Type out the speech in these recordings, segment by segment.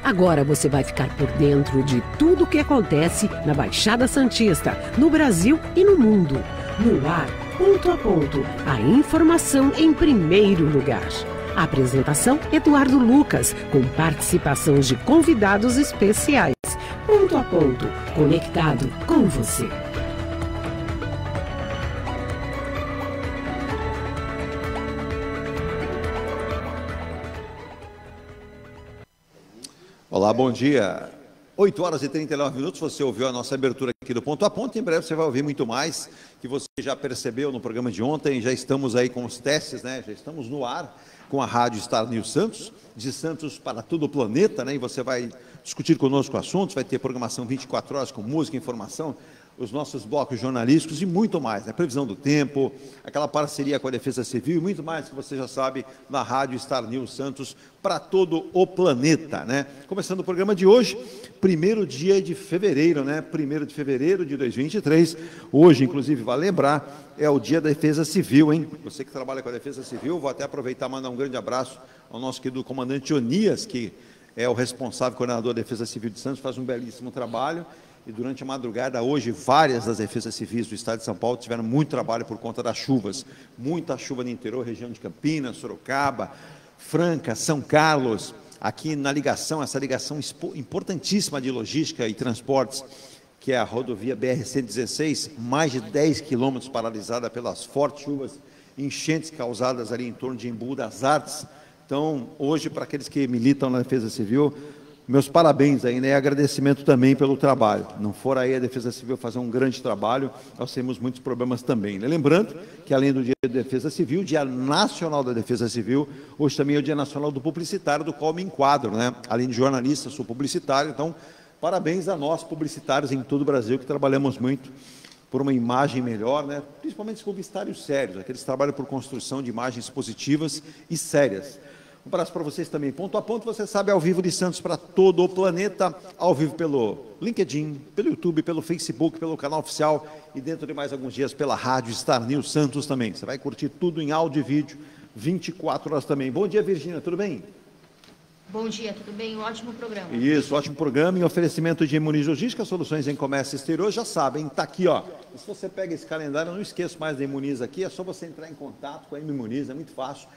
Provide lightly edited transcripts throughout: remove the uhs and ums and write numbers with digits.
Agora você vai ficar por dentro de tudo o que acontece na Baixada Santista, no Brasil e no mundo. No ar, ponto a ponto, a informação em primeiro lugar. A apresentação, Eduardo Lucas, com participações de convidados especiais. Ponto a ponto, conectado com você. Olá, bom dia. 8 horas e 39 minutos, você ouviu a nossa abertura aqui do Ponto a Ponto. Em breve você vai ouvir muito mais, que você já percebeu no programa de ontem. Já estamos aí com os testes, né? Já estamos no ar com a Rádio Star News Santos, de Santos para todo o planeta, né? E você vai discutir conosco assuntos, vai ter programação 24 horas com música, informação, os nossos blocos jornalísticos e muito mais, né? Previsão do tempo, aquela parceria com a Defesa Civil e muito mais que você já sabe na Rádio Star News Santos para todo o planeta, né? Começando o programa de hoje, primeiro dia de fevereiro, né? 1º de fevereiro de 2023, hoje, inclusive, vale lembrar, é o dia da Defesa Civil, hein? Você que trabalha com a Defesa Civil, vou até aproveitar e mandar um grande abraço ao nosso querido comandante Onias, que é o responsável coordenador da Defesa Civil de Santos, faz um belíssimo trabalho. E durante a madrugada, hoje, várias das defesas civis do estado de São Paulo tiveram muito trabalho por conta das chuvas. Muita chuva no interior, região de Campinas, Sorocaba, Franca, São Carlos. Aqui na ligação, essa ligação importantíssima de logística e transportes, que é a rodovia BR-116, mais de 10 quilômetros paralisada pelas fortes chuvas, enchentes causadas ali em torno de Embu das Artes. Então, hoje, para aqueles que militam na Defesa Civil, meus parabéns aí, né? E agradecimento também pelo trabalho. Não for aí a Defesa Civil fazer um grande trabalho, nós temos muitos problemas também, né? Lembrando que além do Dia da Defesa Civil, o Dia Nacional da Defesa Civil, hoje também é o Dia Nacional do Publicitário, do qual me enquadro, né? Além de jornalista, sou publicitário, então parabéns a nós publicitários em todo o Brasil que trabalhamos muito por uma imagem melhor, né? Principalmente os publicitários sérios, aqueles que trabalham por construção de imagens positivas e sérias. Um abraço para vocês também. Ponto a ponto, você sabe, ao vivo de Santos para todo o planeta, ao vivo pelo LinkedIn, pelo YouTube, pelo Facebook, pelo canal oficial e dentro de mais alguns dias pela Rádio Star News Santos também. Você vai curtir tudo em áudio e vídeo, 24 horas também. Bom dia, Virgínia, tudo bem? Bom dia, tudo bem? Um ótimo programa. Isso, ótimo programa. Em oferecimento de Imuniz Logística, soluções em comércio exterior, já sabem, está aqui, ó. E se você pega esse calendário, não esqueça mais da Imuniz aqui, é só você entrar em contato com a Imuniz, é muito fácil.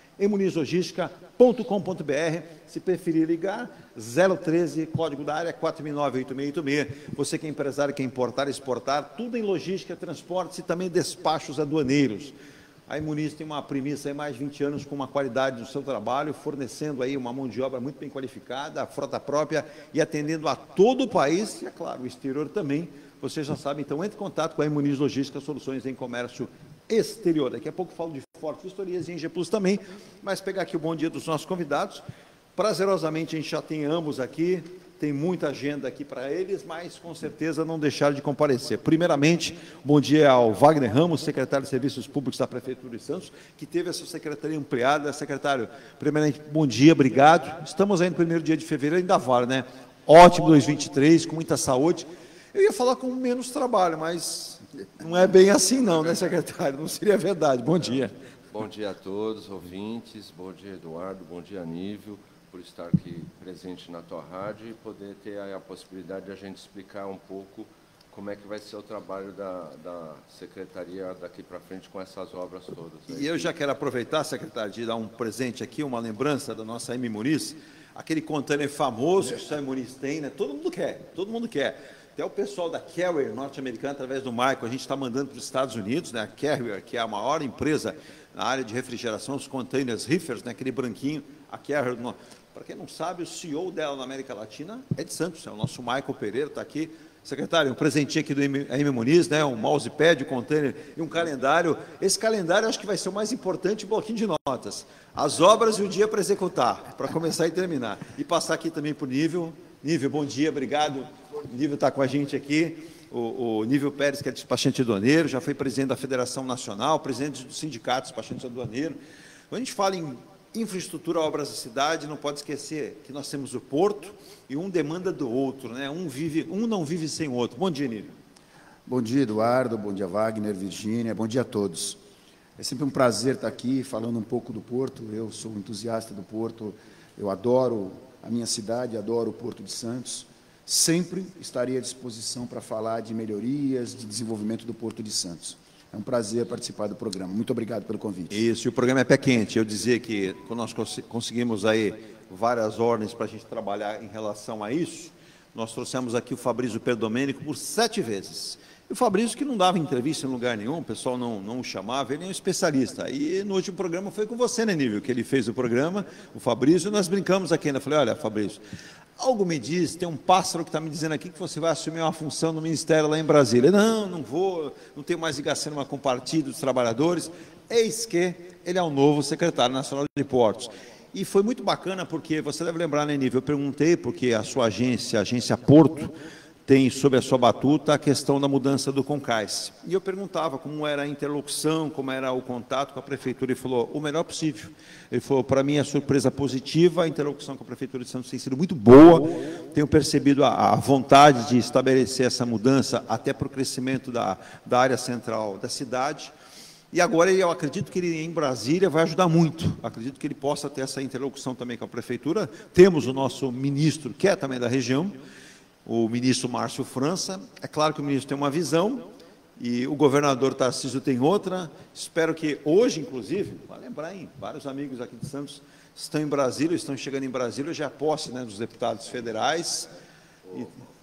imunizlogistica.com.br, se preferir ligar, 013, código da área 4698686. Você que é empresário, quer importar, exportar, tudo em logística, transportes e também despachos aduaneiros. A Imuniz tem uma premissa há mais de 20 anos com uma qualidade do seu trabalho, fornecendo aí uma mão de obra muito bem qualificada, a frota própria e atendendo a todo o país e, é claro, o exterior também. Você já sabe, então, entre em contato com a Imuniz Logística, soluções em comércio exterior. Daqui a pouco falo de Forte Vistorias e Engie Plus também, mas pegar aqui o bom dia dos nossos convidados. Prazerosamente a gente já tem ambos aqui, tem muita agenda aqui para eles, mas com certeza não deixaram de comparecer. Primeiramente, bom dia ao Wagner Ramos, secretário de Serviços Públicos da Prefeitura de Santos, que teve essa secretaria ampliada. Secretário, primeiramente, bom dia, obrigado. Estamos aí no primeiro dia de fevereiro, ainda vale, né? Ótimo 2023, com muita saúde. Eu ia falar com menos trabalho, mas não é bem assim não, né, secretário? Não seria verdade. Bom dia. Bom dia a todos, ouvintes. Bom dia, Eduardo. Bom dia, Nível, por estar aqui presente na tua rádio e poder ter a possibilidade de a gente explicar um pouco como é que vai ser o trabalho da Secretaria daqui para frente com essas obras todas. E eu já quero aproveitar, secretário, de dar um presente aqui, uma lembrança da nossa M. Muniz, aquele container famoso que só a Muniz tem, né? Todo mundo quer, todo mundo quer. Até o pessoal da Carrier norte-americana, através do Michael, a gente está mandando para os Estados Unidos, né? A Carrier, que é a maior empresa na área de refrigeração, os containers reefers, né? Aquele branquinho, a Carrier, para quem não sabe, o CEO dela na América Latina é de Santos, é o nosso Michael Pereira, está aqui. Secretário, um presentinho aqui do M. Muniz, né? Um mousepad, um container e um calendário. Esse calendário acho que vai ser o mais importante, um bloquinho de notas. As obras e o dia para executar, para começar e terminar. E passar aqui também para o Nível. Nível, bom dia, obrigado. O Nível está com a gente aqui. O Nível Pérez, que é despachante aduaneiro, já foi presidente da Federação Nacional, presidente do Sindicato de Despachantes Aduaneiros. Quando a gente fala em infraestrutura, obras da cidade, não pode esquecer que nós temos o porto e um demanda do outro, né? Um não vive sem o outro. Bom dia, Nível. Bom dia, Eduardo. Bom dia, Wagner, Virgínia. Bom dia a todos. É sempre um prazer estar aqui falando um pouco do Porto. Eu sou um entusiasta do Porto, eu adoro a minha cidade, adoro o Porto de Santos. Sempre estarei à disposição para falar de melhorias, de desenvolvimento do Porto de Santos. É um prazer participar do programa. Muito obrigado pelo convite. Isso, e o programa é pé quente. Eu dizia que quando nós conseguimos aí várias ordens para a gente trabalhar em relação a isso, nós trouxemos aqui o Fabrício Perdomênico por 7 vezes. E o Fabrício, que não dava entrevista em lugar nenhum, o pessoal não o chamava, ele é um especialista. E no último programa foi com você, né, Nível, que ele fez o programa, o Fabrício, e nós brincamos aqui ainda. Falei, olha, Fabrício, algo me diz, tem um pássaro que está me dizendo aqui que você vai assumir uma função no Ministério lá em Brasília. Não vou, não tenho mais ligação com o Partido dos Trabalhadores. Eis que ele é o novo secretário nacional de Portos. E foi muito bacana, porque você deve lembrar, né, Nível, eu perguntei, porque a sua agência, a Agência Porto, tem sob a sua batuta a questão da mudança do Concais. E eu perguntava como era a interlocução, como era o contato com a Prefeitura. Ele falou, o melhor possível. Ele falou, para mim, a surpresa positiva, a interlocução com a Prefeitura de Santos tem sido muito boa. Tenho percebido a vontade de estabelecer essa mudança até para o crescimento da área central da cidade. E agora eu acredito que ele em Brasília vai ajudar muito. Acredito que ele possa ter essa interlocução também com a Prefeitura. Temos o nosso ministro, que é também da região, o ministro Márcio França. É claro que o ministro tem uma visão e o governador Tarcísio tem outra. Espero que hoje, inclusive, vai lembrar, hein, vários amigos aqui de Santos estão em Brasília, estão chegando em Brasília, já é posse, né, dos deputados federais. E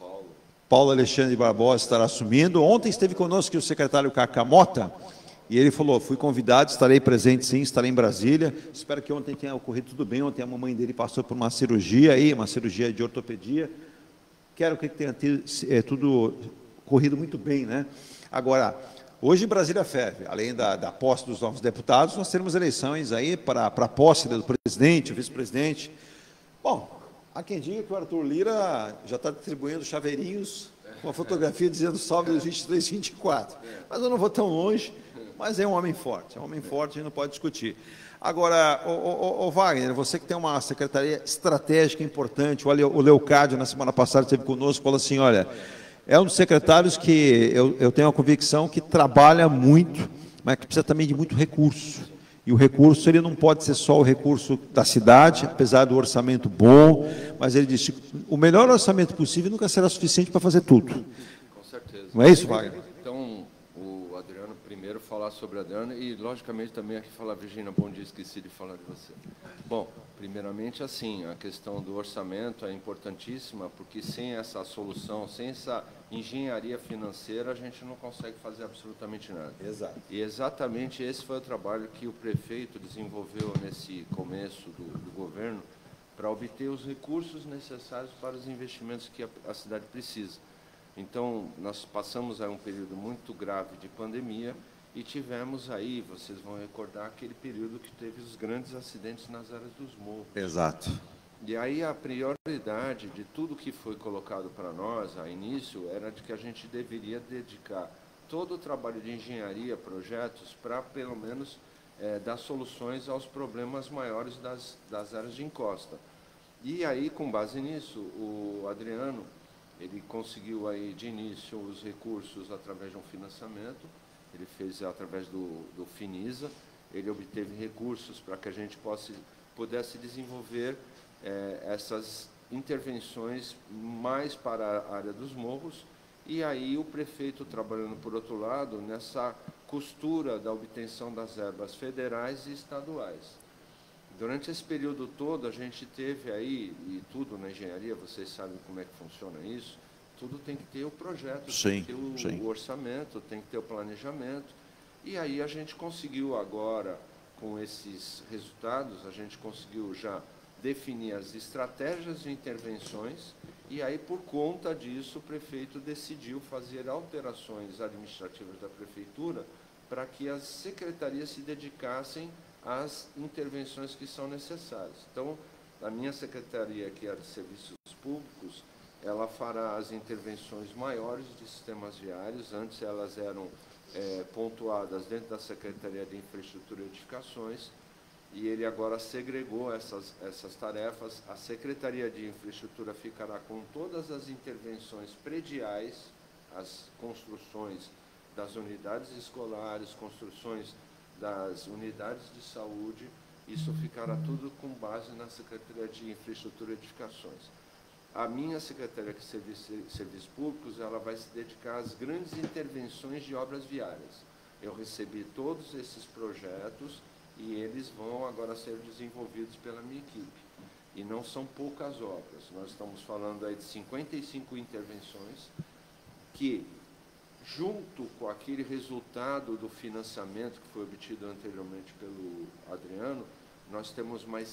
Paulo Alexandre Barbosa estará assumindo. Ontem esteve conosco aqui o secretário Cacá Mota, e ele falou, fui convidado, estarei presente sim, estarei em Brasília. Espero que ontem tenha ocorrido tudo bem. Ontem a mamãe dele passou por uma cirurgia aí, uma cirurgia de ortopedia. Quero que tenha tudo corrido muito bem, né? Agora, hoje Brasília ferve, além da posse dos novos deputados, nós teremos eleições aí para a posse do presidente, o vice-presidente. Bom, há quem diga que o Arthur Lira já está distribuindo chaveirinhos com a fotografia dizendo salve dos 23, 24. Mas eu não vou tão longe, mas é um homem forte, a gente não pode discutir. Agora, o Wagner, você que tem uma secretaria estratégica importante, o Leocádio, na semana passada, esteve conosco, falou assim, olha, é um dos secretários que eu tenho a convicção que trabalha muito, mas que precisa também de muito recurso. E o recurso, ele não pode ser só o recurso da cidade, apesar do orçamento bom, mas ele disse, o melhor orçamento possível nunca será suficiente para fazer tudo. Com certeza. Não é isso, Wagner? Então, o Adriano, primeiro falar sobre a Adriano e, logicamente, também aqui falar, Virginia, bom dia, esqueci de falar de você. Bom, primeiramente, assim, a questão do orçamento é importantíssima, porque sem essa solução, sem essa engenharia financeira, a gente não consegue fazer absolutamente nada. Exato. E exatamente esse foi o trabalho que o prefeito desenvolveu nesse começo do governo para obter os recursos necessários para os investimentos que a cidade precisa. Então, nós passamos aí um período muito grave de pandemia e tivemos aí, vocês vão recordar, aquele período que teve os grandes acidentes nas áreas dos morros. Exato. E aí a prioridade de tudo que foi colocado para nós, a início, era de que a gente deveria dedicar todo o trabalho de engenharia, projetos, para pelo menos dar soluções aos problemas maiores das áreas de encosta. E aí, com base nisso, o Adriano, ele conseguiu aí de início os recursos através de um financiamento, ele fez através do Finisa, ele obteve recursos para que a gente pudesse desenvolver essas intervenções mais para a área dos morros, e aí o prefeito trabalhando por outro lado nessa costura da obtenção das verbas federais e estaduais. Durante esse período todo, a gente teve aí, e tudo na engenharia, vocês sabem como é que funciona isso, tudo tem que ter o projeto, tem que ter o orçamento, tem que ter o planejamento, e aí a gente conseguiu agora, com esses resultados, a gente conseguiu já definir as estratégias de intervenções, e aí, por conta disso, o prefeito decidiu fazer alterações administrativas da prefeitura para que as secretarias se dedicassem às intervenções que são necessárias. Então, a minha secretaria, que é de Serviços Públicos, ela fará as intervenções maiores de sistemas viários. Antes elas eram pontuadas dentro da Secretaria de Infraestrutura e Edificações, e ele agora segregou essas tarefas. A Secretaria de Infraestrutura ficará com todas as intervenções prediais, as construções das unidades escolares, construções das unidades de saúde. Isso ficará tudo com base na Secretaria de Infraestrutura e Edificações. A minha Secretaria de Serviços Públicos, ela vai se dedicar às grandes intervenções de obras viárias. Eu recebi todos esses projetos e eles vão agora ser desenvolvidos pela minha equipe. E não são poucas obras. Nós estamos falando aí de 55 intervenções que, junto com aquele resultado do financiamento que foi obtido anteriormente pelo Adriano, nós temos mais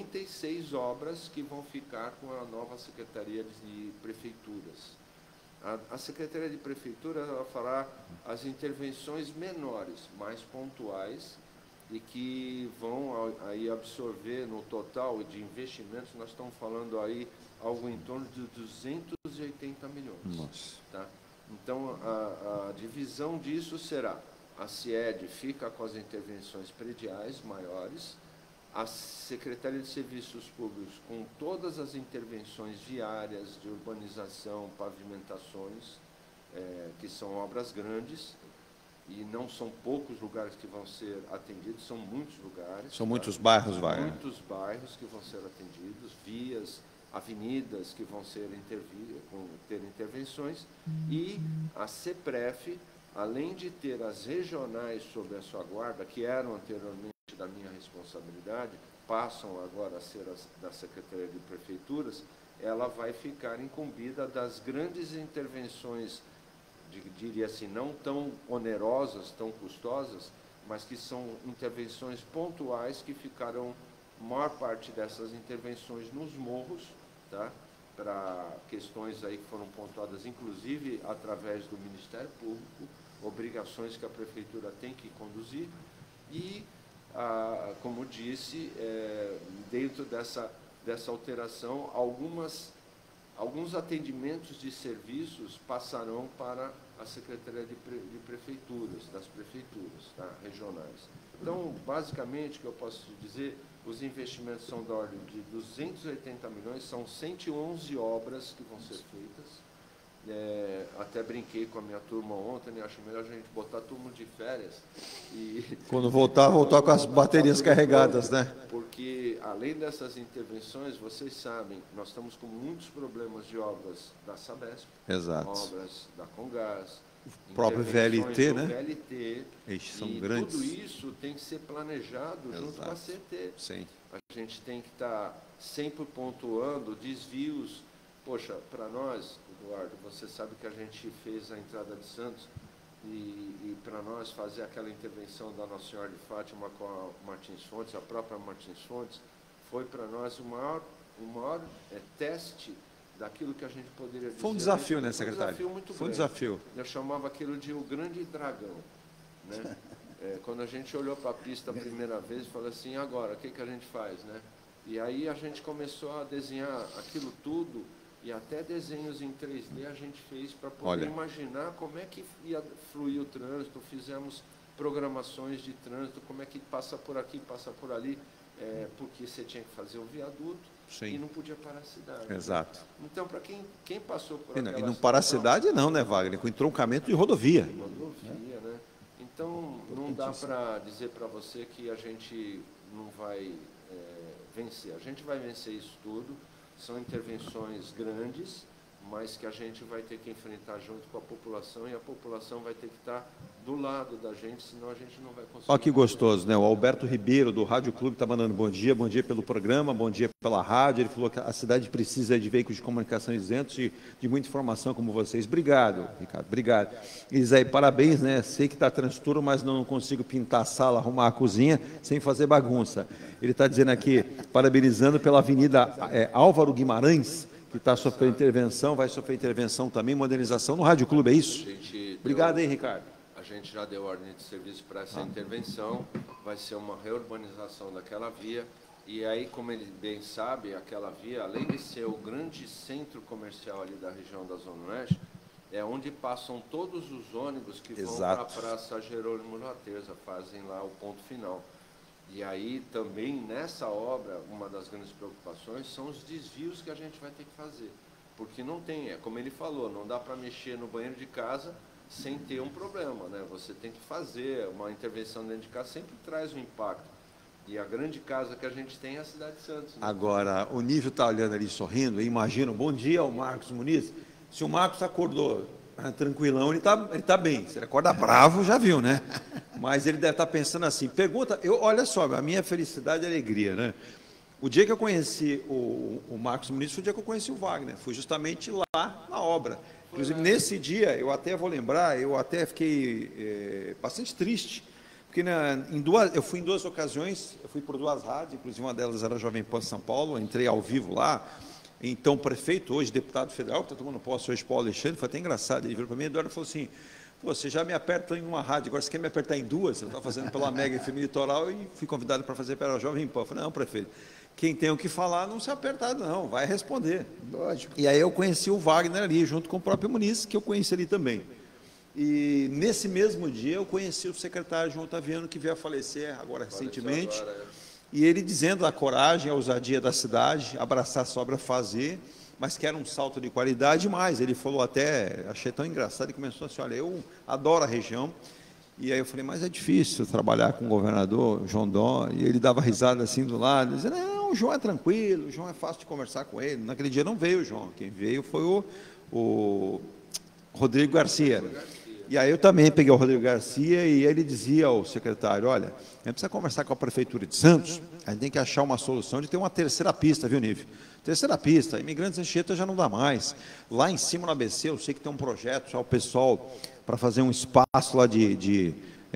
56 obras que vão ficar com a nova Secretaria de Prefeituras. A Secretaria de Prefeitura vai falar as intervenções menores, mais pontuais, e que vão aí absorver no total de investimentos, nós estamos falando aí algo em torno de 280 milhões. Nossa. Tá? Então, a divisão disso será: a CIED fica com as intervenções prediais maiores, a Secretaria de Serviços Públicos com todas as intervenções viárias, de urbanização, pavimentações, que são obras grandes, e não são poucos lugares que vão ser atendidos, são muitos lugares. São muitos bairros, vai. Muitos bairros que vão ser atendidos, vias, avenidas que vão ser ter intervenções, e a CEPREF, além de ter as regionais sob a sua guarda, que eram anteriormente da minha responsabilidade, passam agora a ser da Secretaria de Prefeituras, ela vai ficar incumbida das grandes intervenções, diria assim, não tão onerosas, tão custosas, mas que são intervenções pontuais que ficarão, maior parte dessas intervenções nos morros, tá? Para questões aí que foram pontuadas, inclusive através do Ministério Público, obrigações que a Prefeitura tem que conduzir, e, como disse, dentro dessa alteração, alguns atendimentos de serviços passarão para a Secretaria de Prefeituras, das prefeituras, tá? Regionais. Então, basicamente, o que eu posso te dizer, os investimentos são da ordem de 280 milhões, são 111 obras que vão ser feitas. Até brinquei com a minha turma ontem, né? Acho melhor a gente botar turma de férias. E quando voltar com as baterias carregadas, né? Porque, além dessas intervenções, vocês sabem, nós estamos com muitos problemas de obras da Sabesp, Exato. obras da Congás, o próprio VLT, né? VLT, Eles são e grandes. tudo isso tem que ser planejado junto com a CT. Sim. A gente tem que estar sempre pontuando desvios. Poxa, para nós, Eduardo, você sabe que a gente fez a entrada de Santos e para nós fazer aquela intervenção da Nossa Senhora de Fátima com a Martins Fontes, a própria Martins Fontes, foi para nós o maior teste daquilo que a gente poderia dizer. Foi um desafio, né, secretário? Foi um desafio muito grande. Foi um desafio. Eu chamava aquilo de o grande dragão, né? Quando a gente olhou para a pista a primeira vez, falou assim, agora, o que a gente faz, né? E aí a gente começou a desenhar aquilo tudo, e até desenhos em 3D a gente fez para poder imaginar como é que ia fluir o trânsito. Fizemos programações de trânsito, como é que passa por aqui, passa por ali, porque você tinha que fazer o viaduto. Sim. E não podia parar a cidade. Exato. Então, para quem passou por aquela... E não parar a cidade não, né, Wagner? Com entroncamento de rodovia. Rodovia, né? Então, não dá para dizer para você que a gente não vai vencer. A gente vai vencer isso tudo. São intervenções grandes, mas que a gente vai ter que enfrentar junto com a população, e a população vai ter que estar do lado da gente, senão a gente não vai conseguir. Olha que gostoso, né? O Alberto Ribeiro, do Rádio Clube, está mandando bom dia pelo programa, bom dia pela rádio. Ele falou que a cidade precisa de veículos de comunicação isentos e de muita informação como vocês. Obrigado, Ricardo, obrigado. Isaí, parabéns, né? Sei que está transtorno, mas não consigo pintar a sala, arrumar a cozinha sem fazer bagunça. Ele está dizendo aqui, parabenizando pela Avenida Álvaro Guimarães, que está sofrendo intervenção, vai sofrer intervenção também, modernização no Rádio Clube, é isso? Obrigado aí, Ricardo. A gente já deu ordem de serviço para essa intervenção, vai ser uma reurbanização daquela via, e aí, como ele bem sabe, aquela via, além de ser o grande centro comercial ali da região da Zona Oeste, é onde passam todos os ônibus que vão para a Praça Jerônimo Laterza, fazem lá o ponto final. E aí, também, nessa obra, uma das grandes preocupações são os desvios que a gente vai ter que fazer. Porque não tem, como ele falou, não dá para mexer no banheiro de casa sem ter um problema, né? Você tem que fazer uma intervenção dentro de casa, sempre traz um impacto. E a grande casa que a gente tem é a cidade de Santos. Né? Agora, o Nível está olhando ali, sorrindo, e imagina, bom dia ao Marcos Muniz. Se o Marcos acordou tranquilão, ele tá bem. Se ele acorda bravo, já viu, né? Mas ele deve estar pensando assim, olha só, a minha felicidade e alegria, né? O dia que eu conheci o Marcos Muniz foi o dia que eu conheci o Wagner, fui justamente lá na obra. Inclusive, nesse dia, eu até vou lembrar, eu até fiquei bastante triste, porque eu fui em 2 ocasiões, eu fui por 2 rádios, inclusive uma delas era a Jovem Pan São Paulo, entrei ao vivo lá, então o prefeito, hoje deputado federal, que está tomando posse hoje, Paulo Alexandre, foi até engraçado, ele virou para mim, Eduardo, falou assim, pô, você já me aperta em uma rádio, agora você quer me apertar em 2? Eu estava fazendo pela Mega FM Litoral e fui convidado para fazer pela Jovem Pan. Eu falei, não, prefeito, quem tem o que falar não se apertar, não, vai responder. Lógico. E aí eu conheci o Wagner ali, junto com o próprio Muniz, que eu conheci ali também. E nesse mesmo dia eu conheci o secretário João Otaviano, que veio a falecer agora recentemente, e ele dizendo a coragem, a ousadia da cidade, abraçar a sobra, fazer, mas que era um salto de qualidade mais. Ele falou até, achei tão engraçado, ele começou assim, olha, eu adoro a região, e aí eu falei, mas é difícil trabalhar com o governador João Dória, e ele dava risada assim do lado, dizendo, não, o João é tranquilo, o João é fácil de conversar com ele. Naquele dia não veio o João, quem veio foi o Rodrigo Garcia. E aí eu também peguei o Rodrigo Garcia e ele dizia ao secretário, olha, a gente precisa conversar com a Prefeitura de Santos, a gente tem que achar uma solução de ter uma 3ª pista, viu, Nível? 3ª pista, Imigrantes Anchieta já não dá mais. Lá em cima no ABC, eu sei que tem um projeto, já o pessoal, para fazer um espaço lá de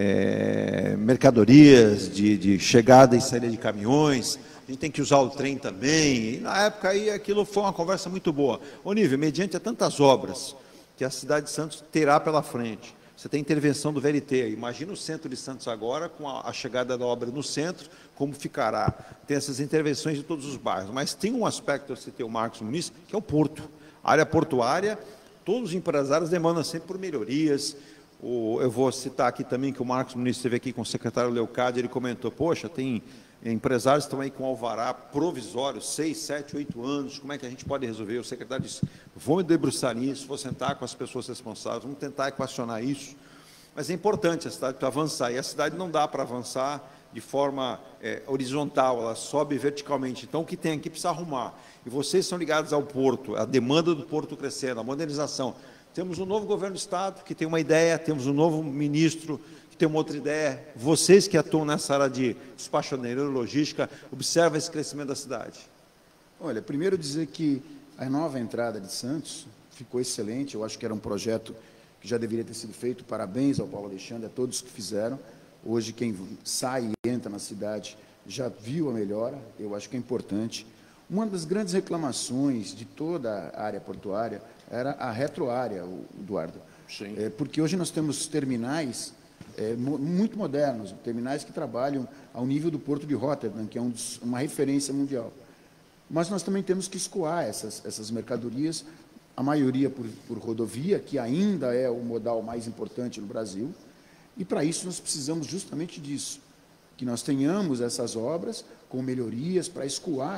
mercadorias, de chegada e saída de caminhões, a gente tem que usar o trem também, e na época aí aquilo foi uma conversa muito boa. Ô Nível, mediante a tantas obras que a cidade de Santos terá pela frente, você tem intervenção do VLT, imagina o centro de Santos agora, com a chegada da obra no centro, como ficará? Tem essas intervenções de todos os bairros, mas tem um aspecto, eu citei o Marcos Muniz, que é o porto. A área portuária, todos os empresários demandam sempre por melhorias. Eu vou citar aqui também que o Marcos Muniz esteve aqui com o secretário Leocádio, ele comentou, poxa, tem empresários que estão aí com alvará provisório, 6, 7, 8 anos, como é que a gente pode resolver? O secretário disse, vamos debruçar nisso, vou sentar com as pessoas responsáveis, vamos tentar equacionar isso. Mas é importante a cidade para avançar, e a cidade não dá para avançar de forma horizontal, ela sobe verticalmente. Então, o que tem aqui precisa arrumar. E vocês são ligados ao porto, a demanda do porto crescendo, a modernização. Temos um novo governo do Estado que tem uma ideia, temos um novo ministro que tem uma outra ideia. Vocês que atuam nessa área de despachoneira, logística, observam esse crescimento da cidade. Olha, primeiro dizer que a nova entrada de Santos ficou excelente, eu acho que era um projeto que já deveria ter sido feito, parabéns ao Paulo Alexandre, a todos que fizeram. Hoje quem sai e entra na cidade já viu a melhora, eu acho que é importante. Uma das grandes reclamações de toda a área portuária era a retroárea, Eduardo. Sim. Porque hoje nós temos terminais muito modernos, terminais que trabalham ao nível do Porto de Rotterdam, que é uma referência mundial. Mas nós também temos que escoar essas mercadorias, a maioria por rodovia, que ainda é o modal mais importante no Brasil, e para isso nós precisamos justamente disso, que nós tenhamos essas obras com melhorias para escoar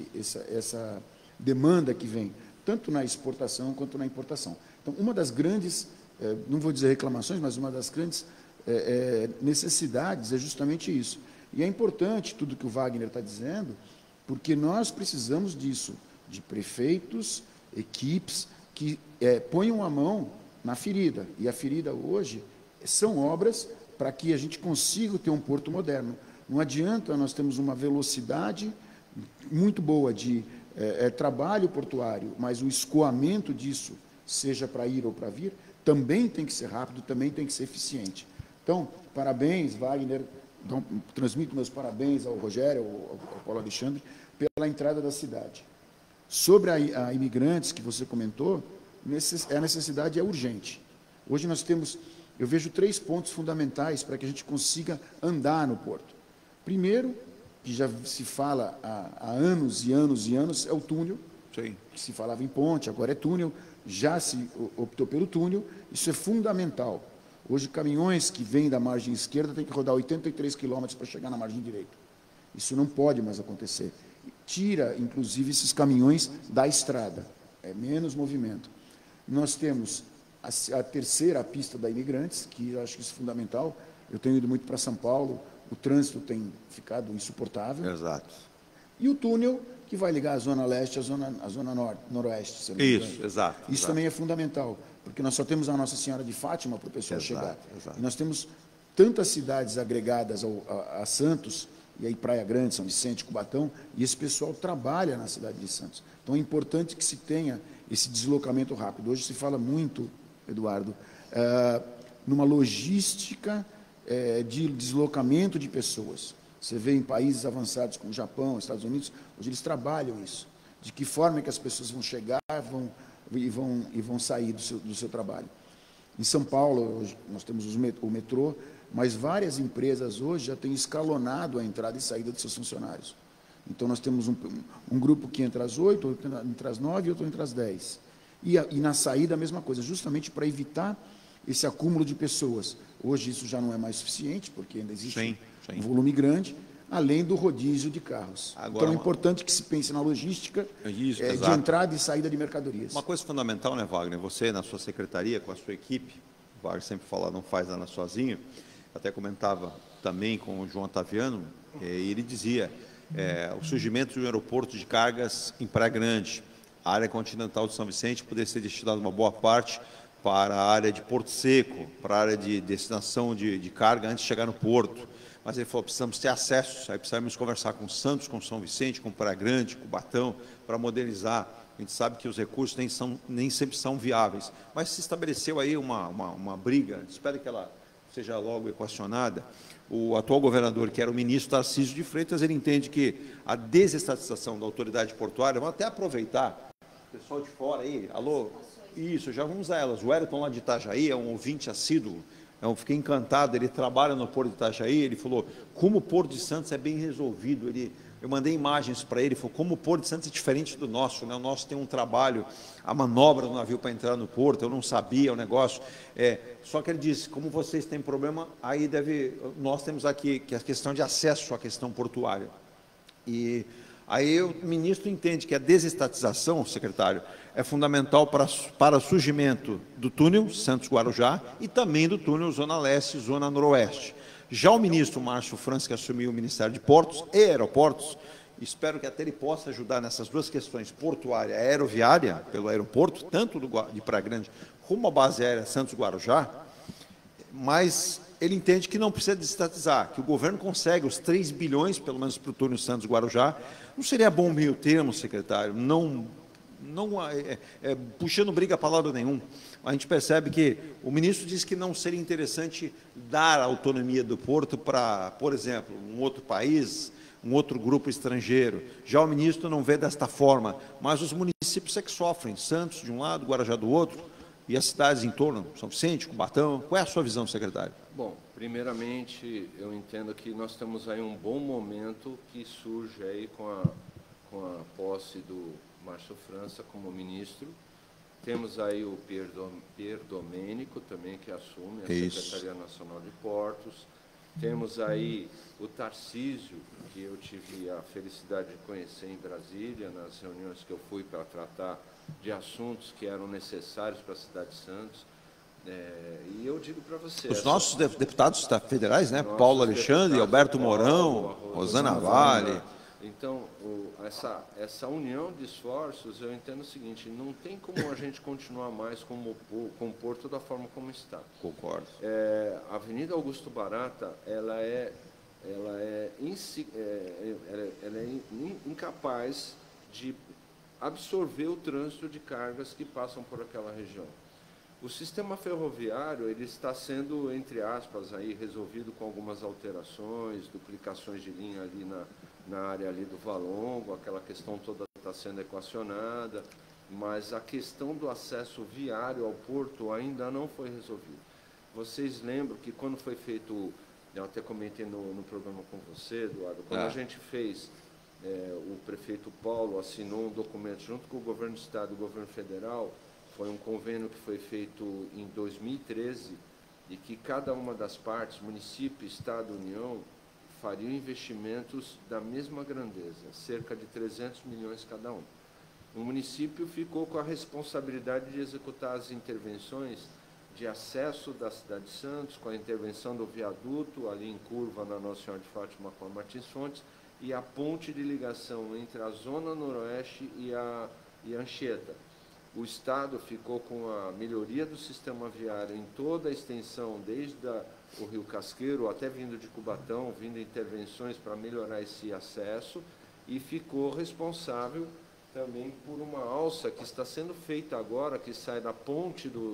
essa demanda que vem, tanto na exportação quanto na importação. Então, uma das grandes, não vou dizer reclamações, mas uma das grandes necessidades é justamente isso. E é importante tudo que o Wagner está dizendo, porque nós precisamos disso, de prefeitos, equipes que ponham a mão na ferida. E a ferida hoje são obras para que a gente consiga ter um porto moderno. Não adianta nós termos uma velocidade muito boa de trabalho portuário, mas o escoamento disso, seja para ir ou para vir, também tem que ser rápido, também tem que ser eficiente. Então, parabéns, Wagner, transmito meus parabéns ao Rogério, ao Paulo Alexandre, pela entrada da cidade. Sobre a imigrantes que você comentou, a necessidade é urgente. Hoje nós temos, eu vejo 3 pontos fundamentais para que a gente consiga andar no porto. Primeiro, que já se fala há anos e anos e anos, é o túnel. Sim. Que se falava em ponte, agora é túnel, já se optou pelo túnel, isso é fundamental. Hoje, caminhões que vêm da margem esquerda têm que rodar 83 quilômetros para chegar na margem direita. Isso não pode mais acontecer. Tira, inclusive, esses caminhões da estrada. É menos movimento. Nós temos A terceira, a pista da Imigrantes, que eu acho que isso é fundamental. Eu tenho ido muito para São Paulo, o trânsito tem ficado insuportável. Exato. E o túnel, que vai ligar a Zona Leste à Zona Noroeste. Se eu não me engano. Isso, exato. Isso exato. também é fundamental, porque nós só temos a Nossa Senhora de Fátima para o pessoal chegar. Exato. E nós temos tantas cidades agregadas a Santos, e aí Praia Grande, São Vicente, Cubatão, e esse pessoal trabalha na cidade de Santos. Então é importante que se tenha esse deslocamento rápido. Hoje se fala muito, Eduardo, numa logística de deslocamento de pessoas. Você vê em países avançados como o Japão, Estados Unidos, hoje eles trabalham isso. De que forma é que as pessoas vão chegar e vão sair do seu trabalho. Em São Paulo, hoje, nós temos o metrô, mas várias empresas hoje já têm escalonado a entrada e saída dos seus funcionários. Então, nós temos um grupo que entra às 8, outro entra às 9 e outro entra às 10. E na saída a mesma coisa, justamente para evitar esse acúmulo de pessoas. Hoje isso já não é mais suficiente, porque ainda existe um volume grande, além do rodízio de carros. Agora, então é importante que se pense na logística de entrada e saída de mercadorias. Uma coisa fundamental, né, Wagner? Você, na sua secretaria, com a sua equipe, o Wagner sempre fala, não faz nada sozinho, até comentava também com o João Otaviano, e ele dizia, o surgimento de um aeroporto de cargas em Praia Grande, a área continental de São Vicente, poderia ser destinada uma boa parte para a área de Porto Seco, para a área de destinação de carga antes de chegar no porto. Mas ele falou, precisamos ter acesso, aí precisamos conversar com Santos, com São Vicente, com Praia Grande, com Cubatão, para modernizar. A gente sabe que os recursos nem sempre são viáveis, mas se estabeleceu aí uma briga, espero que ela seja logo equacionada. O atual governador, que era o ministro Tarcísio de Freitas, ele entende que a desestatização da autoridade portuária, vamos até aproveitar, o pessoal de fora aí, alô, isso, já vamos a elas, o Wellington lá de Itajaí é um ouvinte assíduo, eu fiquei encantado, ele trabalha no Porto de Itajaí, ele falou, como o Porto de Santos é bem resolvido, eu mandei imagens para ele, falou, como o Porto de Santos é diferente do nosso, né? O nosso tem um trabalho, a manobra do navio para entrar no porto, eu não sabia o negócio, só que ele disse, como vocês têm problema, aí nós temos aqui que a questão de acesso à questão portuária, e aí o ministro entende que a desestatização, secretário, é fundamental para o surgimento do túnel Santos-Guarujá e também do túnel Zona Leste e Zona Noroeste. Já o ministro Márcio França, que assumiu o Ministério de Portos e Aeroportos, espero que até ele possa ajudar nessas duas questões, portuária e aeroviária, pelo aeroporto, tanto de Praia Grande como a base aérea Santos-Guarujá, mas ele entende que não precisa desestatizar, que o governo consegue os 3 bilhões, pelo menos para o túnel Santos-Guarujá. Não seria bom o meio termo, secretário, não puxando briga para lado nenhum. A gente percebe que o ministro disse que não seria interessante dar a autonomia do porto para, por exemplo, um outro país, um outro grupo estrangeiro. Já o ministro não vê desta forma, mas os municípios é que sofrem, Santos de um lado, Guarujá do outro, e as cidades em torno, São Vicente, Cubatão. Qual é a sua visão, secretário? Bom, primeiramente, eu entendo que nós temos aí um bom momento que surge aí com a posse do Márcio França como ministro. Temos aí o Pier Domênico também, que assume a Secretaria Nacional de Portos. Temos aí o Tarcísio, que eu tive a felicidade de conhecer em Brasília, nas reuniões que eu fui para tratar de assuntos que eram necessários para a cidade de Santos. E eu digo para você... Os nossos deputados federais, né? Paulo Alexandre, Alberto Mourão, Rosana Vale... Então, essa união de esforços, eu entendo o seguinte, não tem como a gente continuar mais com o Porto da forma como está. Concordo. A Avenida Augusto Barata, ela é incapaz de absorver o trânsito de cargas que passam por aquela região. O sistema ferroviário, ele está sendo, entre aspas, aí, resolvido com algumas alterações, duplicações de linha ali na área ali do Valongo, aquela questão toda está sendo equacionada, mas a questão do acesso viário ao porto ainda não foi resolvida. Vocês lembram que quando foi feito, eu até comentei no programa com você, Eduardo, quando a gente fez, o prefeito Paulo assinou um documento junto com o governo do Estado e o governo federal, foi um convênio que foi feito em 2013 e que cada uma das partes, município, Estado, União, fariam investimentos da mesma grandeza, cerca de 300 milhões cada um. O município ficou com a responsabilidade de executar as intervenções de acesso da cidade de Santos, com a intervenção do viaduto, ali em curva na Nossa Senhora de Fátima com a Martins Fontes, e a ponte de ligação entre a Zona Noroeste e a Anchieta. O Estado ficou com a melhoria do sistema viário em toda a extensão, desde o Rio Casqueiro, até vindo de Cubatão, vindo intervenções para melhorar esse acesso, e ficou responsável também por uma alça que está sendo feita agora, que sai da ponte do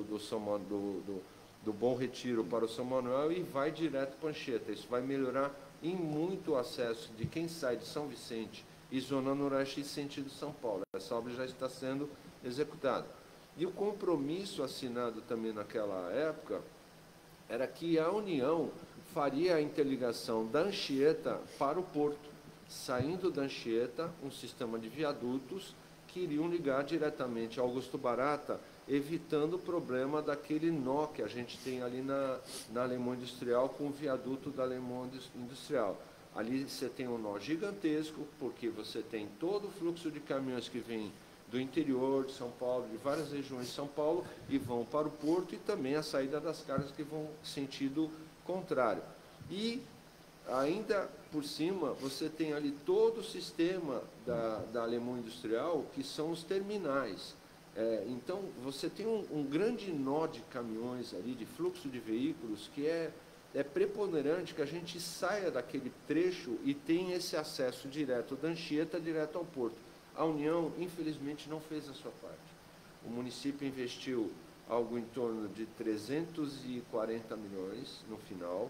Bom Retiro para o São Manuel e vai direto para Anchieta. Isso vai melhorar em muito o acesso de quem sai de São Vicente e Zona Noroeste em sentido São Paulo. Essa obra já está sendo executada. E o compromisso assinado também naquela época era que a União faria a interligação da Anchieta para o porto, saindo da Anchieta, um sistema de viadutos que iriam ligar diretamente a Augusto Barata, evitando o problema daquele nó que a gente tem ali na Alemão Industrial com o viaduto da Alemão Industrial. Ali você tem um nó gigantesco, porque você tem todo o fluxo de caminhões que vem do interior de São Paulo, de várias regiões de São Paulo, e vão para o porto, e também a saída das cargas que vão sentido contrário. E ainda por cima, você tem ali todo o sistema da Alemão Industrial, que são os terminais. Então, você tem um grande nó de caminhões ali, de fluxo de veículos, que é preponderante que a gente saia daquele trecho e tenha esse acesso direto da Anchieta, direto ao porto. A União, infelizmente, não fez a sua parte. O município investiu algo em torno de 340 milhões no final.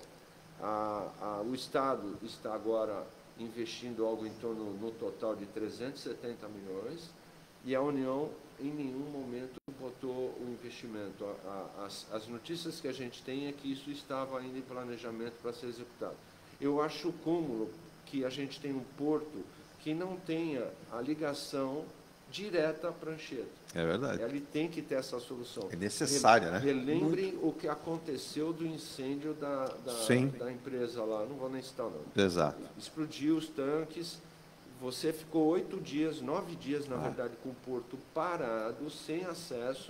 O Estado está agora investindo algo em torno, no total, de 370 milhões, e a União, em nenhum momento, botou o investimento. As notícias que a gente tem é que isso estava ainda em planejamento para ser executado. Eu acho cômodo que a gente tenha um porto que não tenha a ligação direta para Anchieta. É verdade. Ele tem que ter essa solução. É necessária, né? Relembrem o que aconteceu do incêndio da empresa lá, não vou nem citar o nome. Exato. Explodiu os tanques, você ficou 8 dias, 9 dias, na verdade, com o porto parado, sem acesso,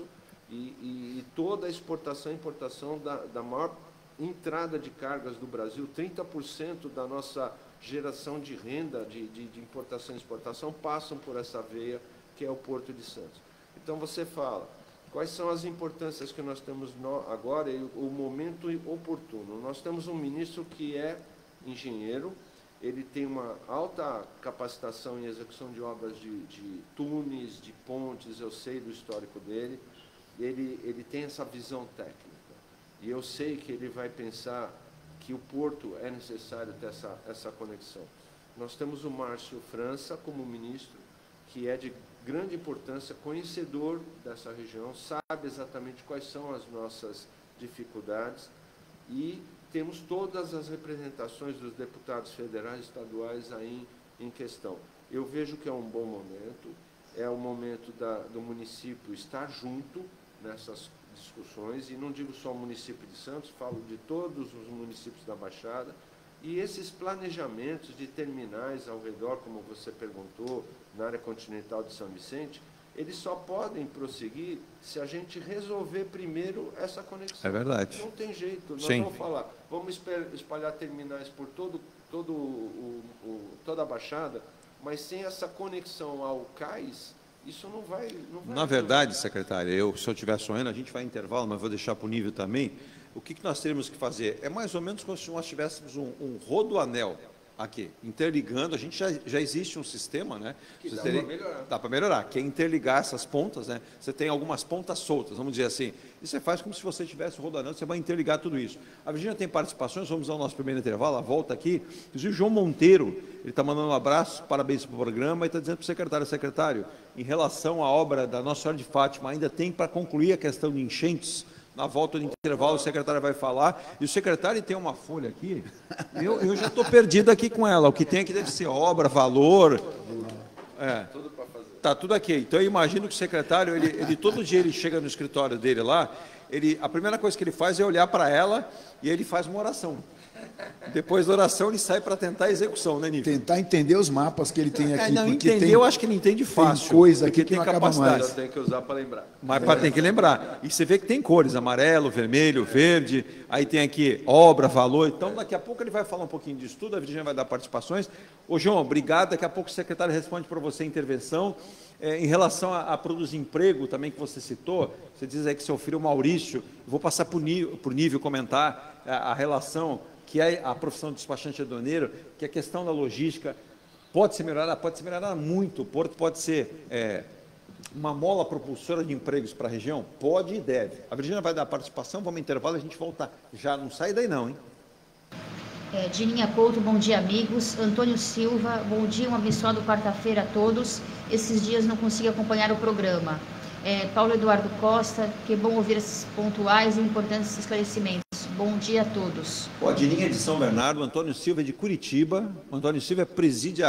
e toda a exportação e importação da maior entrada de cargas do Brasil, 30% da nossa geração de renda de importação e exportação passam por essa veia, que é o Porto de Santos. Então, você fala, quais são as importâncias que nós temos agora e o momento oportuno? Nós temos um ministro que é engenheiro, ele tem uma alta capacitação em execução de obras de túneis, de pontes, eu sei do histórico dele, ele tem essa visão técnica. E eu sei que ele vai pensar que o porto é necessário ter essa conexão. Nós temos o Márcio França como ministro, que é de grande importância, conhecedor dessa região, sabe exatamente quais são as nossas dificuldades, e temos todas as representações dos deputados federais e estaduais aí em questão. Eu vejo que é um bom momento, é o momento do município estar junto nessas discussões, e não digo só o município de Santos, falo de todos os municípios da Baixada, e esses planejamentos de terminais ao redor, como você perguntou, na área continental de São Vicente, eles só podem prosseguir se a gente resolver primeiro essa conexão. É verdade. Não tem jeito, nós Sim. vamos falar, vamos espalhar terminais por toda a Baixada, mas sem essa conexão ao cais, isso não vai Na verdade, secretário, se eu estiver sonhando, a gente vai em intervalo, mas vou deixar para o nível também. O que nós teríamos que fazer? É mais ou menos como se nós tivéssemos um rodoanel aqui, interligando. A gente já existe um sistema, né? Que dá para melhorar. Dá para melhorar, que é interligar essas pontas, né? Você tem algumas pontas soltas, vamos dizer assim. E você faz como se você tivesse um rodoanel, você vai interligar tudo isso. A Virgínia tem participações, vamos ao nosso primeiro intervalo, a volta aqui. Inclusive, o João Monteiro, ele está mandando um abraço, parabéns para o programa, e está dizendo para o secretário, em relação à obra da Nossa Senhora de Fátima, ainda tem para concluir a questão de enchentes. Na volta do intervalo, o secretário vai falar, e o secretário tem uma folha aqui, eu já estou perdido aqui com ela, o que tem aqui deve ser obra, valor, está tudo aqui. Então, eu imagino que o secretário, ele todo dia ele chega no escritório dele lá, a primeira coisa que ele faz é olhar para ela, e ele faz uma oração. Depois da oração ele sai para tentar a execução, né, Nível? Tentar entender os mapas que ele tem aqui. Não, entender eu acho que ele entende fácil. Tem coisa aqui que tem não acaba capacidade. mais. Tem que usar para lembrar. Mas tem que lembrar. E você vê que tem cores, amarelo, vermelho, verde, aí tem aqui obra, valor. Então, daqui a pouco ele vai falar um pouquinho disso tudo, a Virgínia vai dar participações. Ô, João, obrigado. Daqui a pouco o secretário responde para você a intervenção. Em relação a produzir emprego também que você citou, você diz aí que seu filho Maurício, vou passar para o Nível comentar a relação que é a profissão de despachante aduaneiro, que a questão da logística pode ser melhorada muito. O Porto pode ser uma mola propulsora de empregos para a região? Pode e deve. A Virgínia vai dar participação, vamos ao intervalo, a gente volta já, não sai daí não, hein? Dininha Couto, bom dia, amigos. Antônio Silva, bom dia, uma abençoada quarta-feira a todos. Esses dias não consegui acompanhar o programa. Paulo Eduardo Costa, que bom ouvir esses pontuais e importantes esclarecimentos. Bom dia a todos. Dininha de São Bernardo, Antônio Silva é de Curitiba. O Antônio Silva preside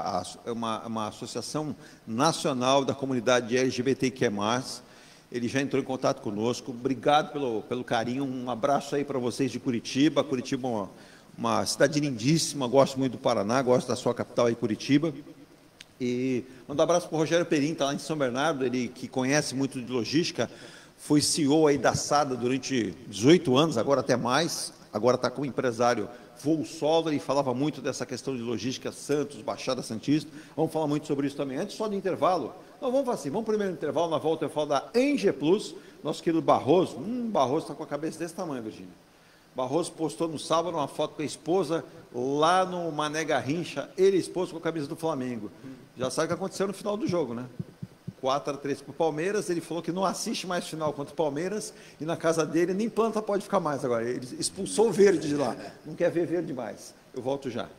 uma associação nacional da comunidade LGBTQ+. Ele já entrou em contato conosco. Obrigado pelo carinho. Um abraço aí para vocês de Curitiba. Curitiba é uma cidade lindíssima, gosto muito do Paraná, gosto da sua capital aí, Curitiba. E mando um abraço para o Rogério Perim, está lá em São Bernardo, ele que conhece muito de logística, foi CEO aí da SADA durante 18 anos, agora até mais, agora está como empresário voo solo, e falava muito dessa questão de logística Santos, Baixada Santista. Vamos falar muito sobre isso também. Antes só do intervalo, vamos falar assim, vamos primeiro no intervalo, na volta eu falo da Enge Plus, nosso querido Barroso. Barroso está com a cabeça desse tamanho, Virgínia. Barroso postou no sábado uma foto com a esposa lá no Mané Garrincha, ele e a esposa com a camisa do Flamengo. Já sabe o que aconteceu no final do jogo, né? 4-3 para o Palmeiras, ele falou que não assiste mais final contra o Palmeiras, e na casa dele nem planta pode ficar mais agora. Ele expulsou o verde de lá, não quer ver verde mais. Eu volto já.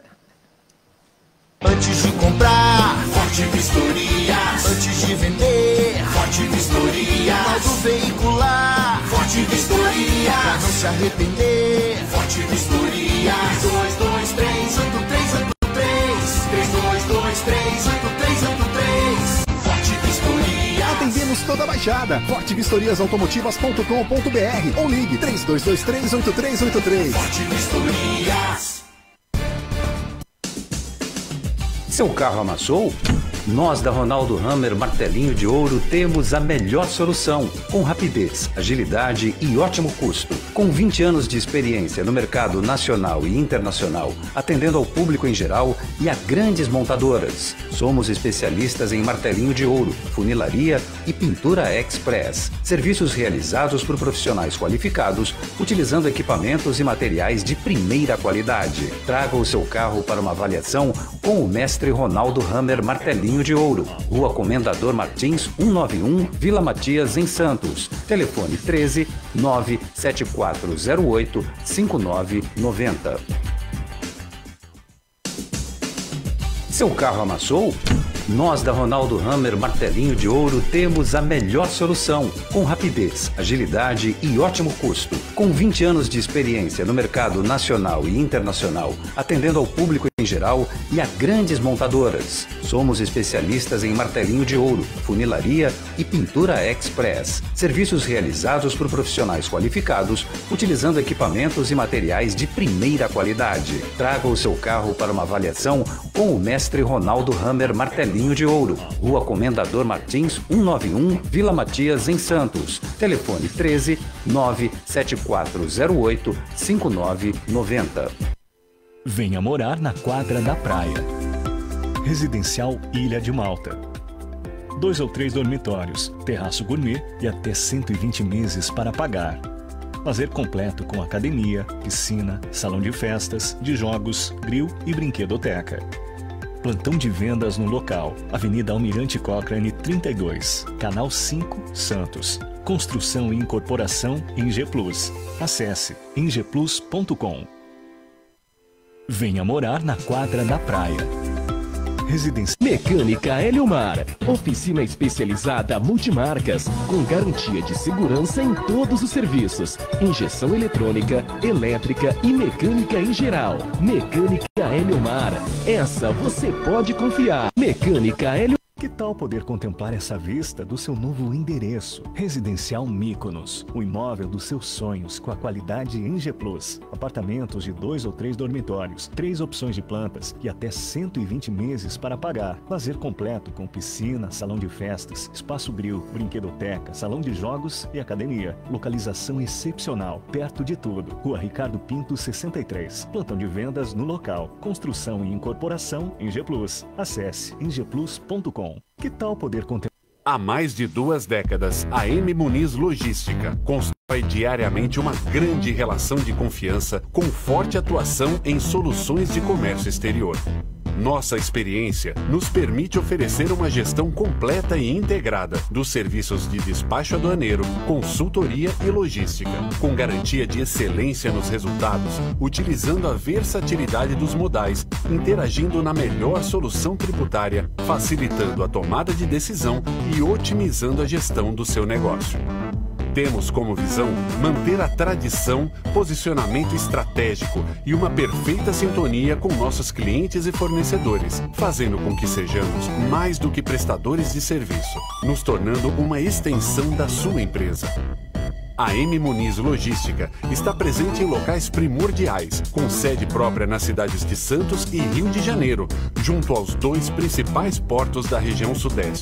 Antes de comprar, Forte Vistoria. Antes de vender, Forte Vistoria. Modo veicular, Forte Vistoria. Pra não se arrepender, Forte Vistoria. 3223-8383. 3223-8383. Forte Vistoria. Atendemos toda a Baixada. fortevistoriasautomotivas.com.br ou ligue 3223-8383. Forte Vistorias. Seu carro amassou? Nós da Ronaldo Hammer Martelinho de Ouro temos a melhor solução, com rapidez, agilidade e ótimo custo. Com 20 anos de experiência no mercado nacional e internacional, atendendo ao público em geral e a grandes montadoras. Somos especialistas em martelinho de ouro, funilaria e pintura express. Serviços realizados por profissionais qualificados, utilizando equipamentos e materiais de primeira qualidade. Traga o seu carro para uma avaliação com o mestre Ronaldo Hammer Martelinho de Ouro, Rua Comendador Martins, 191, Vila Matias, em Santos. Telefone 13 97408 5990. Seu carro amassou? Nós da Ronaldo Hammer Martelinho de Ouro temos a melhor solução, com rapidez, agilidade e ótimo custo. Com 20 anos de experiência no mercado nacional e internacional, atendendo ao público em geral e a grandes montadoras. Somos especialistas em martelinho de ouro, funilaria e pintura express. Serviços realizados por profissionais qualificados, utilizando equipamentos e materiais de primeira qualidade. Traga o seu carro para uma avaliação com o mestre Ronaldo Hammer Martelinho de Ouro, Rua Comendador Martins, 191, Vila Matias, em Santos. Telefone 13 97408 5990. Venha morar na quadra da praia. Residencial Ilha de Malta. 2 ou 3 dormitórios, terraço gourmet e até 120 meses para pagar. Lazer completo com academia, piscina, salão de festas, de jogos, grill e brinquedoteca. Plantão de vendas no local, Avenida Almirante Cochrane 32, Canal 5, Santos. Construção e incorporação Enge Plus. Acesse engeplus.com. Venha morar na quadra da praia. Residência Mecânica Eliomar, oficina especializada multimarcas, com garantia de segurança em todos os serviços, injeção eletrônica, elétrica e mecânica em geral. Mecânica Eliomar, essa você pode confiar. Mecânica Eliomar. Que tal poder contemplar essa vista do seu novo endereço? Residencial Mykonos, o imóvel dos seus sonhos com a qualidade ENGE Plus. Apartamentos de 2 ou 3 dormitórios, 3 opções de plantas e até 120 meses para pagar. Lazer completo com piscina, salão de festas, espaço grill, brinquedoteca, salão de jogos e academia. Localização excepcional, perto de tudo. Rua Ricardo Pinto 63. Plantão de vendas no local. Construção e incorporação ENGE Plus. Acesse engeplus.com. Que tal poder contemplar? Há mais de 2 décadas, a M Muniz Logística constrói diariamente uma grande relação de confiança com forte atuação em soluções de comércio exterior. Nossa experiência nos permite oferecer uma gestão completa e integrada dos serviços de despacho aduaneiro, consultoria e logística, com garantia de excelência nos resultados, utilizando a versatilidade dos modais, interagindo na melhor solução tributária, facilitando a tomada de decisão e otimizando a gestão do seu negócio. Temos como visão manter a tradição, posicionamento estratégico e uma perfeita sintonia com nossos clientes e fornecedores, fazendo com que sejamos mais do que prestadores de serviço, nos tornando uma extensão da sua empresa. A M Muniz Logística está presente em locais primordiais, com sede própria nas cidades de Santos e Rio de Janeiro, junto aos 2 principais portos da região sudeste.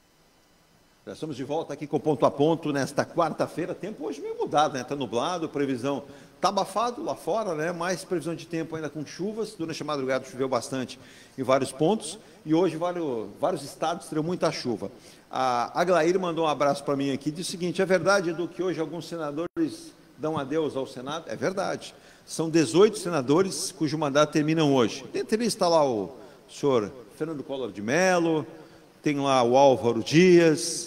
Já estamos de volta aqui com Ponto a Ponto nesta quarta-feira. Tempo hoje meio mudado, né? Está nublado, previsão está abafado lá fora, né? Mais previsão de tempo ainda com chuvas. Durante a madrugada choveu bastante em vários pontos e hoje vários estados terão muita chuva. A Aglair mandou um abraço para mim aqui, diz o seguinte: é verdade, Edu, que hoje alguns senadores dão adeus ao Senado? É verdade. São 18 senadores cujo mandato terminam hoje. Dentre eles está lá o senhor Fernando Collor de Mello, tem lá o Álvaro Dias,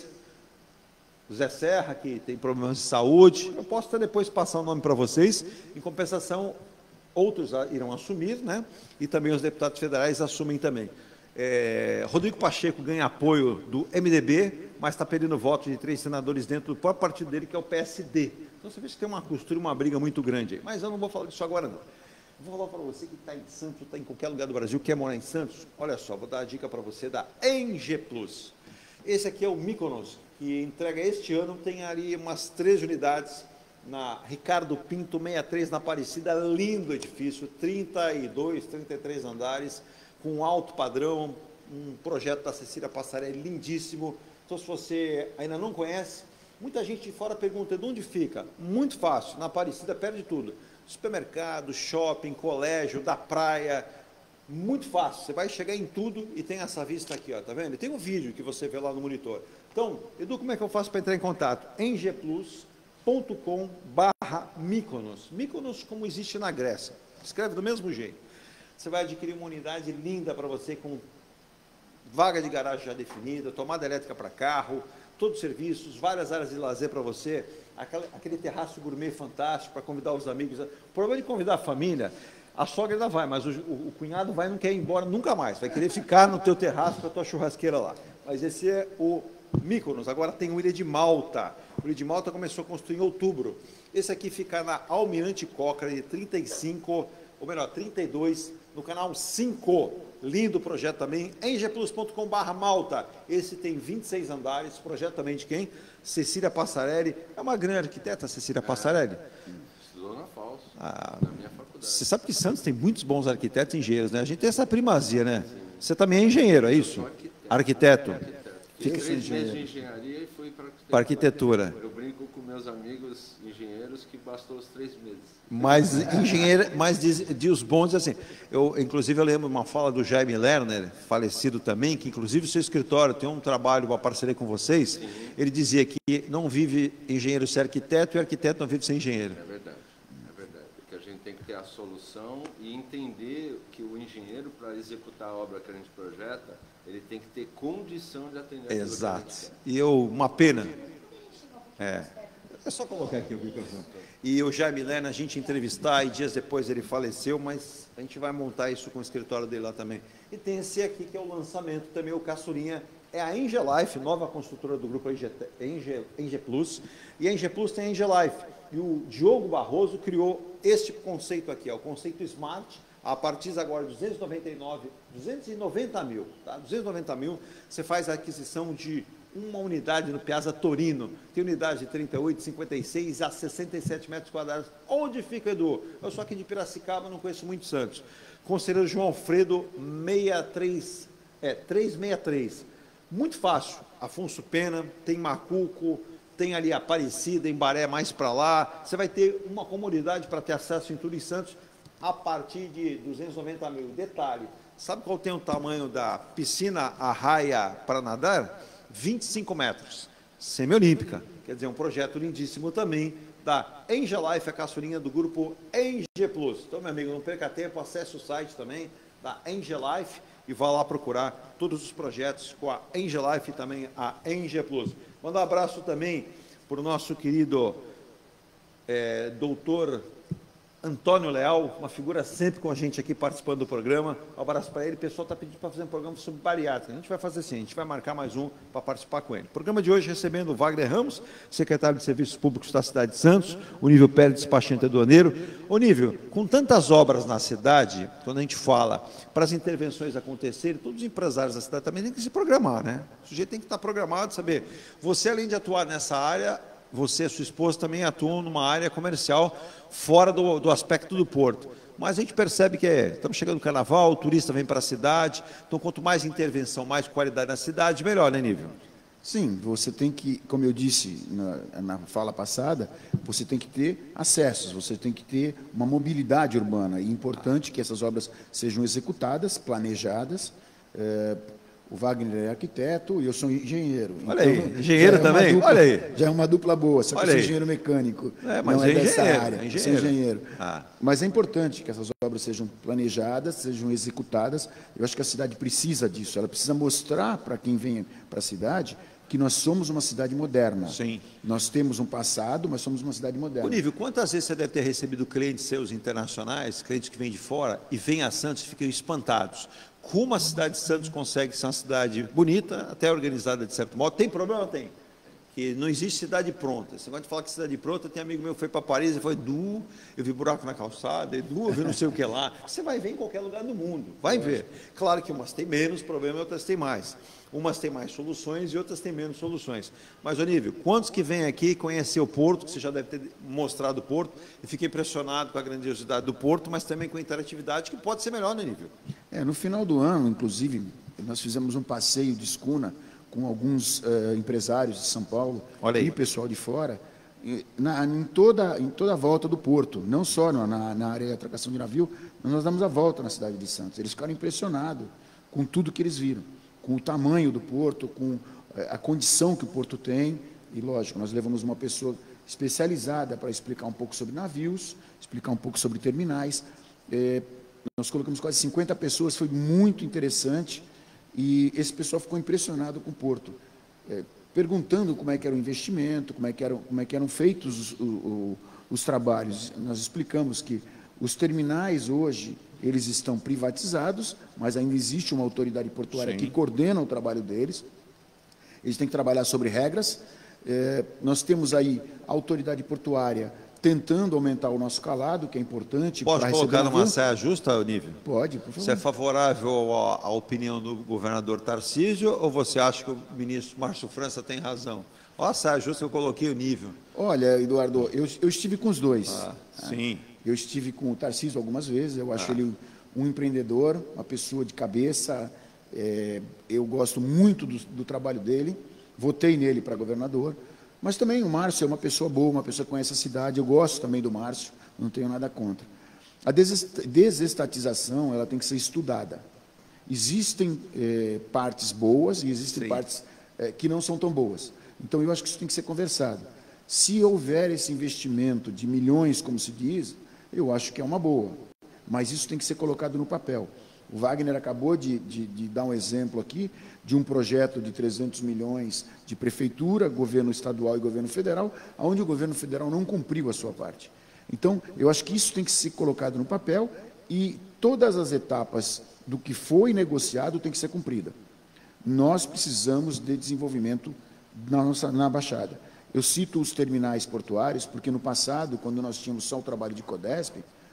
o Zé Serra, que tem problemas de saúde. Eu posso até depois passar o nome para vocês. Em compensação, outros irão assumir, né? E também os deputados federais assumem também. Rodrigo Pacheco ganha apoio do MDB, mas está perdendo voto de 3 senadores dentro do próprio partido dele, que é o PSD. Então você vê que tem uma costura, uma briga muito grande aí. Mas eu não vou falar disso agora, não. Eu vou falar para você que está em Santos, está em qualquer lugar do Brasil, quer morar em Santos. Olha só, vou dar a dica para você da ENGE Plus. Esse aqui é o Mykonos, que entrega este ano, tem ali umas 3 unidades na Ricardo Pinto 63, na Aparecida. Lindo edifício, 32, 33 andares, com alto padrão, um projeto da Cecília Passarelli lindíssimo. Então, se você ainda não conhece, muita gente de fora pergunta: de onde fica? Muito fácil, na Aparecida, perto de tudo. Supermercado, shopping, colégio, da praia, muito fácil. Você vai chegar em tudo e tem essa vista aqui, ó, tá vendo? E tem um vídeo que você vê lá no monitor. Então, Edu, como é que eu faço para entrar em contato? engeplus.com/Mykonos. Mykonos, como existe na Grécia. Escreve do mesmo jeito. Você vai adquirir uma unidade linda para você, com vaga de garagem já definida, tomada elétrica para carro, todos os serviços, várias áreas de lazer para você, aquele terraço gourmet fantástico para convidar os amigos. O problema de convidar a família, a sogra ainda vai, mas o cunhado vai e não quer ir embora nunca mais, vai querer ficar no teu terraço com a tua churrasqueira lá. Mas esse é o Mykonos. Agora tem o Ilha de Malta. O Ilha de Malta começou a construir em outubro. Esse aqui fica na Almirante Cochrane 32, no canal 5. Lindo projeto também. engeplus.com/Malta. Esse tem 26 andares. Projeto também de quem? Cecília Passarelli. É uma grande arquiteta, Cecília Passarelli. Estudou na FAUS, na minha faculdade. Você sabe que Santos tem muitos bons arquitetos e engenheiros, né? A gente tem essa primazia, né? Você também é engenheiro, é isso? Arquiteto. Fiz 3 meses de engenharia e fui para arquitetura. Eu brinco com meus amigos engenheiros que bastou os 3 meses. Mas engenheiro, mas diz os bons assim. Inclusive, eu lembro uma fala do Jaime Lerner, falecido também, que inclusive o seu escritório tem um trabalho, uma parceria com vocês. Sim. Ele dizia que não vive engenheiro sem arquiteto e arquiteto não vive sem engenheiro. É verdade. Porque a gente tem que ter a solução e entender que o engenheiro, para executar a obra que a gente projeta, ele tem que ter condição de atender a exato. E uma pena. É só colocar aqui o microfone. E o Jaime Lerner, a gente entrevistar, e dias depois ele faleceu, mas a gente vai montar isso com o escritório dele lá também. E tem esse aqui que é o lançamento também, o caçulinha, é a ENGE Life, nova construtora do grupo ENGE Plus. E a ENGE Plus tem a ENGE Life. E o Diogo Barroso criou este conceito aqui, ó, o conceito Smart, A partir agora de 290 mil, tá? 290 mil, você faz a aquisição de uma unidade no Piazza Torino. Tem unidade de 38, 56 a 67 metros quadrados. Onde fica, Edu? Eu sou aqui de Piracicaba, não conheço muito Santos. Conselheiro João Alfredo, 363. Muito fácil. Afonso Pena, tem Macuco, tem ali Aparecida, Embaré mais para lá. Você vai ter uma comodidade para ter acesso em tudo em Santos a partir de 290 mil. Detalhe, sabe qual tem o tamanho da piscina Arraia para nadar? 25 metros, semiolímpica. Quer dizer, um projeto lindíssimo também da Enge Life, a caçulinha do grupo Enge Plus. Então, meu amigo, não perca tempo, acesse o site também da Enge Life e vá lá procurar todos os projetos com a Enge Life e também a Enge Plus. Manda um abraço também para o nosso querido doutor Antônio Leal, uma figura sempre com a gente aqui participando do programa. Um abraço para ele. O pessoal está pedindo para fazer um programa sobre bariátrica. A gente vai fazer assim, a gente vai marcar mais um para participar com ele. Programa de hoje recebendo o Wagner Ramos, secretário de Serviços Públicos da cidade de Santos, o Nível Pérez, despachante aduaneiro. Ô Nível, com tantas obras na cidade, quando a gente fala para as intervenções acontecerem, todos os empresários da cidade também têm que se programar, né? O sujeito tem que estar programado, saber. Você, além de atuar nessa área, você e sua esposa também atuam numa área comercial fora do aspecto do porto. Mas a gente percebe que estamos chegando no carnaval, o turista vem para a cidade, então quanto mais intervenção, mais qualidade na cidade, melhor, né, Nível? Sim, você tem que, como eu disse na fala passada, você tem que ter acessos, você tem que ter uma mobilidade urbana. E é importante que essas obras sejam executadas, planejadas. O Wagner é arquiteto e eu sou engenheiro. Olha aí, engenheiro também? Dupla, olha aí. Já é uma dupla boa, só que eu sou engenheiro mecânico, mas não é dessa área. É sou engenheiro. Mas é importante que essas obras sejam planejadas, sejam executadas. Eu acho que a cidade precisa disso, ela precisa mostrar para quem vem para a cidade que nós somos uma cidade moderna. Sim. Nós temos um passado, mas somos uma cidade moderna. O Nível, quantas vezes você deve ter recebido clientes seus internacionais, clientes que vêm de fora, e vêm a Santos e ficam espantados? Como a cidade de Santos consegue ser uma cidade bonita, até organizada de certo modo? Tem problema? Tem. Que não existe cidade pronta. Você vai falar que cidade pronta, tem amigo meu que foi para Paris e foi, Edu, eu vi buraco na calçada, Edu, eu vi não sei o que lá. Você vai ver em qualquer lugar do mundo, vai ver. Claro que umas têm menos problema e outras têm mais. Umas têm mais soluções e outras têm menos soluções. Mas, ô Nível, quantos que vêm aqui conhecer o Porto, que você já deve ter mostrado o Porto, e fiquei impressionado com a grandiosidade do Porto, mas também com a interatividade, que pode ser melhor, né, Nível? No final do ano, inclusive, nós fizemos um passeio de escuna com alguns empresários de São Paulo e pessoal de fora, em toda a volta do Porto, não só na área de atracação de navio, mas nós damos a volta na cidade de Santos. Eles ficaram impressionados com tudo que eles viram, com o tamanho do porto, com a condição que o porto tem, e lógico, nós levamos uma pessoa especializada para explicar um pouco sobre navios, explicar um pouco sobre terminais. Nós colocamos quase 50 pessoas, foi muito interessante, e esse pessoal ficou impressionado com o porto, perguntando como é que era o investimento, como é que eram feitos os trabalhos. Nós explicamos que os terminais hoje, eles estão privatizados, mas ainda existe uma autoridade portuária que coordena o trabalho deles. Eles têm que trabalhar sobre regras. Nós temos aí a autoridade portuária tentando aumentar o nosso calado, que é importante. Pode colocar numa saia justa, Nível? Pode, por favor. Você é favorável à opinião do governador Tarcísio ou você acha que o ministro Márcio França tem razão? Olha a saia justa que eu coloquei o Nível. Olha, Eduardo, eu estive com os dois. Sim. Eu estive com o Tarcísio algumas vezes, eu acho ele um empreendedor, uma pessoa de cabeça, eu gosto muito do trabalho dele, votei nele para governador, mas também o Márcio é uma pessoa boa, uma pessoa que conhece a cidade, eu gosto também do Márcio, não tenho nada contra. A desestatização, ela tem que ser estudada. Existem partes boas e existem partes que não são tão boas. Então, eu acho que isso tem que ser conversado. Se houver esse investimento de milhões, como se diz, eu acho que é uma boa, mas isso tem que ser colocado no papel. O Wagner acabou de dar um exemplo aqui de um projeto de 300 milhões de prefeitura, governo estadual e governo federal, onde o governo federal não cumpriu a sua parte. Então, eu acho que isso tem que ser colocado no papel e todas as etapas do que foi negociado tem que ser cumprida. Nós precisamos de desenvolvimento na Baixada. Eu cito os terminais portuários, porque no passado, quando nós tínhamos só o trabalho de CODESP,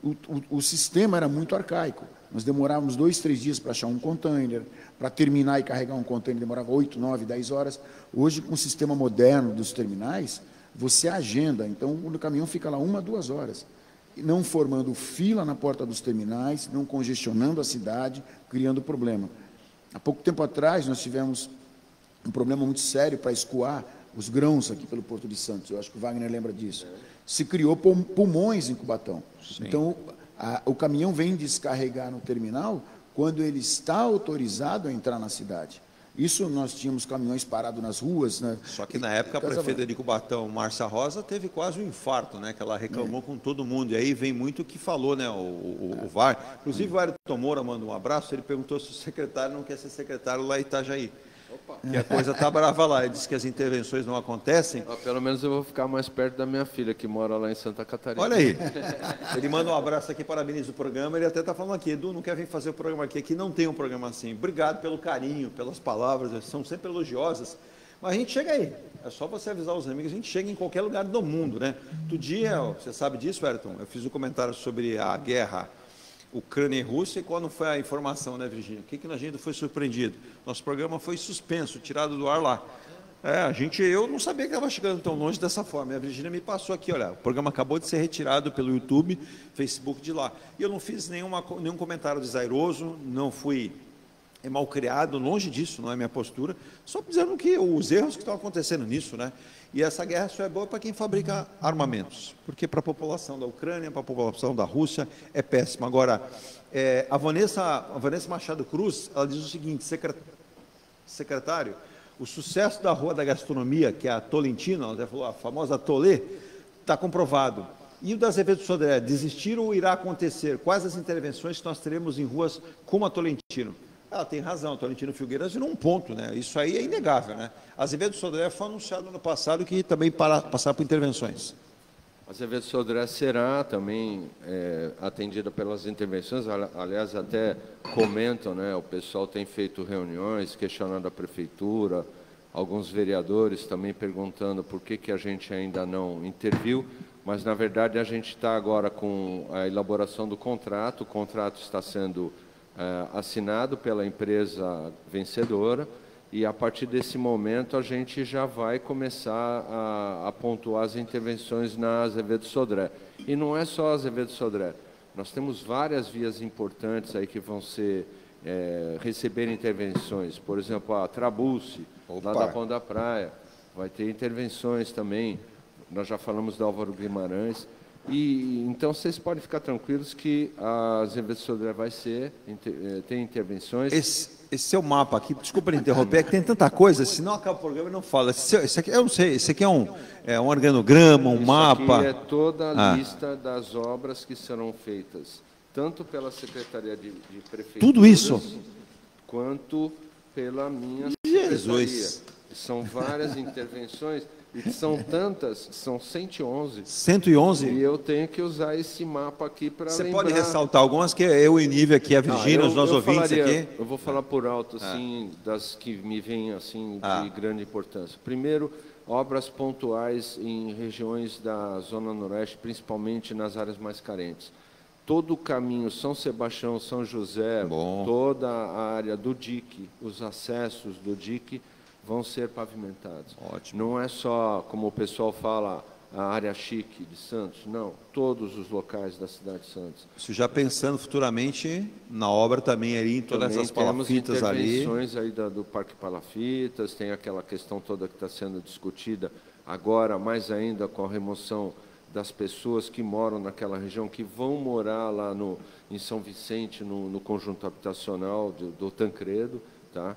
o sistema era muito arcaico. Nós demorávamos 2, 3 dias para achar um container, para terminar e carregar um container demorava 8, 9, 10 horas. Hoje, com o sistema moderno dos terminais, você agenda, então o caminhão fica lá 1 a 2 horas, não formando fila na porta dos terminais, não congestionando a cidade, criando problema. Há pouco tempo atrás, nós tivemos um problema muito sério para escoar os grãos aqui pelo Porto de Santos. Eu acho que o Wagner lembra disso. Se criou pulmões em Cubatão. Sim. Então, o caminhão vem descarregar no terminal quando ele está autorizado a entrar na cidade. Isso nós tínhamos caminhões parados nas ruas. Né? Só que na época a prefeita de Cubatão, Márcia Rosa, teve quase um infarto, né? Que ela reclamou com todo mundo. E aí vem muito o que falou, né? O VAR. Inclusive o Ayrton Moura manda um abraço, ele perguntou se o secretário não quer ser secretário lá em Itajaí. Opa. Que a coisa está brava lá. Ele disse que as intervenções não acontecem. Pelo menos eu vou ficar mais perto da minha filha, que mora lá em Santa Catarina. Olha aí. Ele manda um abraço aqui, parabeniza o programa. Ele até está falando aqui, Edu, não quer vir fazer o programa aqui. Aqui não tem um programa assim. Obrigado pelo carinho, pelas palavras, são sempre elogiosas. Mas a gente chega aí. É só você avisar os amigos, a gente chega em qualquer lugar do mundo, né? Outro dia, você sabe disso, Ayrton? Eu fiz um comentário sobre a guerra Ucrânia e Rússia, e quando foi a informação, né, Virgínia? O que a gente foi surpreendido? Nosso programa foi suspenso, tirado do ar lá. Eu não sabia que estava chegando tão longe dessa forma. A Virgínia me passou aqui, olha, o programa acabou de ser retirado pelo YouTube, Facebook de lá. E eu não fiz nenhum comentário desairoso, não fui mal criado, longe disso, não é minha postura, só dizendo que os erros que estão acontecendo nisso, né? E essa guerra só é boa para quem fabrica armamentos, porque para a população da Ucrânia, para a população da Rússia, é péssima. Agora, a Vanessa Machado Cruz, ela diz o seguinte, secretário, o sucesso da Rua da Gastronomia, que é a Tolentino, ela até falou, a famosa Tolê, está comprovado. E o da Azevedo Sodré, desistir ou irá acontecer? Quais as intervenções que nós teremos em ruas como a Tolentino? Ela tem razão, Tolentino Filgueiras virou um ponto, né? Isso aí é inegável, né? Azevedo Sodré foi anunciado no ano passado que também passar por intervenções. Azevedo Sodré será também atendida pelas intervenções, aliás, até comentam, né? O pessoal tem feito reuniões, questionando a prefeitura, alguns vereadores também perguntando por que a gente ainda não interviu, mas, na verdade, a gente está agora com a elaboração do contrato, o contrato está sendo assinado pela empresa vencedora, e a partir desse momento a gente já vai começar a pontuar as intervenções na Azevedo Sodré. E não é só Azevedo Sodré, nós temos várias vias importantes aí que vão receber intervenções, por exemplo, a Trabuce, lá da Pão da Praia, vai ter intervenções também, nós já falamos da Álvaro Guimarães. E então vocês podem ficar tranquilos que a Azevedo Sodré vai tem intervenções. Esse seu mapa aqui, desculpa me interromper, é que tem tanta coisa, se não acaba o programa e não fala. Esse aqui, eu não sei, esse aqui é um organograma, um mapa. Aqui é toda a lista das obras que serão feitas, tanto pela Secretaria de Prefeitura, tudo isso, quanto pela minha Jesus. Secretaria. São várias intervenções. E são tantas, são 111. 111? E eu tenho que usar esse mapa aqui para lembrar. Você pode ressaltar algumas, que eu e Nívia aqui, a Virgínia, os nossos ouvintes aqui. Eu vou falar por alto, assim, das que me vêm, assim, de grande importância. Primeiro, obras pontuais em regiões da Zona Noroeste, principalmente nas áreas mais carentes. Todo o caminho São Sebastião, São José, toda a área do dique, os acessos do dique, vão ser pavimentados. Ótimo. Não é só, como o pessoal fala, a área chique de Santos, não, todos os locais da cidade de Santos. Isso já pensando futuramente na obra também ali, em todas essas palafitas ali. Intervenções aí do Parque Palafitas, tem aquela questão toda que está sendo discutida agora, mais ainda com a remoção das pessoas que moram naquela região, que vão morar lá em São Vicente, no conjunto habitacional do Tancredo, tá?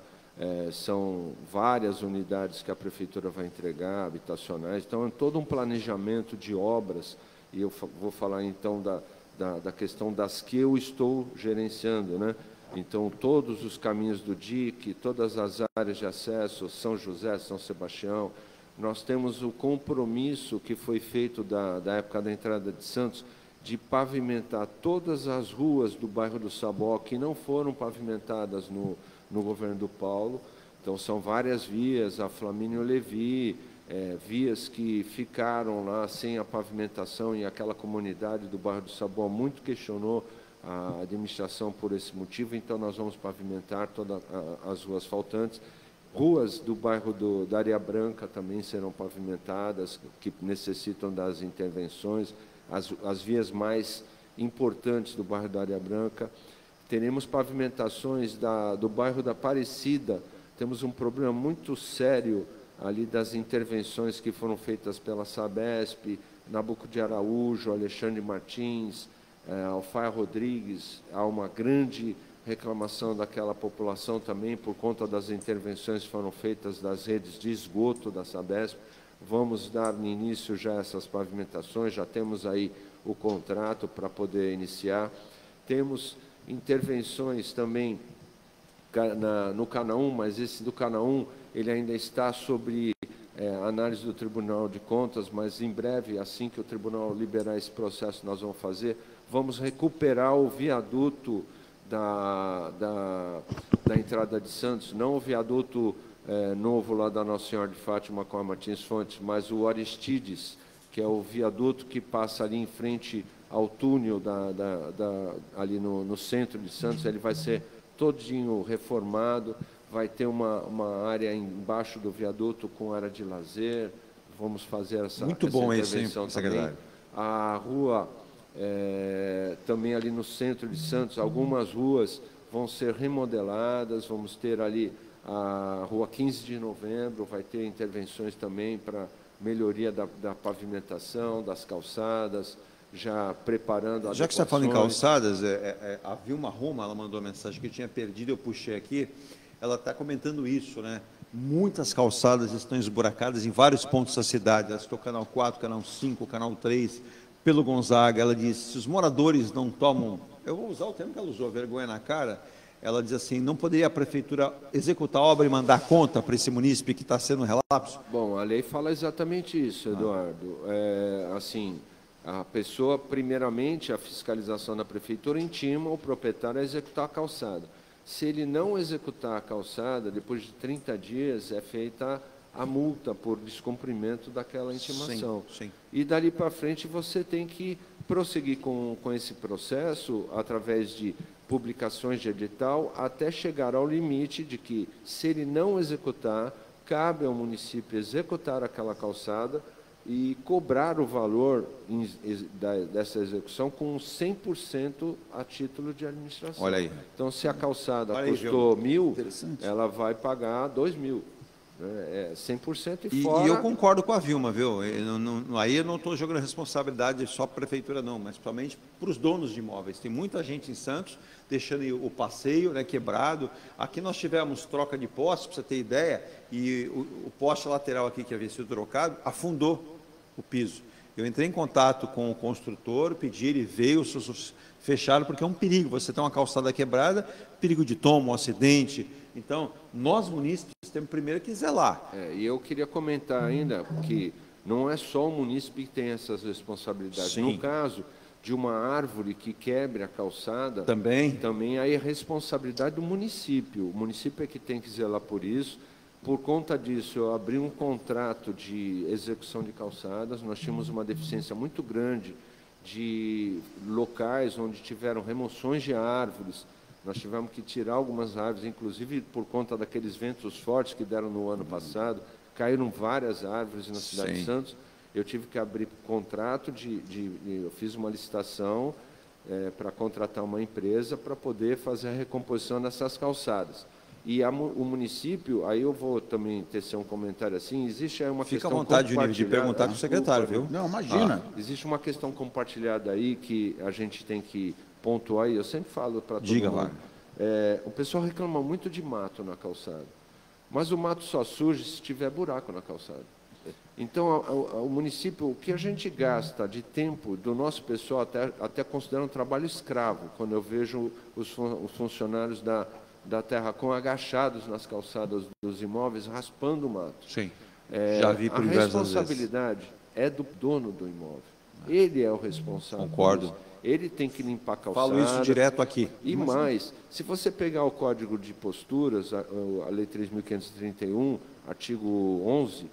São várias unidades que a Prefeitura vai entregar, habitacionais, então é todo um planejamento de obras, e eu vou falar então da questão das que eu estou gerenciando, né? Então, todos os caminhos do dique, todas as áreas de acesso, São José, São Sebastião, nós temos o compromisso que foi feito da época da entrada de Santos, de pavimentar todas as ruas do bairro do Sabó, que não foram pavimentadas no governo do Paulo. Então, são várias vias, a Flamínio Levi, vias que ficaram lá sem a pavimentação, e aquela comunidade do bairro do Saboa muito questionou a administração por esse motivo. Então nós vamos pavimentar todas as ruas faltantes. Ruas do bairro da Areia Branca também serão pavimentadas, que necessitam das intervenções. As vias mais importantes do bairro da Areia Branca. Teremos pavimentações do bairro da Aparecida. Temos um problema muito sério ali das intervenções que foram feitas pela Sabesp, Nabuco de Araújo, Alexandre Martins, Alfaia Rodrigues. Há uma grande reclamação daquela população também por conta das intervenções que foram feitas das redes de esgoto da Sabesp. Vamos dar início já a essas pavimentações, já temos aí o contrato para poder iniciar. Temos intervenções também no Canaã, mas esse do Canaã ele ainda está sobre análise do Tribunal de Contas, mas em breve, assim que o Tribunal liberar esse processo, nós vamos fazer. Vamos recuperar o viaduto da entrada de Santos, não o viaduto novo lá da Nossa Senhora de Fátima com a Martins Fontes, mas o Aristides, que é o viaduto que passa ali em frente ao túnel ali no centro de Santos. Ele vai ser todinho reformado, vai ter uma área embaixo do viaduto com área de lazer. Vamos fazer essa intervenção também. A rua também ali no centro de Santos, algumas ruas vão ser remodeladas. Vamos ter ali a rua 15 de novembro, vai ter intervenções também para melhoria da pavimentação, das calçadas, já preparando. Já que você está falando em calçadas, a Vilma Roma, ela mandou uma mensagem que eu tinha perdido, eu puxei aqui, ela está comentando isso, né? Muitas calçadas estão esburacadas em vários pontos da cidade. Ela citou Canal 4, Canal 5, Canal 3, pelo Gonzaga. Ela disse, se os moradores não tomam, eu vou usar o termo que ela usou, vergonha na cara, ela diz assim, não poderia a prefeitura executar a obra e mandar conta para esse munícipe que está sendo relapso? Bom, a lei fala exatamente isso, Eduardo. Assim, a pessoa, primeiramente, a fiscalização da prefeitura intima o proprietário a executar a calçada. Se ele não executar a calçada, depois de 30 dias é feita a multa por descumprimento daquela intimação. Sim, sim. E dali para frente você tem que prosseguir com esse processo através de publicações de edital, até chegar ao limite de que, se ele não executar, cabe ao município executar aquela calçada e cobrar o valor dessa execução com 100% a título de administração. Olha aí. Então, se a calçada custou 1.000, ela vai pagar 2.000. 100% e fora... E eu concordo com a Vilma, viu? Aí eu não estou jogando responsabilidade só para a prefeitura, não, mas principalmente para os donos de imóveis. Tem muita gente em Santos deixando o passeio, né, quebrado. Aqui nós tivemos troca de poste, para você ter ideia, e o poste lateral aqui que havia sido trocado afundou o piso. Eu entrei em contato com o construtor, pedi, ele veio, fecharam, porque é um perigo. Você tem uma calçada quebrada, perigo de tombo, um acidente. Então, nós munícipes temos primeiro que zelar. E eu queria comentar ainda que não é só o munícipe que tem essas responsabilidades. Sim. No caso de uma árvore que quebre a calçada, também Fica à vontade, de perguntar para o secretário, viu? Não, imagina. Existe uma questão compartilhada aí que a gente tem que pontuar, e eu sempre falo para todo Diga mundo. lá. O pessoal reclama muito de mato na calçada, mas o mato só surge se tiver buraco na calçada. Então, o município, o que a gente gasta de tempo do nosso pessoal, até considera um trabalho escravo, quando eu vejo os funcionários da Terracom agachados nas calçadas dos imóveis, raspando o mato. Sim, já vi por diversas vezes. A responsabilidade é do dono do imóvel. Ele é o responsável. Concordo. Ele tem que limpar a calçada. Falo isso direto aqui. E mais, se você pegar o Código de Posturas, a Lei 3.531, artigo 11,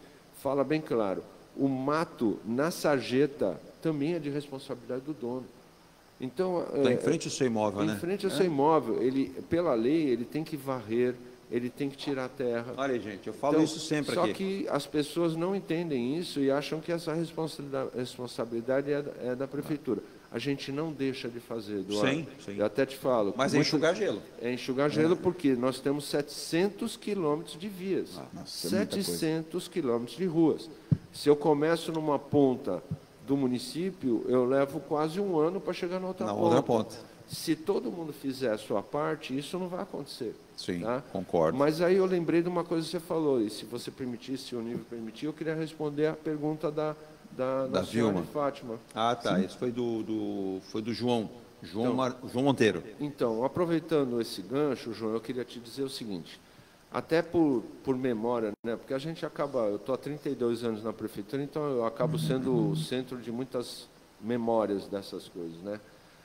fala bem claro, o mato na sarjeta também é de responsabilidade do dono. Então, Está em frente ao seu imóvel, né? Em frente ao seu imóvel, ele, pela lei, ele tem que varrer, ele tem que tirar a terra. Olha, gente, eu falo isso sempre aqui. Só que as pessoas não entendem isso e acham que essa responsabilidade é da prefeitura. A gente não deixa de fazer, Eduardo. Sim, sim. Eu até te falo. Mas é enxugar gelo. É enxugar gelo porque nós temos 700 quilômetros de vias, 700 quilômetros de ruas. Se eu começo numa ponta do município, eu levo quase um ano para chegar na outra ponta. Se todo mundo fizer a sua parte, isso não vai acontecer. Sim, tá? concordo. Mas aí eu lembrei de uma coisa que você falou, e se você permitir, se o nível permitir, eu queria responder a pergunta da senhora de Fátima. Ah, tá. Sim. Isso foi do João Monteiro. Então, aproveitando esse gancho, João, eu queria te dizer o seguinte, até por memória, né? Porque a gente acaba, eu estou há 32 anos na prefeitura, então eu acabo sendo o centro de muitas memórias dessas coisas, né?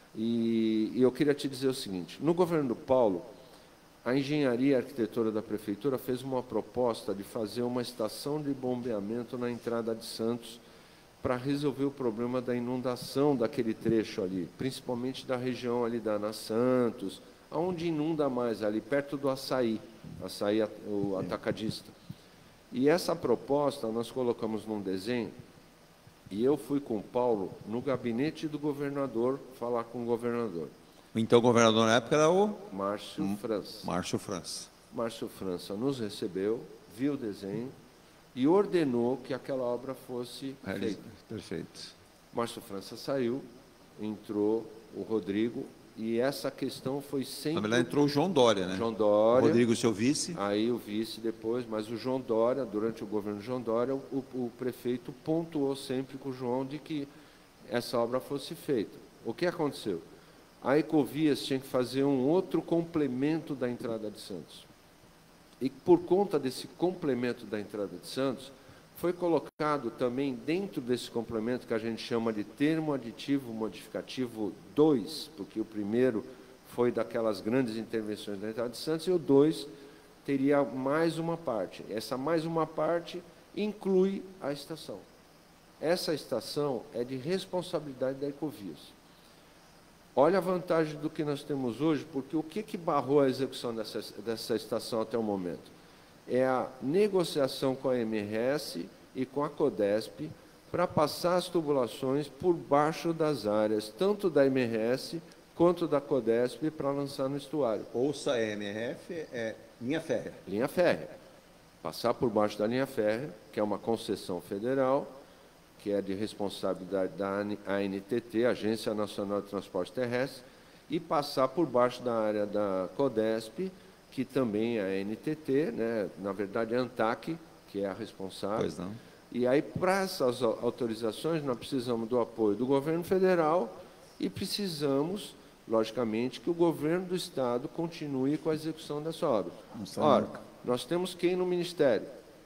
E eu queria te dizer o seguinte, no governo do Paulo, a engenharia e a arquitetura da prefeitura fez uma proposta de fazer uma estação de bombeamento na entrada de Santos para resolver o problema da inundação daquele trecho ali, principalmente da região ali da Ana Santos, onde inunda mais, ali perto do Açaí, o atacadista. E essa proposta nós colocamos num desenho, e eu fui com o Paulo no gabinete do governador falar com o governador. Então o governador na época era o? Márcio França. Márcio França nos recebeu, viu o desenho e ordenou que aquela obra fosse feita. Perfeito. Márcio França saiu, entrou o Rodrigo, e essa questão foi sempre... Na verdade, entrou o João Dória, né? João Dória. O Rodrigo, seu vice. Aí o vice depois, mas o João Dória, durante o governo João Dória, o prefeito pontuou sempre com o João de que essa obra fosse feita. O que aconteceu? A Ecovias tinha que fazer um outro complemento da entrada de Santos. E por conta desse complemento da entrada de Santos, foi colocado também dentro desse complemento que a gente chama de termo aditivo modificativo 2, porque o primeiro foi daquelas grandes intervenções da entrada de Santos, e o 2 teria mais uma parte. Essa mais uma parte inclui a estação. Essa estação é de responsabilidade da Ecovias. Olha a vantagem do que nós temos hoje, porque o que barrou a execução dessa estação até o momento? É a negociação com a MRS e com a CODESP para passar as tubulações por baixo das áreas, tanto da MRS quanto da CODESP, para lançar no estuário. Ouça, a MRF é linha férrea. Linha férrea. Passar por baixo da linha férrea, que é uma concessão federal, que é de responsabilidade da ANTT, Agência Nacional de Transporte Terrestre, e passar por baixo da área da CODESP, que também é a NTT, né? Na verdade é a ANTAC, que é a responsável. Pois não. E aí, para essas autorizações, nós precisamos do apoio do governo federal e precisamos, logicamente, que o governo do Estado continue com a execução dessa obra. Ora, nós temos quem no Ministério?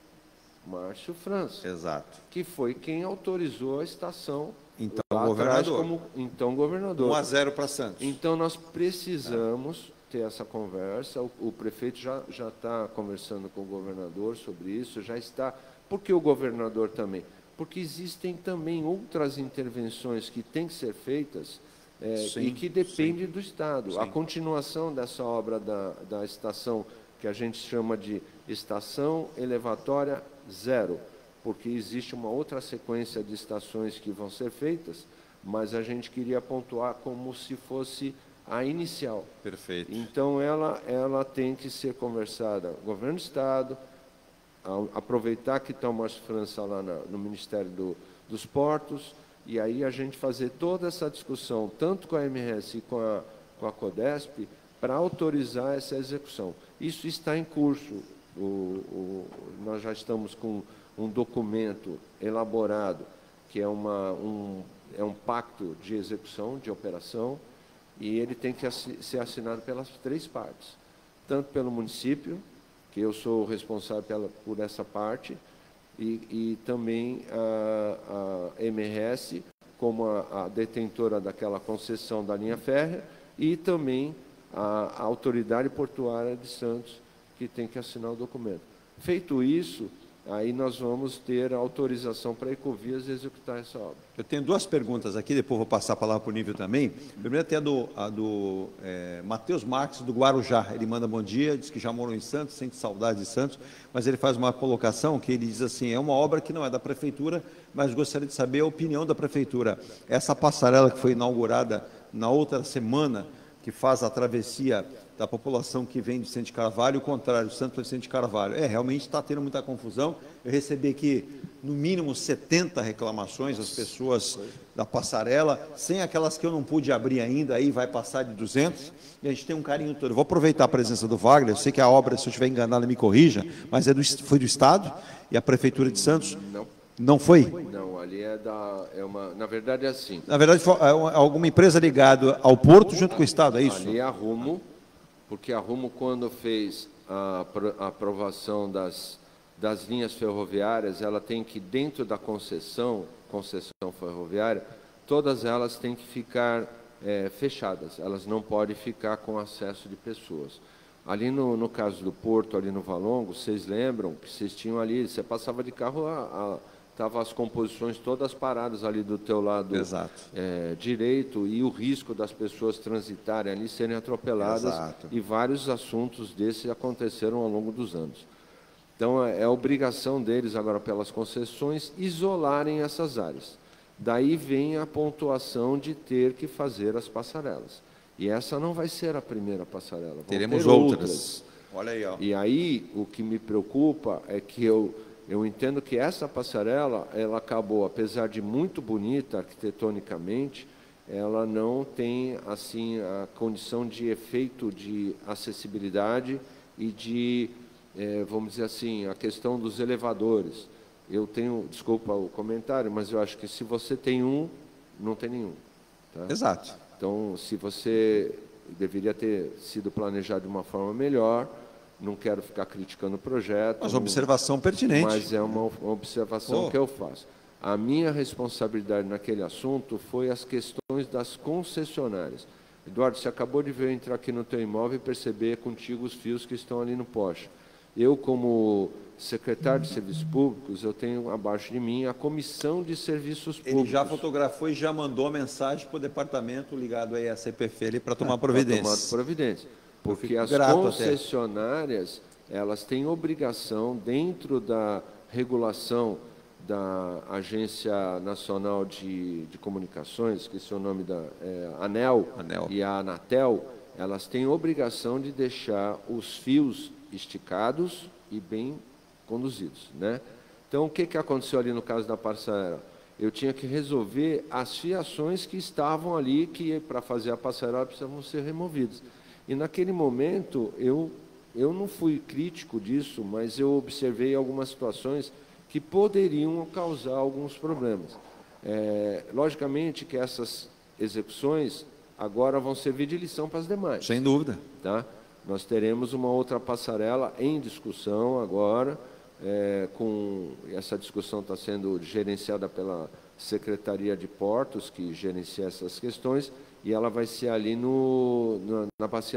Márcio França. Exato. Que foi quem autorizou a estação. Então, governador. Então, governador. 1-0 para Santos. Então, nós precisamos ter essa conversa. O prefeito já está conversando com o governador sobre isso, já está. Por que o governador também? Porque existem também outras intervenções que têm que ser feitas e que dependem do Estado. Sim. A continuação dessa obra da estação, que a gente chama de Estação Elevatória 0, porque existe uma outra sequência de estações que vão ser feitas, mas a gente queria pontuar como se fosse a inicial. Perfeito. Então, ela tem que ser conversada, governo do Estado, aproveitar que está o Márcio França lá no Ministério dos Portos, e aí a gente fazer toda essa discussão, tanto com a MRS e com a CODESP, para autorizar essa execução. Isso está em curso. Nós já estamos com um documento elaborado, que é um pacto de execução, de operação, e ele tem que ser assinado pelas 3 partes, tanto pelo município, que eu sou responsável por essa parte, e também a MRS, como a detentora daquela concessão da linha férrea, e também a Autoridade Portuária de Santos, que tem que assinar o documento. Feito isso, aí nós vamos ter autorização para a Ecovias executar essa obra. Eu tenho duas perguntas aqui, depois vou passar a palavra para o Nível também. Primeiro tem a do Matheus Marques, do Guarujá. Ele manda bom dia, diz que já morou em Santos, sente saudade de Santos, mas ele faz uma colocação que ele diz assim, é uma obra que não é da Prefeitura, mas gostaria de saber a opinião da Prefeitura. Essa passarela que foi inaugurada na outra semana, que faz a travessia da população que vem de Vicente Carvalho, o contrário, Santos para Vicente Carvalho. Realmente está tendo muita confusão. Eu recebi aqui, no mínimo, 70 reclamações das pessoas da passarela, sem aquelas que eu não pude abrir ainda, aí vai passar de 200, e a gente tem um carinho todo. Eu vou aproveitar a presença do Wagner, eu sei que a obra, se eu estiver enganado, me corrija, mas foi do Estado e a Prefeitura de Santos? Não foi? Não, ali na verdade é assim. Na verdade, foi alguma empresa ligada ao Porto junto com o Estado, é isso? Ali é a Rumo, porque a Rumo, quando fez a aprovação das linhas ferroviárias, ela tem que, dentro da concessão ferroviária, todas elas têm que ficar fechadas, elas não podem ficar com acesso de pessoas. Ali no caso do Porto, ali no Valongo, vocês lembram que vocês tinham ali, você passava de carro, estavam as composições todas paradas ali do teu lado direito, e o risco das pessoas transitarem ali, serem atropeladas. Exato. E vários assuntos desses aconteceram ao longo dos anos. Então, é obrigação deles, agora, pelas concessões, isolarem essas áreas. Daí vem a pontuação de ter que fazer as passarelas. E essa não vai ser a primeira passarela. Teremos outras. Olha aí, ó. E aí, o que me preocupa é que eu entendo que essa passarela, ela acabou, apesar de muito bonita arquitetonicamente, ela não tem, assim, a condição de efeito de acessibilidade e de, vamos dizer assim, a questão dos elevadores. Eu tenho, desculpa o comentário, mas eu acho que se você tem um, não tem nenhum. Tá? Exato. Então, se você deveria ter sido planejado de uma forma melhor, não quero ficar criticando o projeto. Mas observação pertinente. Mas é uma observação que eu faço. A minha responsabilidade naquele assunto foi as questões das concessionárias. Eduardo, você acabou de ver eu entrar aqui no teu imóvel e perceber contigo os fios que estão ali no poste. Eu, como secretário de Serviços Públicos, eu tenho abaixo de mim a Comissão de Serviços Públicos. Ele já fotografou e já mandou a mensagem para o departamento ligado aí à CPFL para tomar providências. Para tomar providências. Porque as concessionárias, elas têm obrigação, dentro da regulação da Agência Nacional de Comunicações, que é o nome da ANEEL e a Anatel, elas têm obrigação de deixar os fios esticados e bem conduzidos, né? Então, o que aconteceu ali no caso da passarela? Eu tinha que resolver as fiações que estavam ali, que para fazer a passarela precisavam ser removidas. E naquele momento, eu não fui crítico disso, mas eu observei algumas situações que poderiam causar alguns problemas. Logicamente que essas execuções agora vão servir de lição para as demais. Sem dúvida. Tá? Nós teremos uma outra passarela em discussão agora, essa discussão está sendo gerenciada pela Secretaria de Portos, que gerencia essas questões, e ela vai ser ali na bacia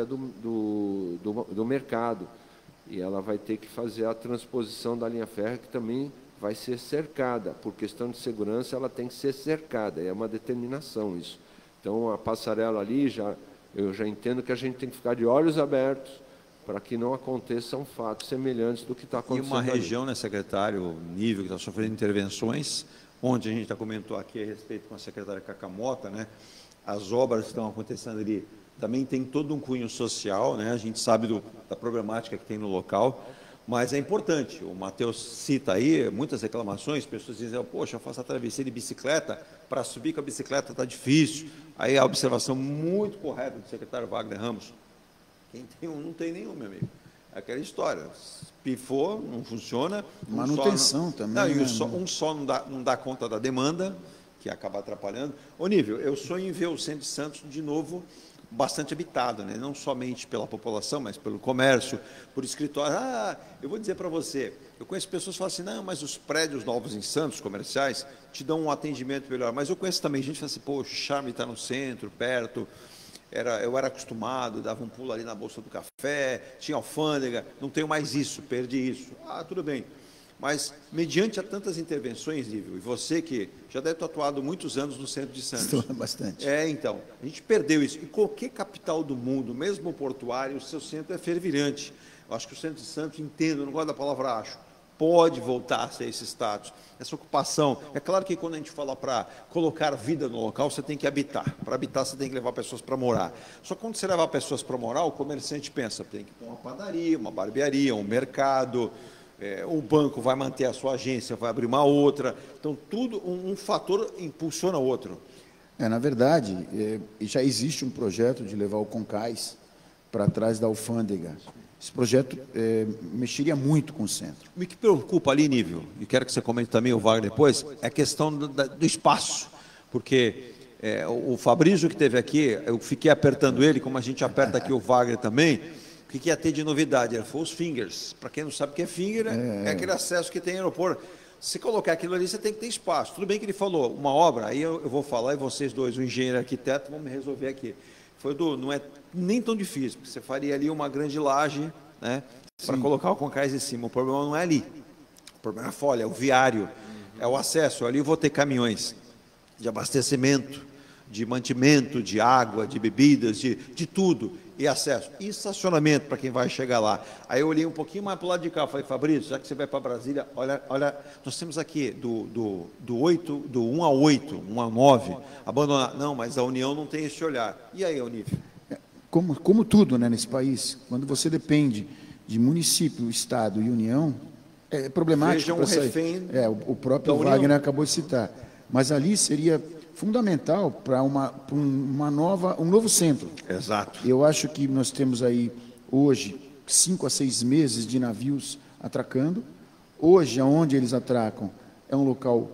do mercado. E ela vai ter que fazer a transposição da linha férrea, que também vai ser cercada. Por questão de segurança, ela tem que ser cercada, é uma determinação isso. Então, a passarela ali, eu já entendo que a gente tem que ficar de olhos abertos para que não aconteçam fatos semelhantes do que está acontecendo. E uma região, né, secretário, nível que está sofrendo intervenções, onde a gente já comentou aqui a respeito com a secretária Cacamota, né? As obras que estão acontecendo ali também tem todo um cunho social, né? A gente sabe da problemática que tem no local, mas é importante. O Matheus cita aí muitas reclamações, pessoas dizem, poxa, eu faço a travessia de bicicleta, para subir com a bicicleta está difícil. Aí a observação muito correta do secretário Wagner Ramos. Quem tem um, não tem nenhum, meu amigo. É aquela história. Pifou, não funciona. Manutenção também. Não, e um só não dá conta da demanda, que acaba atrapalhando. Ô, Nível, eu sonho em ver o centro de Santos de novo bastante habitado, né? Não somente pela população, mas pelo comércio, por escritório. Eu vou dizer para você, eu conheço pessoas que falam assim, não, mas os prédios novos em Santos, comerciais, te dão um atendimento melhor. Mas eu conheço também gente que fala assim, poxa, o charme está no centro, perto, eu era acostumado, dava um pulo ali na Bolsa do Café, tinha alfândega, não tenho mais isso, perdi isso. Tudo bem. Mas, mediante a tantas intervenções, Nível, e você que já deve ter atuado muitos anos no centro de Santos. Estou bastante. Então, a gente perdeu isso. E qualquer capital do mundo, mesmo portuário, o seu centro é fervilhante. Eu acho que o centro de Santos, entendo, eu não gosto da palavra acho, pode voltar a ser esse status, essa ocupação. É claro que quando a gente fala para colocar vida no local, você tem que habitar. Para habitar, você tem que levar pessoas para morar. Só que quando você levar pessoas para morar, o comerciante pensa, tem que ter uma padaria, uma barbearia, um mercado, o banco vai manter a sua agência, vai abrir uma outra. Então, tudo, um fator impulsiona o outro. Na verdade, já existe um projeto de levar o Concais para trás da alfândega. Esse projeto mexeria muito com o centro. O que preocupa ali, Nível, e quero que você comente também, o Wagner, depois, é a questão do espaço, porque o Fabrício que esteve aqui, eu fiquei apertando ele, como a gente aperta aqui o Wagner também, o que ia ter de novidade? Ele falou os fingers. Para quem não sabe o que é finger, é aquele acesso que tem no aeroporto. Se colocar aquilo ali, você tem que ter espaço. Tudo bem que ele falou, uma obra, aí eu vou falar, e vocês dois, o engenheiro e o arquiteto, vão me resolver aqui. Não é nem tão difícil, porque você faria ali uma grande laje, né, para colocar o Concais em cima. O problema não é ali, o problema é a folha, é o viário, é o acesso. Ali eu vou ter caminhões de abastecimento, de mantimento, de água, de bebidas, de tudo, e acesso. E estacionamento para quem vai chegar lá. Aí eu olhei um pouquinho mais para o lado de cá, falei, Fabrício, já que você vai para Brasília, olha, nós temos aqui do 1 a 8, 1 a 9, abandonar. Não, mas a União não tem esse olhar. E aí, Onível? Como tudo, né, nesse país, quando você depende de município, Estado e União, é problemático. Seja um refém o próprio Wagner acabou de citar. Mas ali seria fundamental para um novo centro. Exato. Eu acho que nós temos aí, hoje, 5 a 6 meses de navios atracando. Hoje, aonde eles atracam, é um local...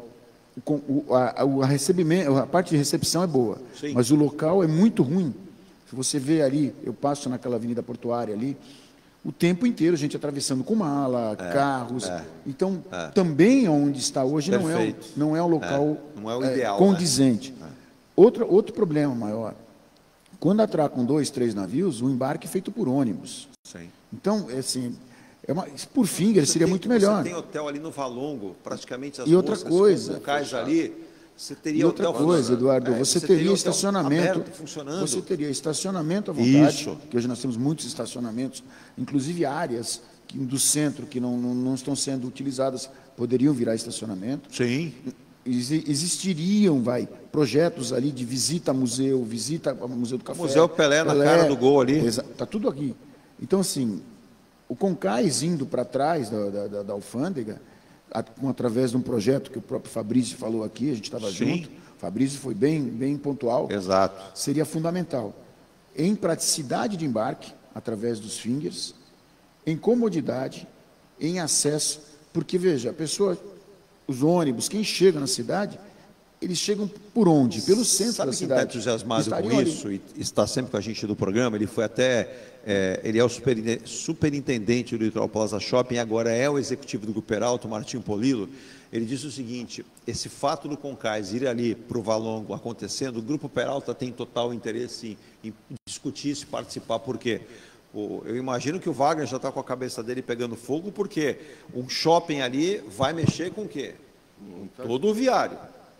A parte de recepção é boa, sim, mas o local é muito ruim. Se você vê ali, eu passo naquela avenida portuária ali, o tempo inteiro a gente atravessando com mala, carros. Então, também onde está hoje não é um local não é o ideal, condizente. Né? Outro problema maior, quando atracam 2, 3 navios, o embarque é feito por ônibus. Sim. Então, assim, por finger seria muito melhor. Você tem hotel ali no Valongo, praticamente as outra coisa, Concais ali. Você teria e outra coisa, Eduardo, você teria estacionamento, você teria estacionamento à vontade, que hoje nós temos muitos estacionamentos, inclusive áreas do centro que não estão sendo utilizadas, poderiam virar estacionamento. Sim. Existiriam, projetos ali de visita a museu, visita ao Museu do Café. O Museu Pelé na cara do gol ali. Está tudo aqui. Então, assim, o Concais indo para trás da alfândega, através de um projeto que o próprio Fabrício falou aqui, a gente estava junto, o Fabrício foi bem pontual. Exato. Seria fundamental em praticidade de embarque, através dos fingers, em comodidade, em acesso, porque, veja, os ônibus, quem chega na cidade, eles chegam por onde? Pelo centro da cidade. Sabe quem está entusiasmado com isso e está sempre com a gente do programa? Ele foi ele é o superintendente do Litoral Plaza Shopping, agora é o executivo do Grupo Peralta, o Martinho Polilo. Ele disse o seguinte, esse fato do Concais ir ali para o Valongo acontecendo, o Grupo Peralta tem total interesse em discutir isso, participar, por quê? Eu imagino que o Wagner já está com a cabeça dele pegando fogo, porque um shopping ali vai mexer com o quê? Todo o viário.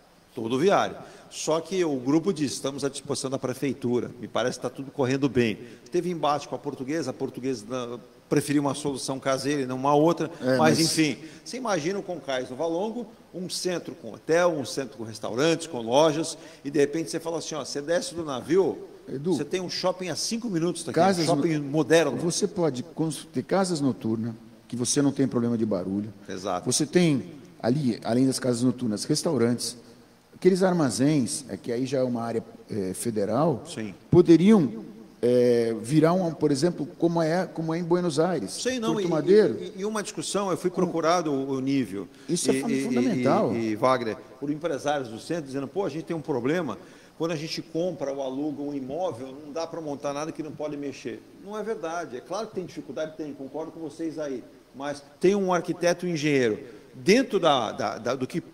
Só que o grupo disse, estamos à disposição da prefeitura, me parece que está tudo correndo bem. Teve embate com a portuguesa preferiu uma solução caseira e não uma outra, mas enfim, você imagina o Concais no Valongo, um centro com hotel, um centro com restaurantes, com lojas, e de repente você fala assim, você desce do navio, Edu, você tem um shopping a 5 minutos daqui, um shopping moderno. Você pode ter casas noturnas, que você não tem problema de barulho. Exato. Você tem ali, além das casas noturnas, restaurantes, aqueles armazéns, que aí já é uma área federal, sim, poderiam virar, por exemplo, como é em Buenos Aires. Sei não, Porto Madeiro. E uma discussão, eu fui procurado o Nível. Isso é fundamental. E Wagner, por empresários do centro, dizendo, a gente tem um problema, quando a gente compra ou aluga um imóvel, não dá para montar nada que não pode mexer. Não é verdade. É claro que tem dificuldade, concordo com vocês aí, mas tem um arquiteto e um engenheiro. Dentro do que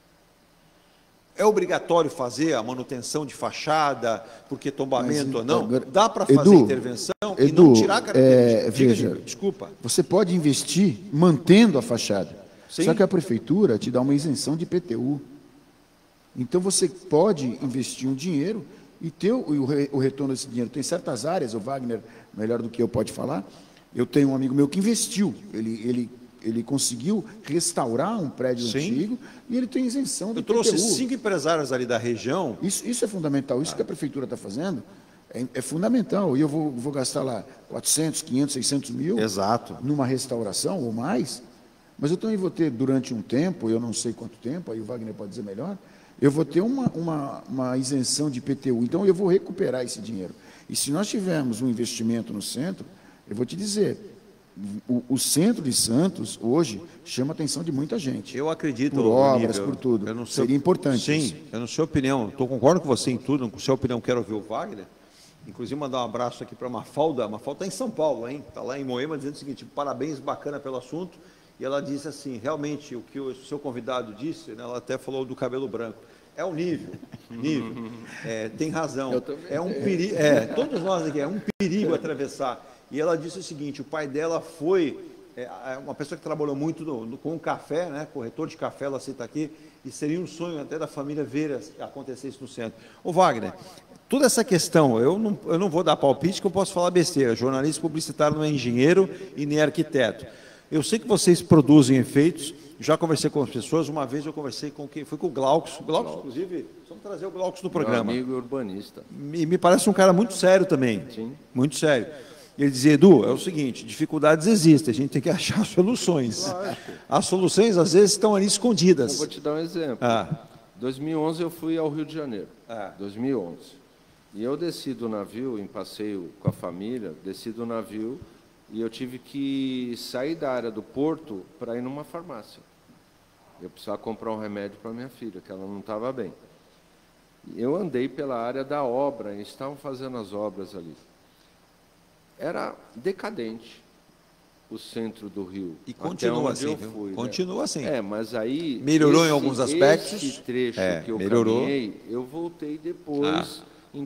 é obrigatório fazer a manutenção de fachada, porque tombamento ou não, dá para fazer intervenção e não tirar a característica. Veja, desculpa. Você pode investir mantendo a fachada. Sim. Só que a prefeitura te dá uma isenção de IPTU. Então, você pode investir um dinheiro e ter o retorno desse dinheiro. Tem certas áreas, o Wagner, melhor do que eu, pode falar. Eu tenho um amigo meu que investiu. Ele conseguiu restaurar um prédio antigo e ele tem isenção de IPTU. Eu trouxe 5 empresários ali da região. Isso é fundamental. Isso que a prefeitura está fazendo é fundamental. E eu vou gastar lá 400, 500, 600 mil numa restauração ou mais. Mas eu também vou ter, durante um tempo, eu não sei quanto tempo, aí o Wagner pode dizer melhor, eu vou ter uma isenção de IPTU. Então, eu vou recuperar esse dinheiro. E se nós tivermos um investimento no centro, eu vou te dizer, o centro de Santos, hoje, chama a atenção de muita gente. Eu acredito. Por obras, por tudo. Seria importante. Sim, isso. eu não sei a opinião. Concordo com você em tudo, com a sua opinião, quero ouvir o Wagner. Inclusive, mandar um abraço aqui para a Mafalda. A Mafalda está em São Paulo, hein? Está lá em Moema, dizendo o seguinte: parabéns, bacana pelo assunto. E ela disse assim, realmente, o que o seu convidado disse, né, ela até falou do cabelo branco. É o nível. Tem razão. É um perigo. Todos nós aqui, é um perigo atravessar. E ela disse o seguinte: o pai dela foi uma pessoa que trabalhou muito com o café, né, corretor de café, ela cita aqui, e seria um sonho até da família ver acontecer isso no centro. Ô Wagner, toda essa questão, eu não vou dar palpite, que eu posso falar besteira. Jornalista publicitário não é engenheiro e nem arquiteto. Eu sei que vocês produzem efeitos, já conversei com as pessoas, uma vez eu conversei com quem? Foi com o Glaucus. O Glaucus, inclusive, vamos trazer o Glaucus no programa. Meu amigo urbanista. E me parece um cara muito sério também. Sim. Muito sério. Ele dizia: Edu, é o seguinte, dificuldades existem, a gente tem que achar soluções. Lógico. As soluções, às vezes, estão ali escondidas. Eu vou te dar um exemplo. 2011 eu fui ao Rio de Janeiro. 2011. E eu desci do navio, em passeio com a família, desci do navio e eu tive que sair da área do porto para ir numa farmácia. Eu precisava comprar um remédio para minha filha, que ela não estava bem. Eu andei pela área da obra, e estavam fazendo as obras ali. Era decadente o centro do Rio. E continua assim, eu fui, continua assim. Mas aí... Melhorou em alguns aspectos. Esse trecho que eu melhorou. caminhei, eu voltei depois, em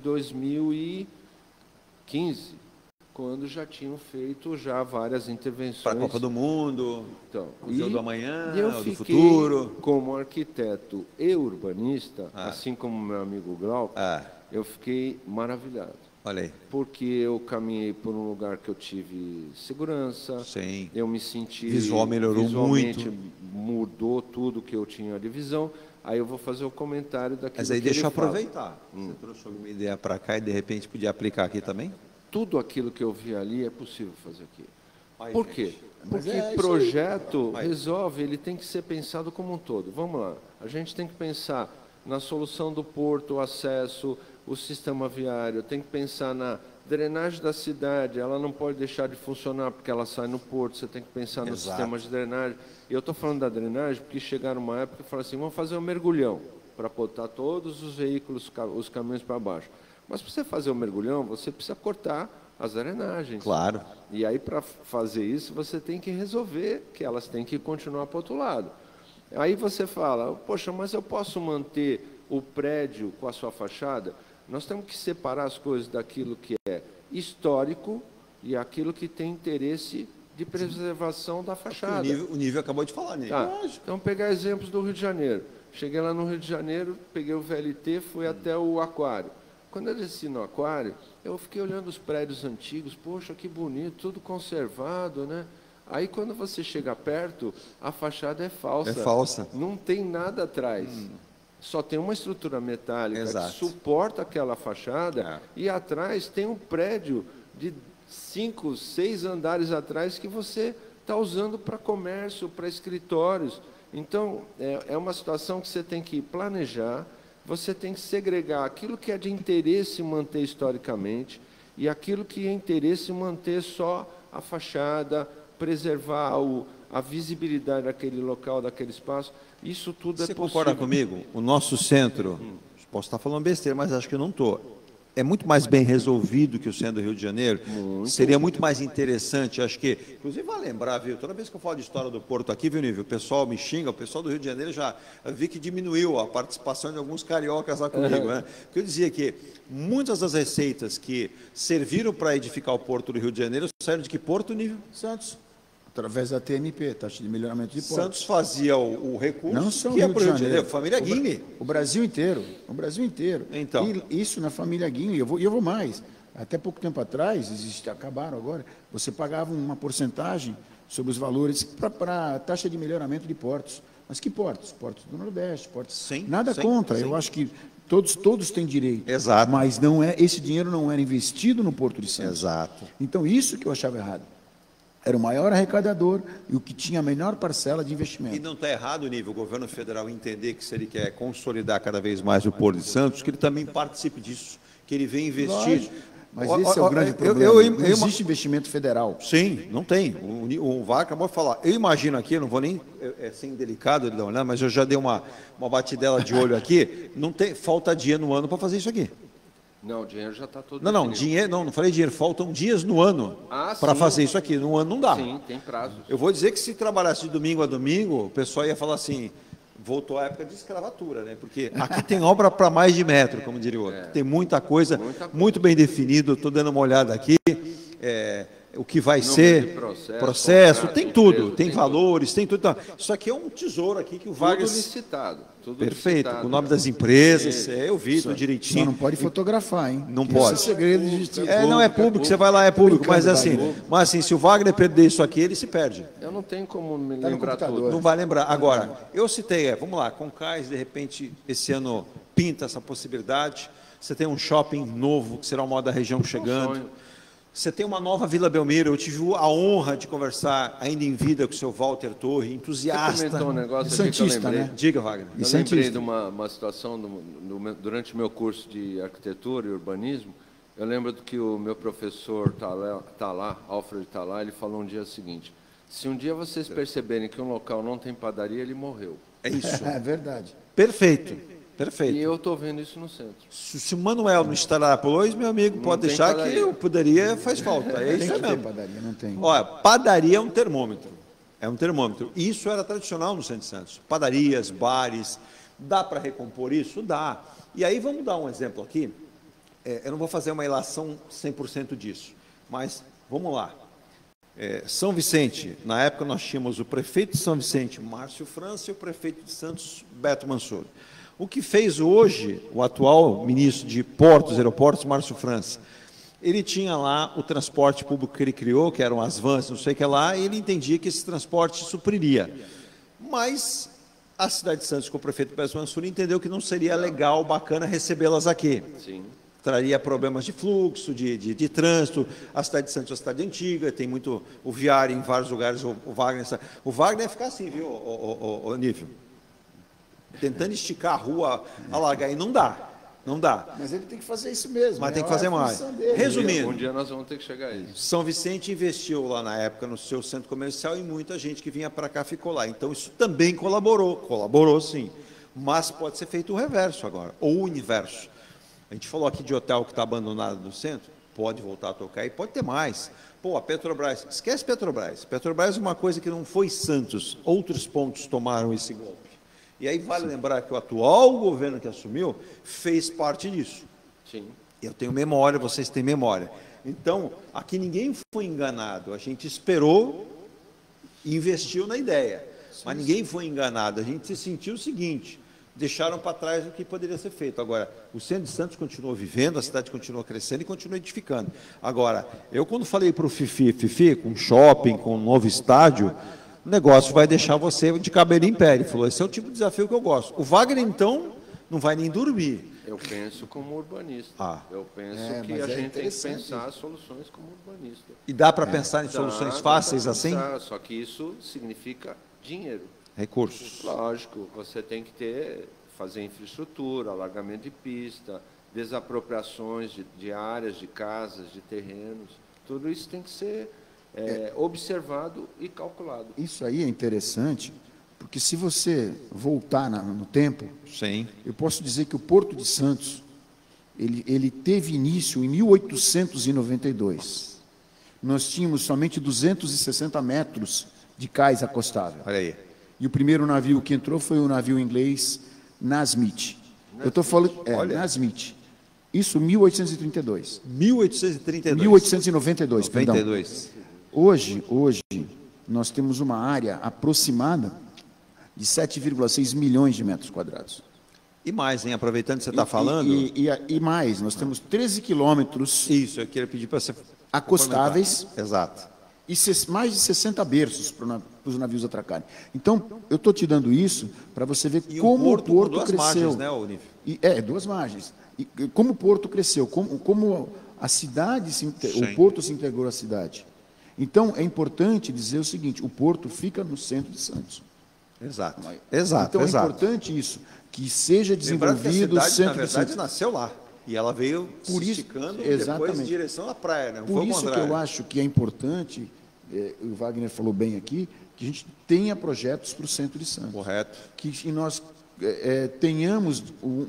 2015, quando já tinham feito várias intervenções. Para a Copa do Mundo, Museu do Amanhã, do Futuro. Como arquiteto e urbanista, assim como meu amigo Glauco, eu fiquei maravilhado. Olha aí. Porque eu caminhei por um lugar que eu tive segurança. Sim. Eu me senti... Visual melhorou muito. Mudou tudo que eu tinha de visão. Aí eu vou fazer o comentário daquilo que Mas aí ele deixa eu fala. Aproveitar. Você trouxe alguma ideia para cá e de repente podia aplicar aqui também? Tudo aquilo que eu vi ali é possível fazer aqui. Por quê? Mas Porque projeto resolve, ele tem que ser pensado como um todo. Vamos lá, a gente tem que pensar na solução do porto, o acesso, o sistema viário, tem que pensar na drenagem da cidade, ela não pode deixar de funcionar porque ela sai no porto, você tem que pensar no sistema de drenagem. E eu estou falando da drenagem porque chegaram uma época e falaram assim, vamos fazer um mergulhão para botar todos os veículos, os caminhões para baixo. Mas para você fazer o mergulhão, você precisa cortar as drenagens. Claro. E aí, para fazer isso, você tem que resolver que elas têm que continuar para o outro lado. Aí você fala, poxa, mas eu posso manter o prédio com a sua fachada? Nós temos que separar as coisas daquilo que é histórico e aquilo que tem interesse de preservação da fachada. O nível acabou de falar, Nível. Então, pegar exemplos do Rio de Janeiro. Cheguei lá no Rio de Janeiro, peguei o VLT, fui até o aquário. Quando eu desci no aquário, eu fiquei olhando os prédios antigos, poxa, que bonito, tudo conservado, né? Aí, quando você chega perto, a fachada é falsa. É falsa. Não tem nada atrás. Só tem uma estrutura metálica que suporta aquela fachada e atrás tem um prédio de 5, 6 andares atrás que você está usando para comércio, para escritórios. Então, é uma situação que você tem que planejar. Você tem que segregar aquilo que é de interesse manter historicamente e aquilo que é interesse manter só a fachada, preservar a visibilidade daquele local, daquele espaço. Isso tudo é possível. Você concorda comigo? O nosso centro, posso estar falando besteira, mas acho que eu não estou. É muito mais bem resolvido que o centro do Rio de Janeiro. Seria muito mais interessante, acho que... Inclusive, vai lembrar, viu? Toda vez que eu falo de história do Porto aqui, viu, Nível? O pessoal me xinga, o pessoal do Rio de Janeiro já vi que diminuiu a participação de alguns cariocas lá comigo, né? Porque eu dizia que muitas das receitas que serviram para edificar o Porto do Rio de Janeiro saíram de que porto, Nível? Santos. Através da TMP, taxa de melhoramento de portos. Santos fazia o recurso, não só que é Rio para de o Rio de Janeiro, família Guinle. O Brasil inteiro, o Brasil inteiro. Então. E isso na família Guinle, eu vou mais. Até pouco tempo atrás, acabaram agora, você pagava uma porcentagem sobre os valores para a taxa de melhoramento de portos. Mas que portos? Portos do Nordeste, portos. Sim, Nada sim, contra, sim. eu acho que todos têm direito. Exato. Mas esse dinheiro não era investido no Porto de Santos. Exato. Então, isso que eu achava errado. Era o maior arrecadador e o que tinha a menor parcela de investimento. E não está errado, nível, o governo federal entender que se ele quer consolidar cada vez mais o Porto de Santos, que ele também participe disso, que ele venha investir. Lógico. Mas esse é o grande problema. Não existe investimento federal. Sim, não tem. O VAR acabou de falar. Eu imagino aqui, eu não vou nem ser indelicado de dar uma olhada, mas eu já dei uma batidela de olho aqui. Não tem, falta dia no ano para fazer isso aqui. Não, o dinheiro já está todo. Não, dinheiro, não falei dinheiro, faltam dias no ano para fazer isso aqui. No ano não dá. Sim, tem prazo. Eu vou dizer que se trabalhasse de domingo a domingo, o pessoal ia falar assim, voltou à época de escravatura, né? Porque aqui tem obra para mais de metro, como diria o outro. Tem muita coisa, muito bem definido, estou dando uma olhada aqui. O que vai ser, processo, tem tudo, tem valores, tem tudo. Então, isso aqui é um tesouro aqui que o Wagner... Tudo licitado. Tudo perfeito, licitado, com o nome das empresas, eu vi tudo direitinho. Só não pode fotografar, hein? Não pode. Isso é segredo de justiça. Não é público, você vai lá, é público, mas assim, se o Wagner perder isso aqui, ele se perde. Eu não tenho como me lembrar tudo. Não vai lembrar. Agora, eu citei, vamos lá, Concais, de repente, esse ano pinta essa possibilidade. Você tem um shopping novo, que será o maior da região chegando. Você tem uma nova Vila Belmiro. Eu tive a honra de conversar ainda em vida com o seu Walter Torre, entusiasta. Você comentou um negócio Santista, que eu lembrei. né? Diga, Wagner. Eu lembrei de uma situação durante o meu curso de arquitetura e urbanismo. Eu lembro que o meu professor Alfred Talá, ele falou um dia o seguinte: se um dia vocês perceberem que um local não tem padaria, ele morreu. É isso. É verdade. Perfeito. Perfeito. E eu estou vendo isso no centro. Se o Manuel não estará depois, meu amigo, Não pode tem deixar padaria. que eu poderia, faz falta. É isso Tem mesmo. padaria, não tem. Olha, padaria é um termômetro. É um termômetro. Isso era tradicional no centro de Santos. Padarias, bares. Dá para recompor isso? Dá. E aí vamos dar um exemplo aqui. Eu não vou fazer uma ilação 100% disso, mas vamos lá. São Vicente, na época nós tínhamos o prefeito de São Vicente, Márcio França, e o prefeito de Santos, Beto Mansur. O que fez hoje o atual ministro de Portos e Aeroportos, Márcio França? Ele tinha lá o transporte público que ele criou, que eram as vans, não sei o que lá, e ele entendia que esse transporte supriria. Mas a cidade de Santos, com o prefeito Beto Mansur, entendeu que não seria legal, bacana recebê-las aqui. Sim. Traria problemas de fluxo, de trânsito. A cidade de Santos é uma cidade antiga, tem muito o viário em vários lugares. O Wagner ia ficar assim, viu, o Nível? Tentando esticar a rua, alargar, e não dá. Não dá. Mas ele tem que fazer isso mesmo. Mas tem que fazer mais. Resumindo, Um dia nós vamos ter que chegar a isso. São Vicente investiu lá na época no seu centro comercial e muita gente que vinha para cá ficou lá. Então isso também colaborou sim. Mas pode ser feito o reverso agora, ou o inverso. A gente falou aqui de hotel que está abandonado no centro, pode voltar a tocar e pode ter mais. Pô, a Petrobras, esquece Petrobras. Petrobras é uma coisa que não foi Santos, outros pontos tomaram esse golpe. E aí vale lembrar que o atual governo que assumiu fez parte disso. Sim. Eu tenho memória, vocês têm memória. Então, aqui ninguém foi enganado. A gente esperou e investiu na ideia. Mas ninguém foi enganado. A gente se sentiu o seguinte: deixaram para trás o que poderia ser feito. Agora, o centro de Santos continuou vivendo, a cidade continuou crescendo e continua edificando. Agora, eu quando falei para o Fifi, com shopping, com um novo estádio, o negócio vai deixar você de cabelo em pé. Ele falou, esse é o tipo de desafio que eu gosto. O Wagner, então, não vai nem dormir. Eu penso como urbanista. Eu penso que a gente tem que pensar soluções como urbanista. E dá para pensar em soluções fáceis assim? Só que isso significa dinheiro. Recursos. Lógico, você tem que fazer infraestrutura, alargamento de pista, desapropriações de áreas, de casas, de terrenos. Tudo isso tem que ser observado e calculado. Isso aí é interessante, porque se você voltar no tempo, sim, eu posso dizer que o Porto de Santos, ele teve início em 1892. Nós tínhamos somente 260 metros de cais acostável. Olha aí. E o primeiro navio que entrou foi o navio inglês Nasmith. Eu estou falando... Nasmith. Isso, 1832. 1832. 1892, perdão. Hoje, nós temos uma área aproximada de 7,6 milhões de metros quadrados. E mais, hein? Aproveitando que você está falando... E mais, nós temos 13 quilômetros... Isso, eu queria pedir para você... acostáveis. Exato. E mais de 60 berços para os navios atracarem. Então, eu estou te dando isso para você ver como o porto duas cresceu. Margens, né, Olívio? Duas margens. E como o porto cresceu, como a cidade, o porto se integrou à cidade. Então, é importante dizer o seguinte, o porto fica no centro de Santos. Exato. Então, é importante isso, que seja desenvolvido o centro de Santos. Na verdade, nasceu lá. E ela veio esticando depois em direção à praia. Né? Por isso que eu acho que é importante, o Wagner falou bem aqui, que a gente tenha projetos para o centro de Santos. Correto. Que nós tenhamos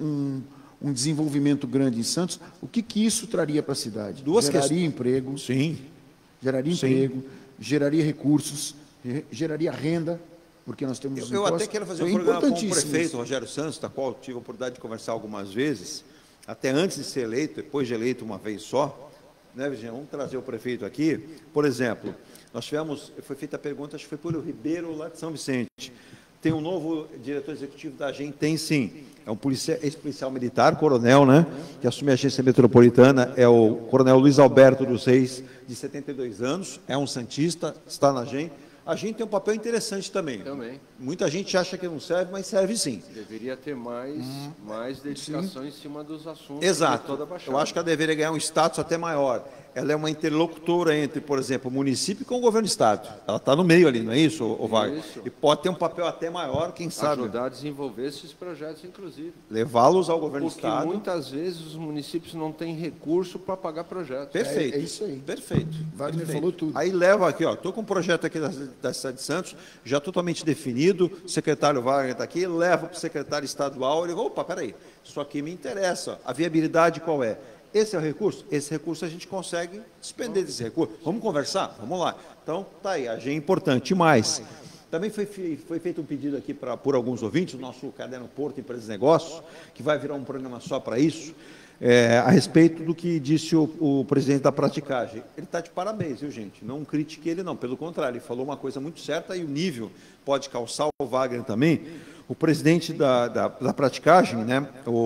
um desenvolvimento grande em Santos. O que isso traria para a cidade? Geraria emprego. Sim. Geraria emprego, geraria recursos, geraria renda, porque nós temos Eu até quero fazer um programa com o prefeito Rogério Santos, da qual tive a oportunidade de conversar algumas vezes, até antes de ser eleito, depois de eleito uma vez só, né, Virginia? Vamos trazer o prefeito aqui. Por exemplo, nós tivemos, foi feita a pergunta, acho que foi por Ribeiro, lá de São Vicente. Tem um novo diretor executivo da agência? Tem sim. É um ex-policial militar, coronel, né? Que assume a agência metropolitana, é o coronel Luiz Alberto dos Reis, de 72 anos, é um santista, está na agência. A gente tem um papel interessante também. Muita gente acha que não serve, mas serve sim. Deveria ter mais dedicação em cima dos assuntos. Exato. De toda a Baixada. Eu acho que ela deveria ganhar um status até maior. Ela é uma interlocutora entre, por exemplo, o município com o governo do Estado. Ela está no meio ali, não é isso, Wagner? Isso. E pode ter um papel até maior, quem sabe. Ajudar a desenvolver esses projetos, inclusive. Levá-los ao governo do Estado. Porque muitas vezes os municípios não têm recurso para pagar projetos. Perfeito. É isso aí. Perfeito. Wagner falou tudo. Aí leva aqui, ó, estou com um projeto aqui da cidade de Santos, já totalmente definido, o secretário Wagner está aqui, leva para o secretário estadual, ele diz, opa, peraí, isso aqui me interessa, a viabilidade qual é? Esse é o recurso? Esse recurso a gente consegue despender desse recurso. Vamos conversar? Vamos lá. Então, tá aí, a agenda é importante. Mais, também foi feito um pedido aqui por alguns ouvintes, o nosso caderno Porto Empresas e Negócios, que vai virar um programa só para isso, a respeito do que disse o presidente da Praticagem. Ele está de parabéns, viu, gente? Não critique ele, não. Pelo contrário, ele falou uma coisa muito certa e o nível pode calçar o Wagner também. O presidente da Praticagem, né,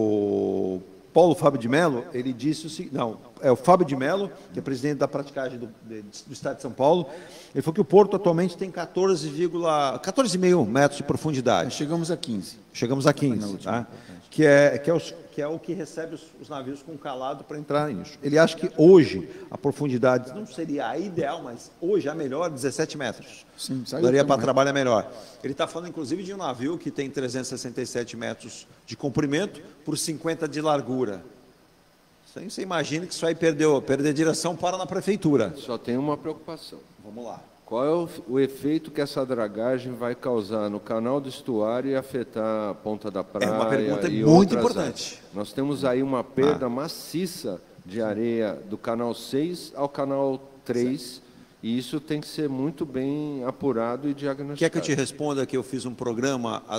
o Paulo Fábio de Mello, ele disse o seguinte, não, é o Fábio de Mello, que é presidente da Praticagem do Estado de São Paulo, ele falou que o porto atualmente tem 14,5 metros de profundidade. Chegamos a 15. Chegamos a 15, tá? Que é o que recebe os navios com calado para entrar nisso. Ele acha que hoje a profundidade não seria a ideal, mas hoje a melhor, 17 metros. Sim, daria para trabalhar melhor. Ele está falando, inclusive, de um navio que tem 367 metros de comprimento por 50 de largura. Você imagina que isso aí perder direção para na prefeitura. Só tem uma preocupação. Vamos lá. Qual é o efeito que essa dragagem vai causar no canal do estuário e afetar a ponta da praia? É uma pergunta e muito importante. Nós temos aí uma perda maciça de areia do canal 6 ao canal 3, e isso tem que ser muito bem apurado e diagnosticado. Quer que eu te responda que eu fiz um programa há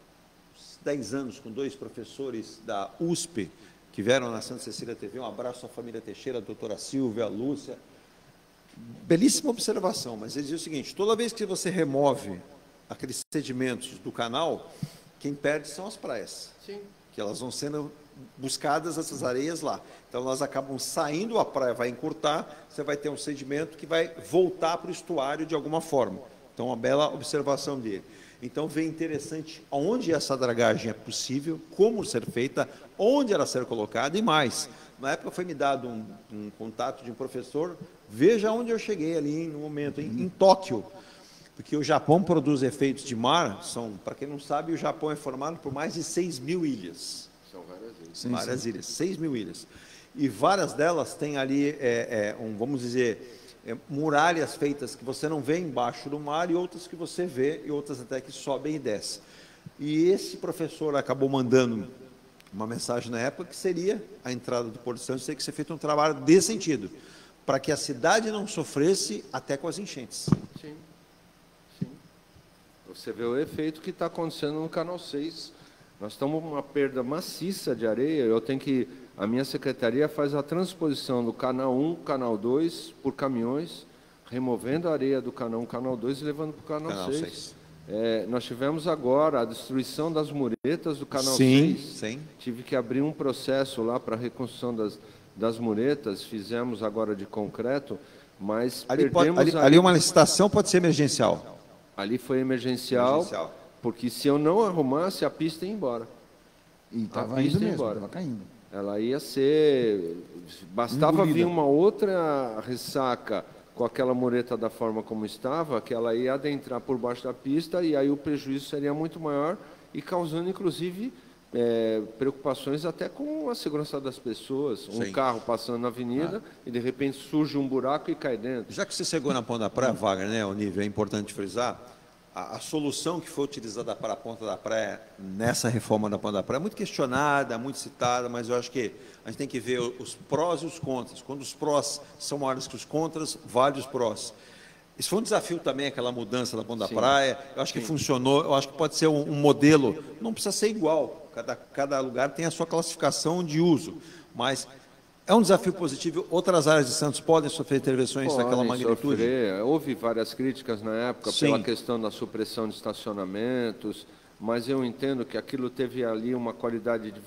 10 anos com 2 professores da USP, que vieram na Santa Cecília TV, um abraço à família Teixeira, a doutora Silvia, a Lúcia. Belíssima observação, mas ele diz o seguinte, toda vez que você remove aqueles sedimentos do canal, quem perde são as praias. Sim. Que elas vão sendo buscadas, essas areias lá. Então, elas acabam saindo, a praia vai encurtar, você vai ter um sedimento que vai voltar para o estuário de alguma forma. Então, uma bela observação dele. Então, vem interessante onde essa dragagem é possível, como ser feita, onde ela ser colocada e mais. Na época foi me dado um contato de um professor, veja onde eu cheguei ali no momento, em Tóquio, porque o Japão produz efeitos de mar, para quem não sabe, o Japão é formado por mais de 6 mil ilhas. São várias ilhas. Sim, várias ilhas, 6 mil ilhas. E várias delas têm ali, vamos dizer, muralhas feitas que você não vê embaixo do mar e outras que você vê e outras até que sobem e descem. E esse professor acabou mandando uma mensagem na época que seria a entrada do Porto de Santos, teria que ser feito um trabalho desse sentido, para que a cidade não sofresse até com as enchentes. Sim, sim. Você vê o efeito que está acontecendo no canal 6. Nós estamos com uma perda maciça de areia, a minha secretaria faz a transposição do canal 1, canal 2, por caminhões, removendo a areia do canal 1, canal 2 e levando para o canal 6. Nós tivemos agora a destruição das muretas do canal 6. Sim. Tive que abrir um processo lá para a reconstrução das muretas, fizemos agora de concreto, mas ali uma licitação pode ser emergencial. Ali foi emergencial, porque se eu não arrumasse, a pista ia embora. E estava indo mesmo, estava caindo. Ela ia ser... Bastava vir uma outra ressaca com aquela mureta da forma como estava, que ela ia adentrar por baixo da pista e aí o prejuízo seria muito maior e causando, inclusive, preocupações até com a segurança das pessoas. Um carro passando na avenida e, de repente, surge um buraco e cai dentro. Já que você chegou na Ponta da Praia, Wagner, né, o nível é importante frisar, a solução que foi utilizada para a Ponta da Praia, nessa reforma da Ponta da Praia, é muito questionada, muito citada, mas eu acho que a gente tem que ver os prós e os contras. Quando os prós são maiores que os contras, vale os prós. Isso foi um desafio também, aquela mudança da Ponta da Praia. Eu acho que funcionou, eu acho que pode ser um modelo, não precisa ser igual, cada lugar tem a sua classificação de uso, mas é um desafio positivo. Outras áreas de Santos podem sofrer intervenções daquela magnitude? Houve várias críticas na época pela questão da supressão de estacionamentos, mas eu entendo que aquilo teve ali uma qualidade de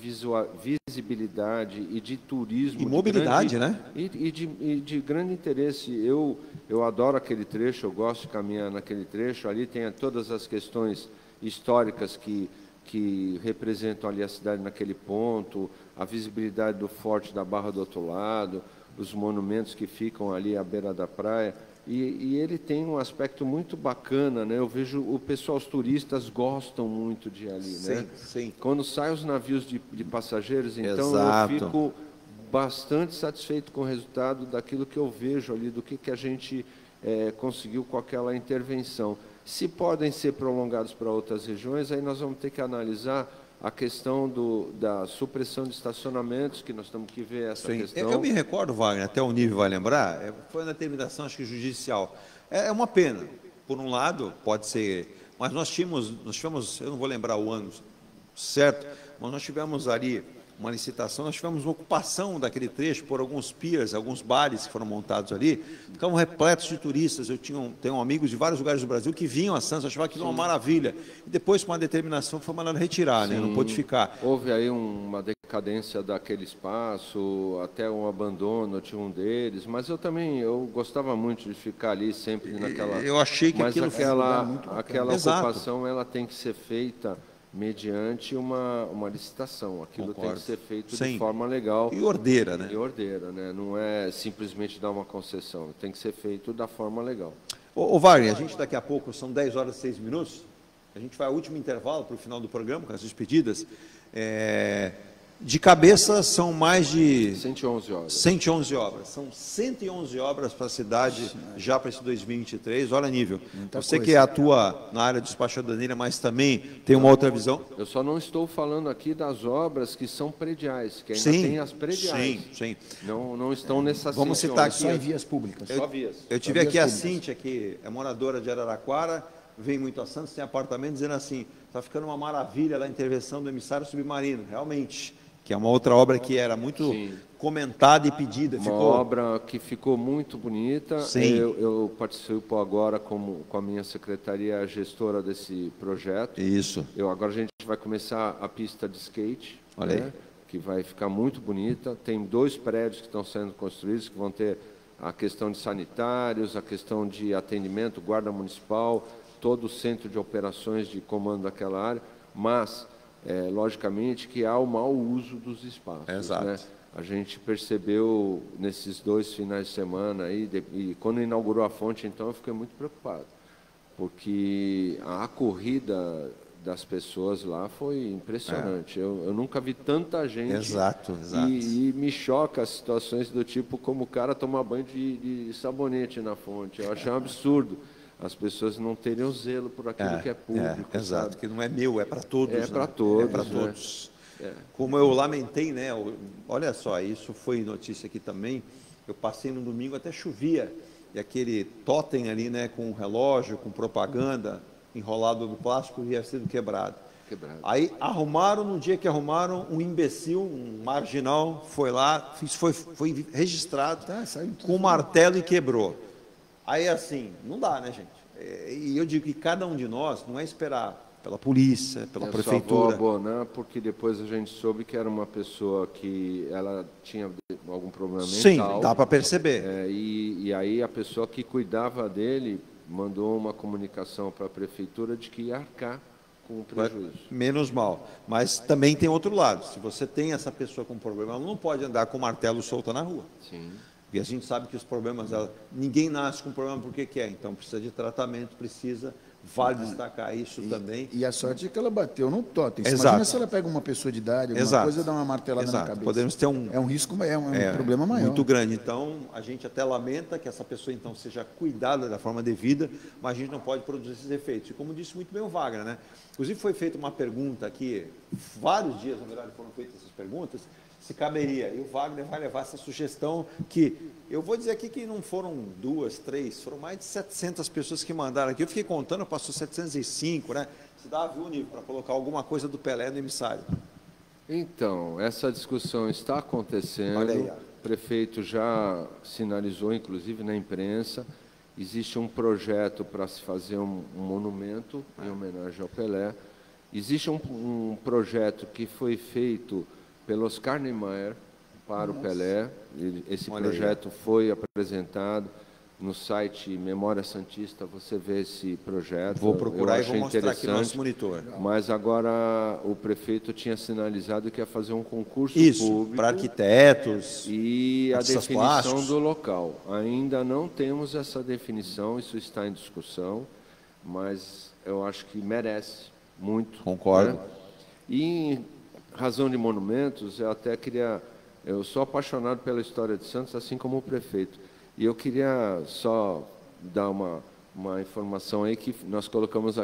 visibilidade e de turismo. E mobilidade, né? E de grande interesse. Eu adoro aquele trecho, eu gosto de caminhar naquele trecho. Ali tem todas as questões históricas que representam ali a cidade naquele ponto, a visibilidade do Forte da Barra do outro lado, os monumentos que ficam ali à beira da praia. E ele tem um aspecto muito bacana, né? Eu vejo o pessoal, os turistas gostam muito de ir ali, né? Sim. Quando saem os navios de passageiros, então eu fico bastante satisfeito com o resultado daquilo que eu vejo ali, do que a gente conseguiu com aquela intervenção. Se podem ser prolongados para outras regiões, aí nós vamos ter que analisar a questão da supressão de estacionamentos, que nós temos que ver essa questão. Eu me recordo, Wagner, até o nível vai lembrar, foi uma determinação, acho que judicial. É uma pena, por um lado, pode ser, mas nós tivemos, eu não vou lembrar o ano certo, mas nós tivemos ali uma licitação, nós tivemos uma ocupação daquele trecho por alguns piers, alguns bares que foram montados ali, ficavam repletos de turistas. Eu tenho amigos de vários lugares do Brasil que vinham a Santos, achavam aquilo uma maravilha. E depois, com a determinação, foi mandado retirar, né? Não pôde ficar. Houve aí uma decadência daquele espaço, até um abandono de um deles, mas eu gostava muito de ficar ali sempre naquela... Eu achei que aquilo aquela ocupação, ela tem que ser feita mediante uma licitação. Aquilo tem que ser feito de forma legal. E ordeira, né? Não é simplesmente dar uma concessão. Tem que ser feito da forma legal. Ô Wagner, a gente daqui a pouco, são 10 horas e 6 minutos, a gente vai ao último intervalo para o final do programa, com as despedidas. De cabeça, são mais de... 111 obras. 111 obras. São 111 obras para a cidade já para esse 2023. Olha, nível. Você que atua na área de despachadoria, mas também tem uma outra visão. Eu só não estou falando aqui das obras que são prediais, que ainda tem as prediais. Sim. Não estão nessas... Vamos citar aqui. Só em vias públicas. Eu tive aqui a Cíntia, que é moradora de Araraquara, vem muito a Santos, tem apartamento, dizendo assim, está ficando uma maravilha lá a intervenção do emissário submarino, realmente, que é uma outra obra que era muito comentada e pedida. Uma obra que ficou muito bonita. Eu participo agora com a minha secretaria gestora desse projeto. Isso. Agora a gente vai começar a pista de skate, que vai ficar muito bonita. Tem 2 prédios que estão sendo construídos, que vão ter a questão de sanitários, a questão de atendimento, guarda municipal, todo o centro de operações de comando daquela área, mas... logicamente que há o mau uso dos espaços. Exato. Né? A gente percebeu nesses 2 finais de semana, e quando inaugurou a fonte, então, eu fiquei muito preocupado, porque a corrida das pessoas lá foi impressionante. Eu nunca vi tanta gente. Exato. E me choca as situações do tipo como o cara tomar banho de sabonete na fonte. Eu achei um absurdo as pessoas não terem o zelo por aquilo que é público. Exato, sabe? Que não é meu, é para todos. É para todos. É para todos. Como eu lamentei, né? Olha só, isso foi notícia aqui também. Eu passei no domingo, até chovia, e aquele totem ali, né, com relógio, com propaganda, enrolado no plástico, ia sido quebrado. Aí arrumaram, no dia que arrumaram, um imbecil, um marginal, foi lá, foi registrado com um martelo e quebrou. Aí, assim, não dá, né, gente? E eu digo que cada um de nós não é esperar pela polícia, pela prefeitura. Eu só vou abonar porque depois a gente soube que era uma pessoa que ela tinha algum problema mental. Sim, dá para perceber. E aí a pessoa que cuidava dele mandou uma comunicação para a prefeitura de que ia arcar com o prejuízo. Menos mal. Mas também tem outro lado. Se você tem essa pessoa com problema, ela não pode andar com o martelo solto na rua. Sim. E a gente sabe que os problemas, ninguém nasce com problema porque quer, então precisa de tratamento, vale destacar isso também. E a sorte é que ela bateu no totem. Exato. Imagina se ela pega uma pessoa de idade, alguma coisa, dá uma martelada na cabeça. Podemos ter é um risco, é um problema maior. Muito grande. Então, a gente até lamenta que essa pessoa, então, seja cuidada da forma devida, mas a gente não pode produzir esses efeitos. E como disse muito bem o Wagner, né? Inclusive, foi feita uma pergunta aqui, vários dias, na verdade, foram feitas essas perguntas, se caberia. E o Wagner vai levar essa sugestão que, eu vou dizer aqui que não foram 2, 3, foram mais de 700 pessoas que mandaram aqui. Eu fiquei contando, passou 705, né? Se dá, viu, Nível, para colocar alguma coisa do Pelé no emissário. Então, essa discussão está acontecendo. Olha aí, o prefeito já sinalizou, inclusive na imprensa, existe um projeto para se fazer um monumento em homenagem ao Pelé. Existe um projeto que foi feito pelo Oscar Niemeyer para o Pelé. Esse projeto foi apresentado no site Memória Santista, você vê esse projeto. Vou procurar e vou mostrar aqui no nosso monitor. Mas agora o prefeito tinha sinalizado que ia fazer um concurso público para arquitetos e a definição plásticos do local. Ainda não temos essa definição, isso está em discussão, mas eu acho que merece muito. Concordo. Né? E em razão de monumentos, eu sou apaixonado pela história de Santos, assim como o prefeito. E eu queria só dar uma informação aí, que nós colocamos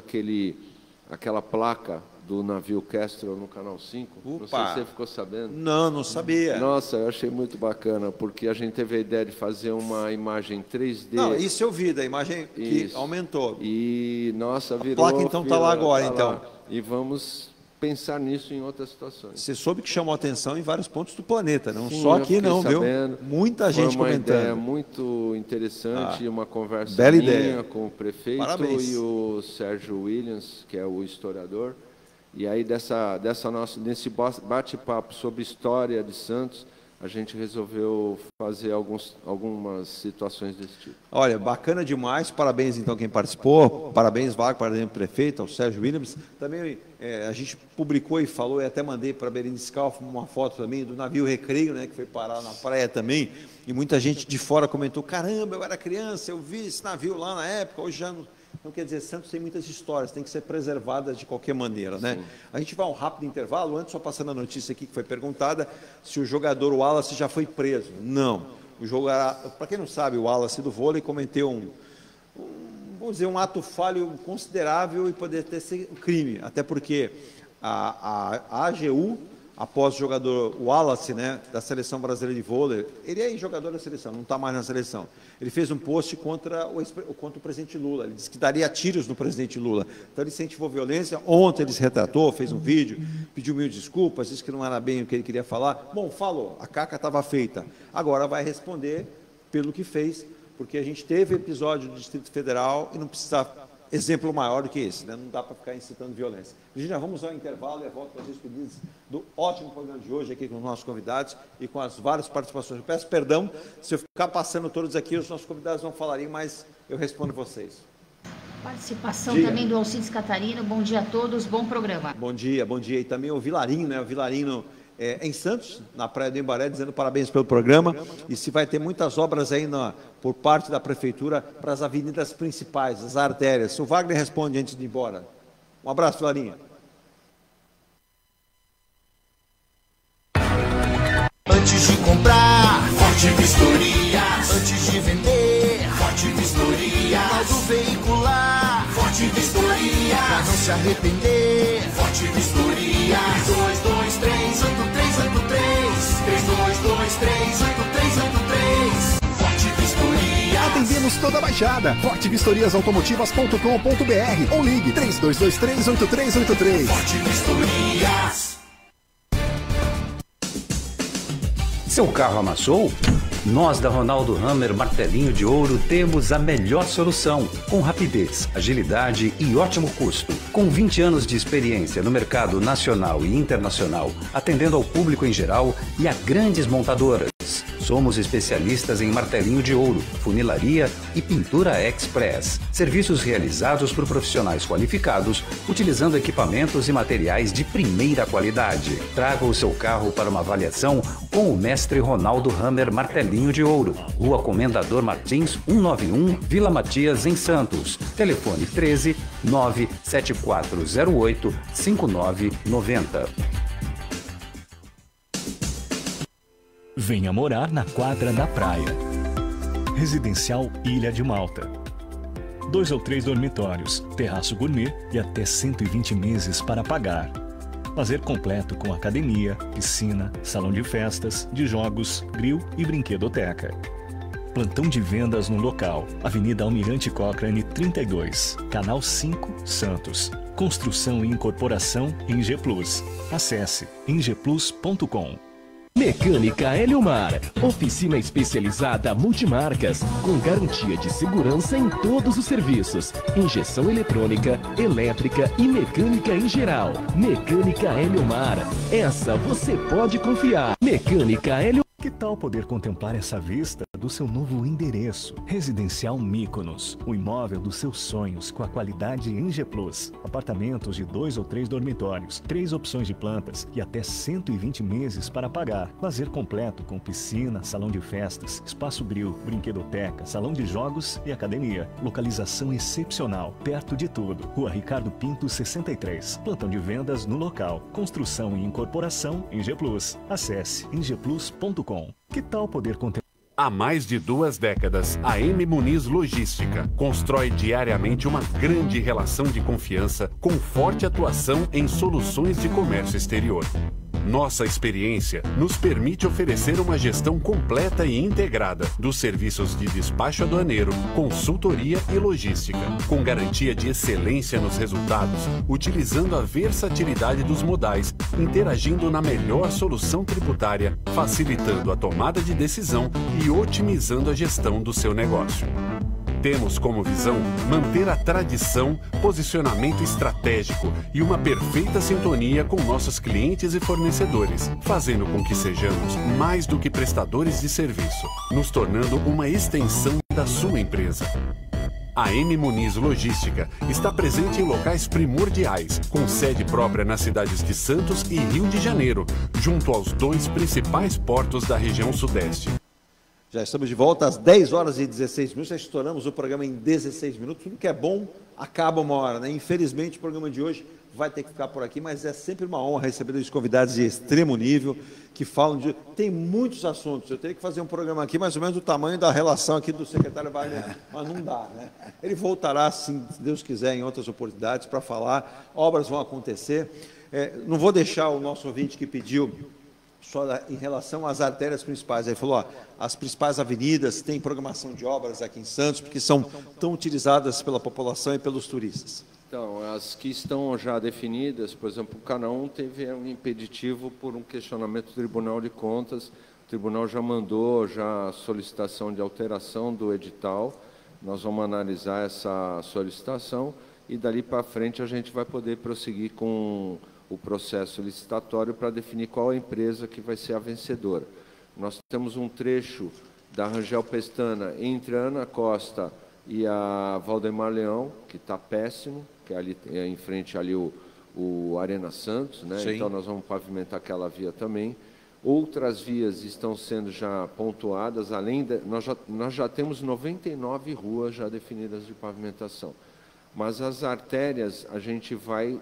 aquela placa do navio Kestrel no Canal 5. Não sei se você ficou sabendo. Não sabia. Nossa, eu achei muito bacana, porque a gente teve a ideia de fazer uma imagem 3D. Não, isso eu vi, da imagem que aumentou. E, nossa, virou... A placa, então, está lá agora, então. E vamos pensar nisso em outras situações. Você soube que chamou atenção em vários pontos do planeta, não Sim, só aqui não, sabendo. Viu? Muita gente comentando. Foi uma ideia muito interessante, uma conversa bela minha ideia. Com o prefeito. Parabéns. E o Sérgio Williams, que é o historiador. E aí nesse bate-papo sobre história de Santos, a gente resolveu fazer algumas situações desse tipo. Olha, bacana demais, parabéns então quem participou, parabéns Wagner, parabéns ao prefeito, ao Sérgio Williams. Também a gente publicou e falou, e até mandei para Berenice Kaufmann uma foto também do navio Recreio, né, que foi parar na praia também, e muita gente de fora comentou, caramba, eu era criança, eu vi esse navio lá na época, hoje já não quer dizer, Santos tem muitas histórias, tem que ser preservadas de qualquer maneira, né? Sim. A gente vai a um rápido intervalo, antes só passando a notícia aqui que foi perguntada, se o jogador Wallace já foi preso. Não. Para quem não sabe, o Wallace do vôlei cometeu vamos dizer, um ato falho considerável e poder ter sido um crime, até porque a AGU, após o jogador Wallace, né, da Seleção Brasileira de Vôlei, ele é jogador da seleção, não está mais na seleção. Ele fez um post contra o presidente Lula, ele disse que daria tiros no presidente Lula. Então ele incentivou violência, ontem ele se retratou, fez um vídeo, pediu mil desculpas, disse que não era bem o que ele queria falar. Bom, falou, a caca estava feita. Agora vai responder pelo que fez, porque a gente teve episódio do Distrito Federal e não precisa exemplo maior do que esse, né? Não dá para ficar incitando violência. Virginia, vamos ao intervalo e eu volto para as despedidas do ótimo programa de hoje aqui com os nossos convidados e com as várias participações. Eu peço perdão se eu ficar passando todos aqui, os nossos convidados não falariam, mas eu respondo vocês. Participação também do Alcides Catarino. Bom dia a todos, bom programa. Bom dia. E também o Vilarinho, né? O Vilarinho em Santos, na Praia do Embaré, dizendo parabéns pelo programa. E se vai ter muitas obras aí por parte da Prefeitura para as avenidas principais, as artérias. O Wagner responde antes de ir embora. Um abraço, Vilarinho. Antes de comprar, Forte Vistorias. Antes de vender, Forte Vistorias. Laudo veicular, Forte Vistorias. Pra não se arrepender, Forte Vistorias. 322383. 322383. Forte Vistorias. Atendemos toda a Baixada. fortevistoriasautomotivas.com.br ou ligue 32238383. Forte Vistorias. Seu carro amassou? Nós da Ronaldo Hammer Martelinho de Ouro temos a melhor solução, com rapidez, agilidade e ótimo custo. Com 20 anos de experiência no mercado nacional e internacional, atendendo ao público em geral e a grandes montadoras. Somos especialistas em martelinho de ouro, funilaria e pintura express. Serviços realizados por profissionais qualificados, utilizando equipamentos e materiais de primeira qualidade. Traga o seu carro para uma avaliação com o mestre Ronaldo Hammer Martelinho de Ouro. Rua Comendador Martins, 191, Vila Matias, em Santos. Telefone 13 97408 5990. Venha morar na quadra da praia. Residencial Ilha de Malta. 2 ou 3 dormitórios, terraço gourmet e até 120 meses para pagar. Lazer completo com academia, piscina, salão de festas, de jogos, grill e brinquedoteca. Plantão de vendas no local. Avenida Almirante Cochrane 32, Canal 5, Santos. Construção e incorporação em G Plus. Acesse engplus.com. Mecânica Heliomar, oficina especializada multimarcas, com garantia de segurança em todos os serviços, injeção eletrônica, elétrica e mecânica em geral. Mecânica Heliomar, essa você pode confiar. Mecânica Heliomar. Que tal poder contemplar essa vista do seu novo endereço? Residencial Mykonos, o imóvel dos seus sonhos com a qualidade em G Plus. Apartamentos de 2 ou 3 dormitórios, 3 opções de plantas e até 120 meses para pagar. Lazer completo com piscina, salão de festas, espaço grill, brinquedoteca, salão de jogos e academia. Localização excepcional, perto de tudo. Rua Ricardo Pinto 63. Plantão de vendas no local. Construção e incorporação em G Plus. Acesse engplus.com. Que tal poder contemplar? Há mais de 2 décadas, a M Muniz Logística constrói diariamente uma grande relação de confiança com forte atuação em soluções de comércio exterior. Nossa experiência nos permite oferecer uma gestão completa e integrada dos serviços de despacho aduaneiro, consultoria e logística, com garantia de excelência nos resultados, utilizando a versatilidade dos modais, interagindo na melhor solução tributária, facilitando a tomada de decisão e otimizando a gestão do seu negócio. Temos como visão manter a tradição, posicionamento estratégico e uma perfeita sintonia com nossos clientes e fornecedores, fazendo com que sejamos mais do que prestadores de serviço, nos tornando uma extensão da sua empresa. A M Muniz Logística está presente em locais primordiais, com sede própria nas cidades de Santos e Rio de Janeiro, junto aos 2 principais portos da região sudeste. Já estamos de volta às 10 horas e 16 minutos, já estouramos o programa em 16 minutos, tudo que é bom acaba uma hora, né? Infelizmente o programa de hoje vai ter que ficar por aqui, mas é sempre uma honra receber os convidados de extremo nível, que falam de... Tem muitos assuntos, eu teria que fazer um programa aqui mais ou menos do tamanho da relação aqui do secretário Wagner, mas não dá, né? Ele voltará, se Deus quiser, em outras oportunidades para falar, obras vão acontecer. Não vou deixar o nosso ouvinte que pediu só em relação às artérias principais. Ele falou, as principais avenidas têm programação de obras aqui em Santos, porque são tão utilizadas pela população e pelos turistas. Então, as que estão já definidas, por exemplo, o Canal 1 teve um impeditivo por um questionamento do Tribunal de Contas. O Tribunal já mandou a solicitação de alteração do edital. Nós vamos analisar essa solicitação e, dali para frente, a gente vai poder prosseguir com o processo licitatório para definir qual a empresa que vai ser a vencedora. Nós temos um trecho da Rangel Pestana entre a Ana Costa e a Valdemar Leão, que está péssimo, que é ali em frente ali o Arena Santos, né? Então nós vamos pavimentar aquela via também. Outras vias estão sendo já pontuadas, além de, nós já temos 99 ruas já definidas de pavimentação. Mas as artérias a gente vai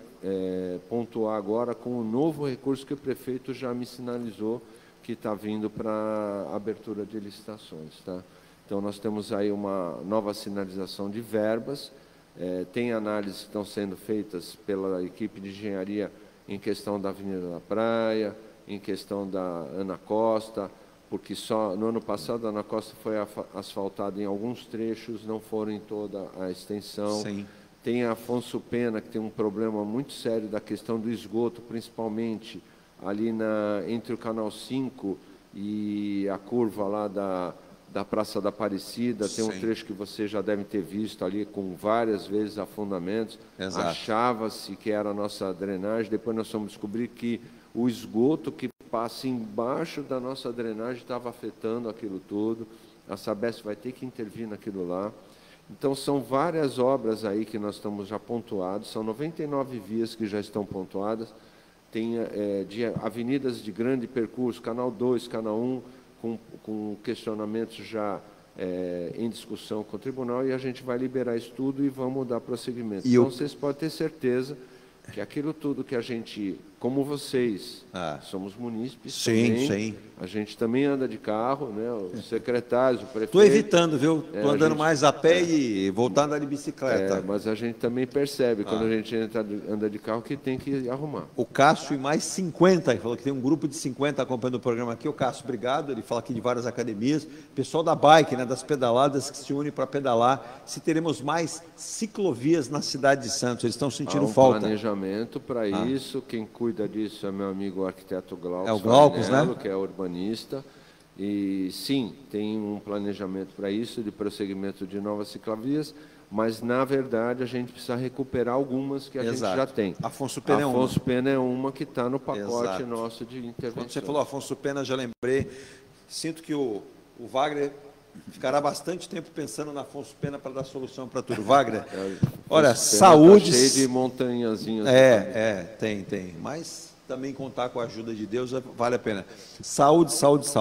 pontuar agora com o novo recurso que o prefeito já me sinalizou que está vindo para abertura de licitações. Tá? Então, nós temos aí uma nova sinalização de verbas, tem análises que estão sendo feitas pela equipe de engenharia em questão da Avenida da Praia, em questão da Ana Costa, porque só no ano passado a Ana Costa foi asfaltada em alguns trechos, não foram em toda a extensão. Sim. Tem a Afonso Pena, que tem um problema muito sério da questão do esgoto, principalmente ali entre o Canal 5 e a curva lá da Praça da Aparecida, tem um Sim. trecho que vocês já devem ter visto ali, com várias vezes afundamentos. Exato. Achava-se que era a nossa drenagem, depois nós fomos descobrir que o esgoto que passa embaixo da nossa drenagem estava afetando aquilo tudo. A Sabesp vai ter que intervir naquilo lá. Então, são várias obras aí que nós estamos já pontuados, são 99 vias que já estão pontuadas, tem de avenidas de grande percurso, Canal 2, Canal 1, com questionamentos já em discussão com o tribunal, e a gente vai liberar isso tudo e vamos dar prosseguimento. Então, vocês podem ter certeza que aquilo tudo que a gente, como vocês, somos munícipes também, a gente também anda de carro, né? Os secretários, o prefeito... Estou evitando, viu? Estou andando mais a pé e voltando a andar de bicicleta. Mas a gente também percebe, quando a gente anda de carro, que tem que arrumar. O Cássio e mais 50, ele falou que tem um grupo de 50 acompanhando o programa aqui. O Cássio, obrigado, ele fala aqui de várias academias. Pessoal da bike, né, das pedaladas que se unem para pedalar. Se teremos mais ciclovias na cidade de Santos, eles estão sentindo falta. Planejamento para isso, quem cuida disso é meu amigo arquiteto Glaucus. É o Glaucus, Farinello, né? Que é urbanista. E sim, tem um planejamento para isso, de prosseguimento de novas ciclovias, mas na verdade a gente precisa recuperar algumas que a gente já tem. Afonso Pena é uma. Afonso Pena é uma que está no pacote nosso de intervenção. Quando você falou Afonso Pena, já lembrei. Sinto que o Wagner ficará bastante tempo pensando na Afonso Pena para dar solução para tudo. Wagner, olha, saúde... Tá cheio de montanhazinhas. Tem. Mas também contar com a ajuda de Deus vale a pena. Saúde,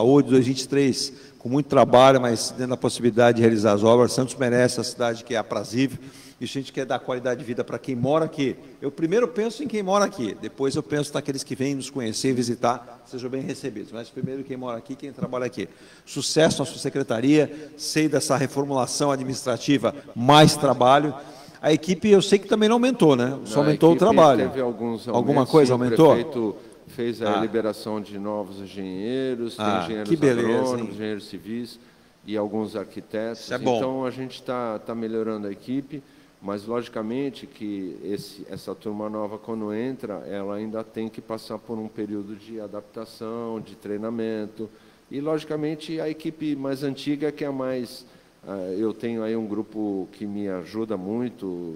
2023, com muito trabalho, mas dentro da possibilidade de realizar as obras. Santos merece a cidade que é aprazível. E a gente quer dar qualidade de vida para quem mora aqui. Eu primeiro penso em quem mora aqui, depois eu penso naqueles que vêm nos conhecer e visitar, sejam bem recebidos. Mas primeiro quem mora aqui, quem trabalha aqui. Sucesso na sua secretaria, sei dessa reformulação administrativa, mais trabalho. A equipe eu sei que também não aumentou, né? Só aumentou o trabalho. Teve alguns aumentos, alguma coisa aumentou? O prefeito fez a liberação de novos engenheiros, tem engenheiros agrônomos, engenheiros civis e alguns arquitetos. Isso é bom. Então a gente está melhorando a equipe. Mas, logicamente, que essa turma nova, quando entra, ela ainda tem que passar por um período de adaptação, de treinamento. E, logicamente, a equipe mais antiga, que é a mais... Eu tenho aí um grupo que me ajuda muito,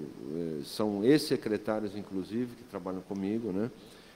são ex-secretários, inclusive, que trabalham comigo, né?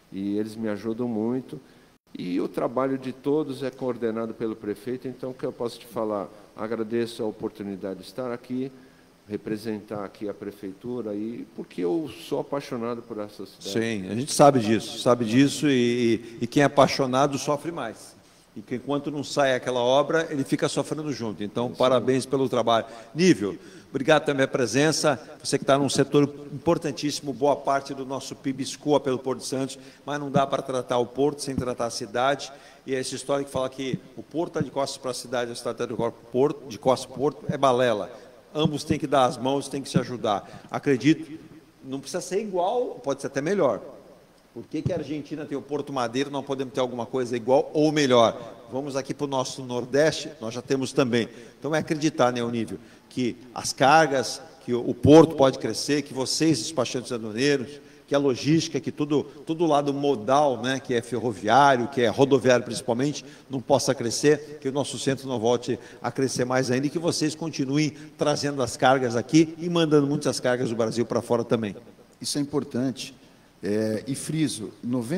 E eles me ajudam muito. E o trabalho de todos é coordenado pelo prefeito. Então, o que eu posso te falar? Agradeço a oportunidade de estar aqui, representar aqui a prefeitura, porque eu sou apaixonado por essa cidade. Sim, a gente sabe disso e quem é apaixonado sofre mais. E que enquanto não sai aquela obra, ele fica sofrendo junto. Então, parabéns pelo trabalho. Nível, obrigado também pela presença. Você que está num setor importantíssimo, boa parte do nosso PIB escoa pelo Porto de Santos, mas não dá para tratar o Porto sem tratar a cidade. E essa história que fala que o Porto está de costas para a cidade, a cidade está de costas para o Porto, é balela. Ambos têm que dar as mãos, têm que se ajudar. Acredito, não precisa ser igual, pode ser até melhor. Por que a Argentina tem o Porto Madeiro, não podemos ter alguma coisa igual ou melhor? Vamos aqui para o nosso Nordeste, nós já temos também. Então é acreditar, né, Onível, que as cargas, que o Porto pode crescer, que vocês, despachantes aduaneiros, que a logística, que todo o lado modal, né, que é ferroviário, que é rodoviário principalmente, não possa crescer, que o nosso centro não volte a crescer mais ainda e que vocês continuem trazendo as cargas aqui e mandando muitas cargas do Brasil para fora também. Isso é importante. E friso,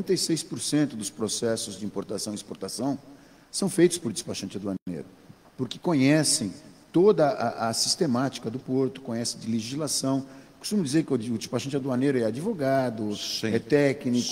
96% dos processos de importação e exportação são feitos por despachante aduaneiro, porque conhecem toda a sistemática do porto, conhecem de legislação. Costumo dizer que o despachante aduaneiro é advogado, é técnico.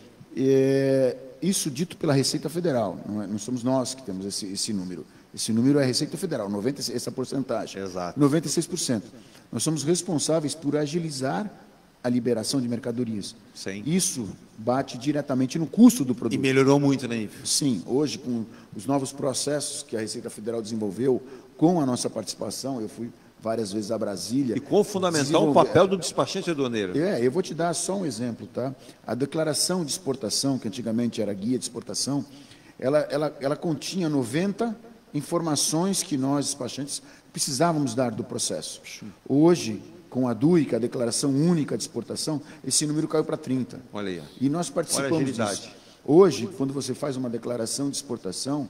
Isso dito pela Receita Federal, não somos nós que temos esse número. Esse número é a Receita Federal, essa porcentagem. Exato. 96%. Nós somos responsáveis por agilizar a liberação de mercadorias. Sim. Isso bate diretamente no custo do produto. E melhorou muito, né, Ivo? Sim, hoje, com os novos processos que a Receita Federal desenvolveu, com a nossa participação, eu fui várias vezes a Brasília. E quão fundamental o papel do despachante aduaneiro. Eu vou te dar só um exemplo, tá? A declaração de exportação, que antigamente era guia de exportação, ela continha 90 informações que nós, despachantes, precisávamos dar do processo. Hoje, com a DUIC, a Declaração Única de Exportação, esse número caiu para 30. Olha aí. E nós participamos disso. Hoje, quando você faz uma declaração de exportação,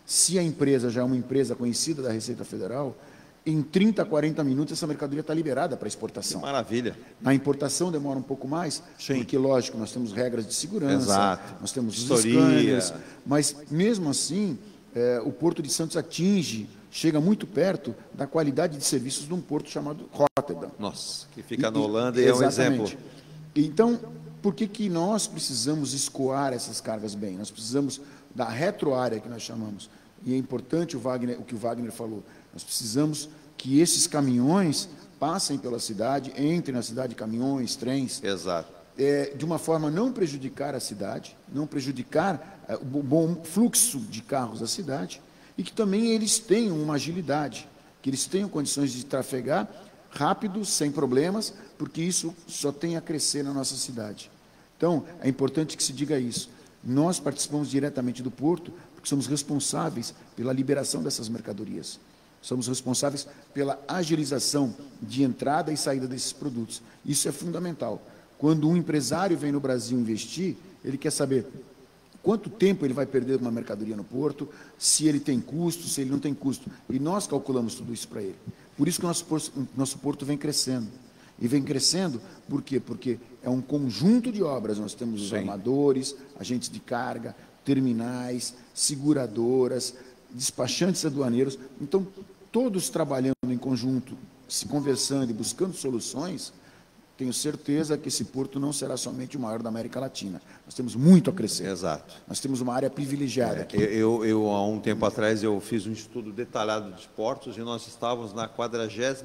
Se a empresa já é uma empresa conhecida da Receita Federal, em 30 a 40 minutos essa mercadoria está liberada para exportação. Que maravilha. Na importação demora um pouco mais, porque, lógico, nós temos regras de segurança, nós temos os scanners, mas, mesmo assim, o Porto de Santos chega muito perto da qualidade de serviços de um porto chamado Rotterdam. Nossa, que fica na Holanda e é um exemplo. Então, por que nós precisamos escoar essas cargas bem? Nós precisamos da retroárea, que nós chamamos. E é importante o que o Wagner falou. Nós precisamos que esses caminhões passem pela cidade, entrem na cidade, caminhões, trens. Exato. De uma forma a não prejudicar a cidade, não prejudicar o bom fluxo de carros da cidade, e que também eles tenham uma agilidade, que eles tenham condições de trafegar rápido, sem problemas, porque isso só tem a crescer na nossa cidade. Então, é importante que se diga isso. Nós participamos diretamente do porto, porque somos responsáveis pela liberação dessas mercadorias. Somos responsáveis pela agilização de entrada e saída desses produtos. Isso é fundamental. Quando um empresário vem no Brasil investir, ele quer saber quanto tempo ele vai perder uma mercadoria no porto, se ele tem custo, se ele não tem custo. E nós calculamos tudo isso para ele. Por isso que o nosso porto vem crescendo. E vem crescendo, por quê? Porque é um conjunto de obras. Nós temos os armadores, agentes de carga, terminais, seguradoras, despachantes aduaneiros. Então, todos trabalhando em conjunto, se conversando e buscando soluções, tenho certeza que esse porto não será somente o maior da América Latina. Nós temos muito a crescer. Exato. Nós temos uma área privilegiada aqui. Eu, há um tempo atrás, eu fiz um estudo detalhado de portos e nós estávamos na 42ª,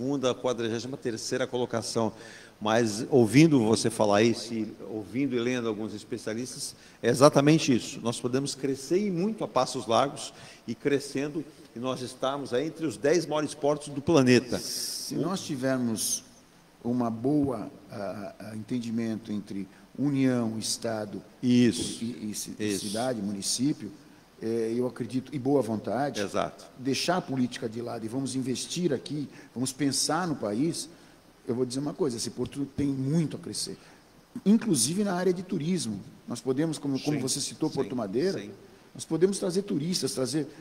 43ª colocação. Mas, ouvindo você falar isso, ouvindo e lendo alguns especialistas, é exatamente isso. Nós podemos crescer e muito a passos largos e crescendo, e nós estamos aí entre os 10 maiores portos do planeta. Se nós tivermos uma boa entendimento entre União, Estado e cidade, município, eu acredito, e boa vontade, deixar a política de lado e vamos investir aqui, vamos pensar no país, eu vou dizer uma coisa, esse porto tem muito a crescer. Inclusive na área de turismo. Nós podemos, como você citou, Porto Madeira, nós podemos trazer turistas,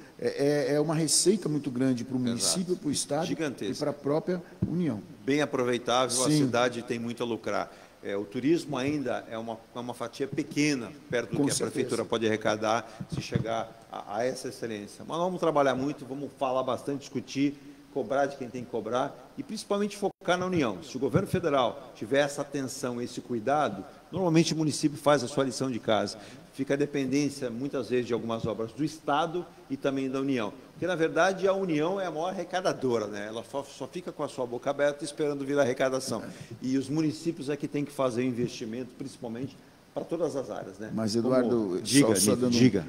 é uma receita muito grande para o município, para o Estado e para a própria União. Bem aproveitável, a cidade tem muito a lucrar. O turismo ainda é uma fatia pequena, perto do que a Prefeitura pode arrecadar, se chegar a essa excelência. Mas nós vamos trabalhar muito, vamos falar bastante, discutir, cobrar de quem tem que cobrar e principalmente focar na União. Se o governo federal tiver essa atenção, esse cuidado, normalmente o município faz a sua lição de casa. Fica a dependência, muitas vezes, de algumas obras do Estado e também da União. Porque, na verdade, a União é a maior arrecadadora, né? Ela só fica com a sua boca aberta esperando vir a arrecadação. E os municípios é que têm que fazer investimento, principalmente, para todas as áreas, né? Mas, Eduardo, diga.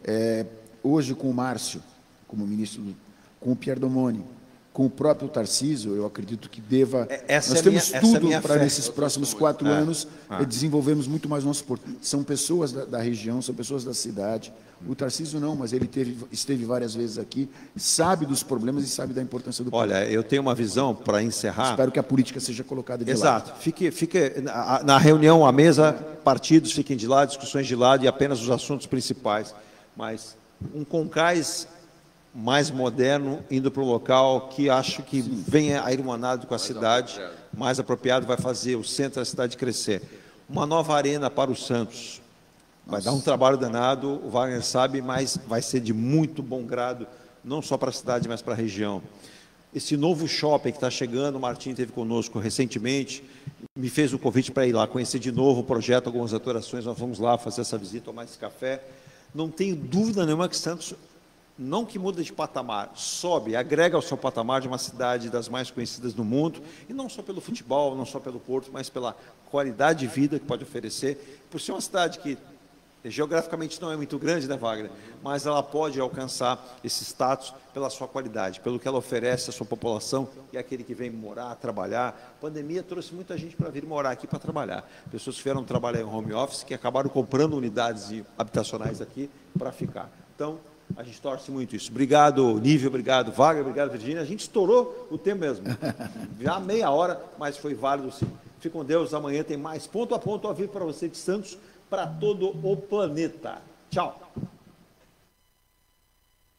Hoje, com o Márcio, como ministro, com o Pierdomoni, com o próprio Tarcísio, eu acredito que nós temos tudo para, nesses próximos 4 anos, desenvolvermos muito mais o nosso porto. São pessoas da região, são pessoas da cidade. O Tarcísio não, mas ele esteve várias vezes aqui, sabe dos problemas e sabe da importância do porto. Olha, eu tenho uma visão para encerrar. Espero que a política seja colocada de lado. Exato. Fique na reunião, à mesa, partidos fiquem de lado, discussões de lado e apenas os assuntos principais. Mas um Concais mais moderno, indo para um local que acho que venha irmanado com a cidade, mais apropriado, vai fazer o centro da cidade crescer. Uma nova arena para o Santos. Vai dar um trabalho danado, o Wagner sabe, mas vai ser de muito bom grado, não só para a cidade, mas para a região. Esse novo shopping que está chegando, o Martim esteve conosco recentemente, me fez o convite para ir lá, conhecer de novo o projeto, algumas atuações, nós vamos lá fazer essa visita, tomar esse café. Não tenho dúvida nenhuma que Santos, não que muda de patamar, sobe, agrega ao seu patamar de uma cidade das mais conhecidas do mundo, e não só pelo futebol, não só pelo porto, mas pela qualidade de vida que pode oferecer, por ser uma cidade que geograficamente não é muito grande, né, Wagner? Mas ela pode alcançar esse status pela sua qualidade, pelo que ela oferece à sua população, e aquele que vem morar, trabalhar. A pandemia trouxe muita gente para vir morar aqui para trabalhar. Pessoas que vieram trabalhar em home office, que acabaram comprando unidades habitacionais aqui para ficar. Então, a gente torce muito isso. Obrigado, Nívio, obrigado, Wagner, obrigado, Virgínia. A gente estourou o tempo mesmo. Já meia hora, mas foi válido sim. Fique com Deus, amanhã tem mais ponto a ponto ao vivo para você de Santos, para todo o planeta. Tchau.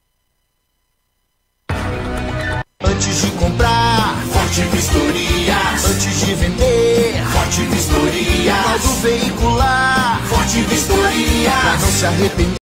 Antes de comprar, Forte Vistorias. Antes de vender, Forte Vistorias. Laudo veicular, Forte Vistorias. Pra não se arrepender.